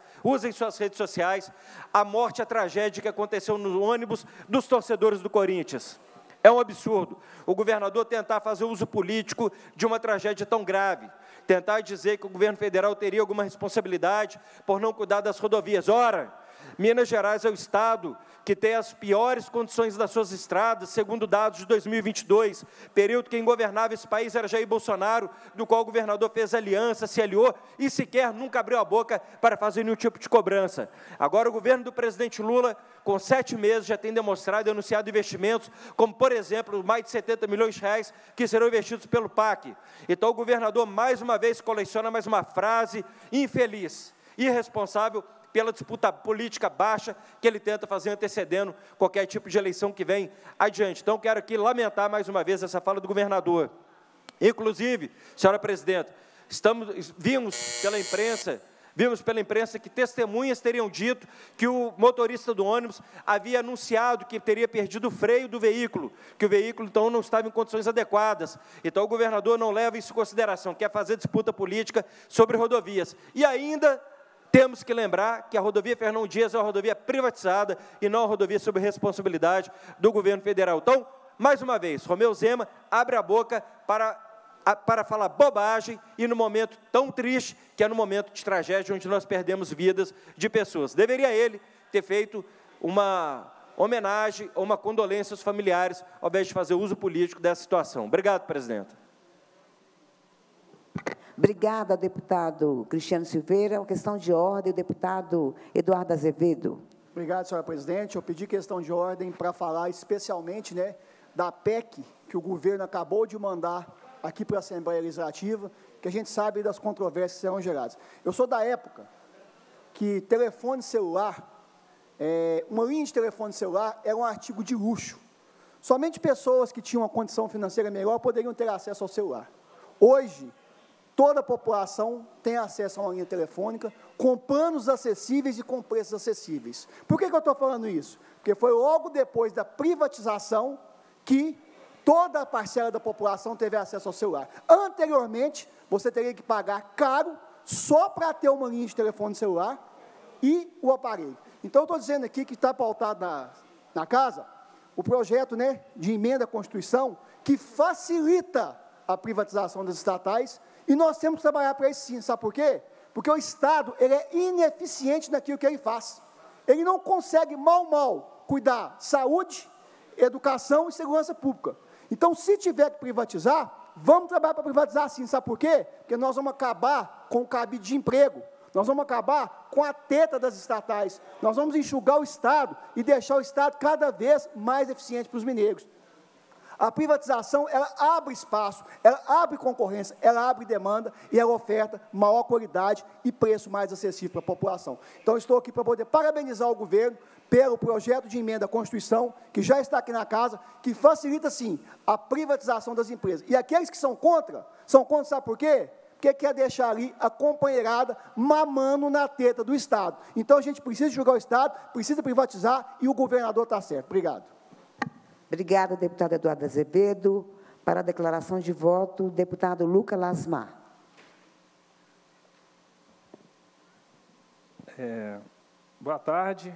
a morte e a tragédia que aconteceu no ônibus dos torcedores do Corinthians. É um absurdo o governador tentar fazer uso político de uma tragédia tão grave, tentar dizer que o governo federal teria alguma responsabilidade por não cuidar das rodovias. Ora, Minas Gerais é o estado que tem as piores condições das suas estradas, segundo dados de 2022, período que quem governava esse país era Jair Bolsonaro, do qual o governador fez aliança, se aliou e sequer nunca abriu a boca para fazer nenhum tipo de cobrança. Agora o governo do presidente Lula, com 7 meses, já tem demonstrado e anunciado investimentos, como, por exemplo, mais de 70 milhões de reais que serão investidos pelo PAC. Então o governador, mais uma vez, coleciona mais uma frase infeliz, irresponsável, pela disputa política baixa que ele tenta fazer antecedendo qualquer tipo de eleição que vem adiante. Então, quero aqui lamentar mais uma vez essa fala do governador. Inclusive, senhora presidenta, vimos pela imprensa Vimos pela imprensa que testemunhas teriam dito que o motorista do ônibus havia anunciado que teria perdido o freio do veículo, que o veículo, então, não estava em condições adequadas. Então, o governador não leva isso em consideração, quer fazer disputa política sobre rodovias. E ainda temos que lembrar que a rodovia Fernão Dias é uma rodovia privatizada e não uma rodovia sob responsabilidade do governo federal. Então, mais uma vez, Romeu Zema abre a boca para falar bobagem e no momento tão triste, que é no momento de tragédia, onde nós perdemos vidas de pessoas. Deveria ele ter feito uma homenagem ou uma condolência aos familiares, ao invés de fazer uso político dessa situação. Obrigado, presidenta. Obrigada, deputado Cristiano Silveira. Uma questão de ordem, o deputado Eduardo Azevedo. Obrigado, senhora presidente. Eu pedi questão de ordem para falar especialmente, da PEC que o governo acabou de mandar aqui para a Assembleia Legislativa, que a gente sabe das controvérsias que serão geradas. Eu sou da época que telefone celular, uma linha de telefone celular era um artigo de luxo. Somente pessoas que tinham uma condição financeira melhor poderiam ter acesso ao celular. Hoje, toda a população tem acesso a uma linha telefônica, com planos acessíveis e com preços acessíveis. Por que eu estou falando isso? Porque foi logo depois da privatização que toda a parcela da população teve acesso ao celular. Anteriormente, você teria que pagar caro só para ter uma linha de telefone celular e o aparelho. Então, eu estou dizendo aqui que está pautado na casa o projeto de emenda à Constituição que facilita a privatização das estatais e nós temos que trabalhar para isso sim. Sabe por quê? Porque o Estado ele é ineficiente naquilo que ele faz. Ele não consegue, mal, cuidar de saúde, educação e segurança pública. Então, se tiver que privatizar, vamos trabalhar para privatizar sim. Sabe por quê? Porque nós vamos acabar com o cabide de emprego, nós vamos acabar com a teta das estatais, nós vamos enxugar o Estado e deixar o Estado cada vez mais eficiente para os mineiros. A privatização, ela abre espaço, ela abre concorrência, ela abre demanda e ela oferta maior qualidade e preço mais acessível para a população. Então, estou aqui para poder parabenizar o governo pelo projeto de emenda à Constituição, que já está aqui na casa, que facilita, sim, a privatização das empresas. E aqueles que são contra, sabe por quê? Porque quer deixar ali a companheirada mamando na teta do Estado. Então, a gente precisa julgar o Estado, precisa privatizar e o governador está certo. Obrigado. Obrigada, deputado Eduardo Azevedo. Para a declaração de voto, o deputado Lucas Lasmar. Boa tarde.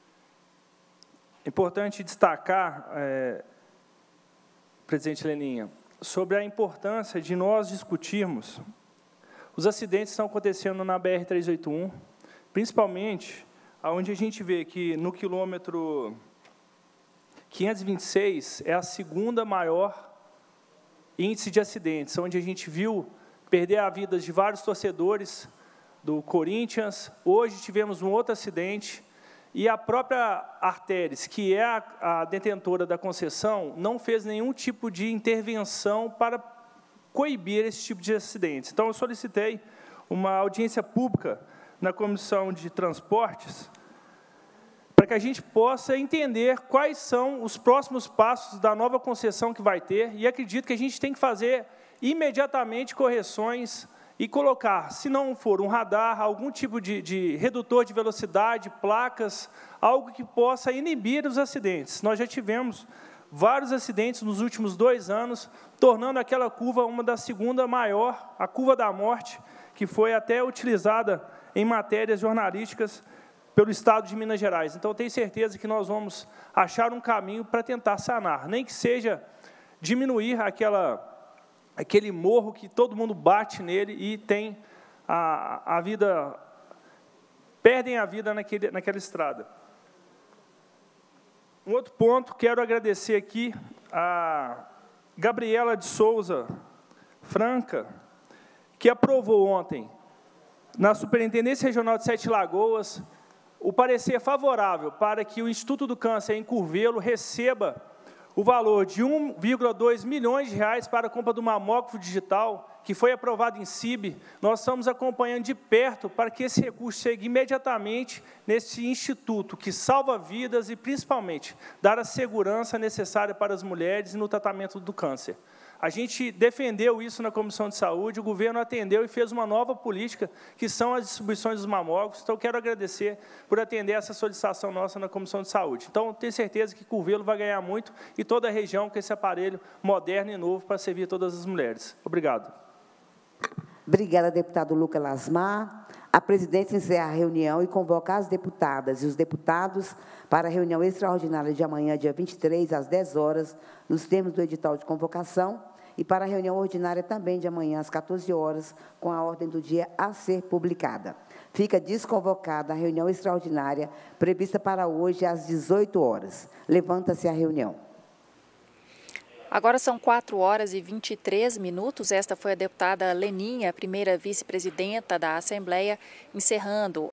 É importante destacar, presidente Leninha, sobre a importância de nós discutirmos os acidentes que estão acontecendo na BR-381, principalmente onde a gente vê que no quilômetro 526 é a segunda maior índice de acidentes, onde a gente viu perder a vida de vários torcedores do Corinthians. Hoje tivemos um outro acidente e a própria Artéries, que é a detentora da concessão, não fez nenhum tipo de intervenção para coibir esse tipo de acidentes. Então, eu solicitei uma audiência pública na Comissão de Transportes para que a gente possa entender quais são os próximos passos da nova concessão que vai ter, e acredito que a gente tem que fazer imediatamente correções e colocar, se não for um radar, algum tipo de redutor de velocidade, placas, algo que possa inibir os acidentes. Nós já tivemos vários acidentes nos últimos 2 anos, tornando aquela curva uma da segunda maior, a curva da morte, que foi até utilizada em matérias jornalísticas pelo Estado de Minas Gerais. Então, eu tenho certeza que nós vamos achar um caminho para tentar sanar, nem que seja diminuir aquele morro que todo mundo bate nele e tem a vida, perdem a vida naquela estrada. Um outro ponto, quero agradecer aqui a Gabriela de Souza Franca, que aprovou ontem, na Superintendência Regional de Sete Lagoas, o parecer favorável para que o Instituto do Câncer em Curvelo receba o valor de R$ 1,2 milhões para a compra do mamógrafo digital, que foi aprovado em CIB. Nós estamos acompanhando de perto para que esse recurso chegue imediatamente nesse instituto, que salva vidas e, principalmente, dar a segurança necessária para as mulheres no tratamento do câncer. A gente defendeu isso na Comissão de Saúde, o governo atendeu e fez uma nova política, que são as distribuições dos mamógrafos. Então, quero agradecer por atender essa solicitação nossa na Comissão de Saúde. Então, tenho certeza que Curvelo vai ganhar muito e toda a região com esse aparelho moderno e novo para servir todas as mulheres. Obrigado. Obrigada, deputado Lucas Lasmar. A presidência encerra a reunião e convoca as deputadas e os deputados para a reunião extraordinária de amanhã, dia 23, às 10 horas, nos termos do edital de convocação, e para a reunião ordinária também de amanhã, às 14 horas, com a ordem do dia a ser publicada. Fica desconvocada a reunião extraordinária prevista para hoje, às 18 horas. Levanta-se a reunião. Agora são 4 horas e 23 minutos. Esta foi a deputada Leninha, primeira vice-presidenta da Assembleia, encerrando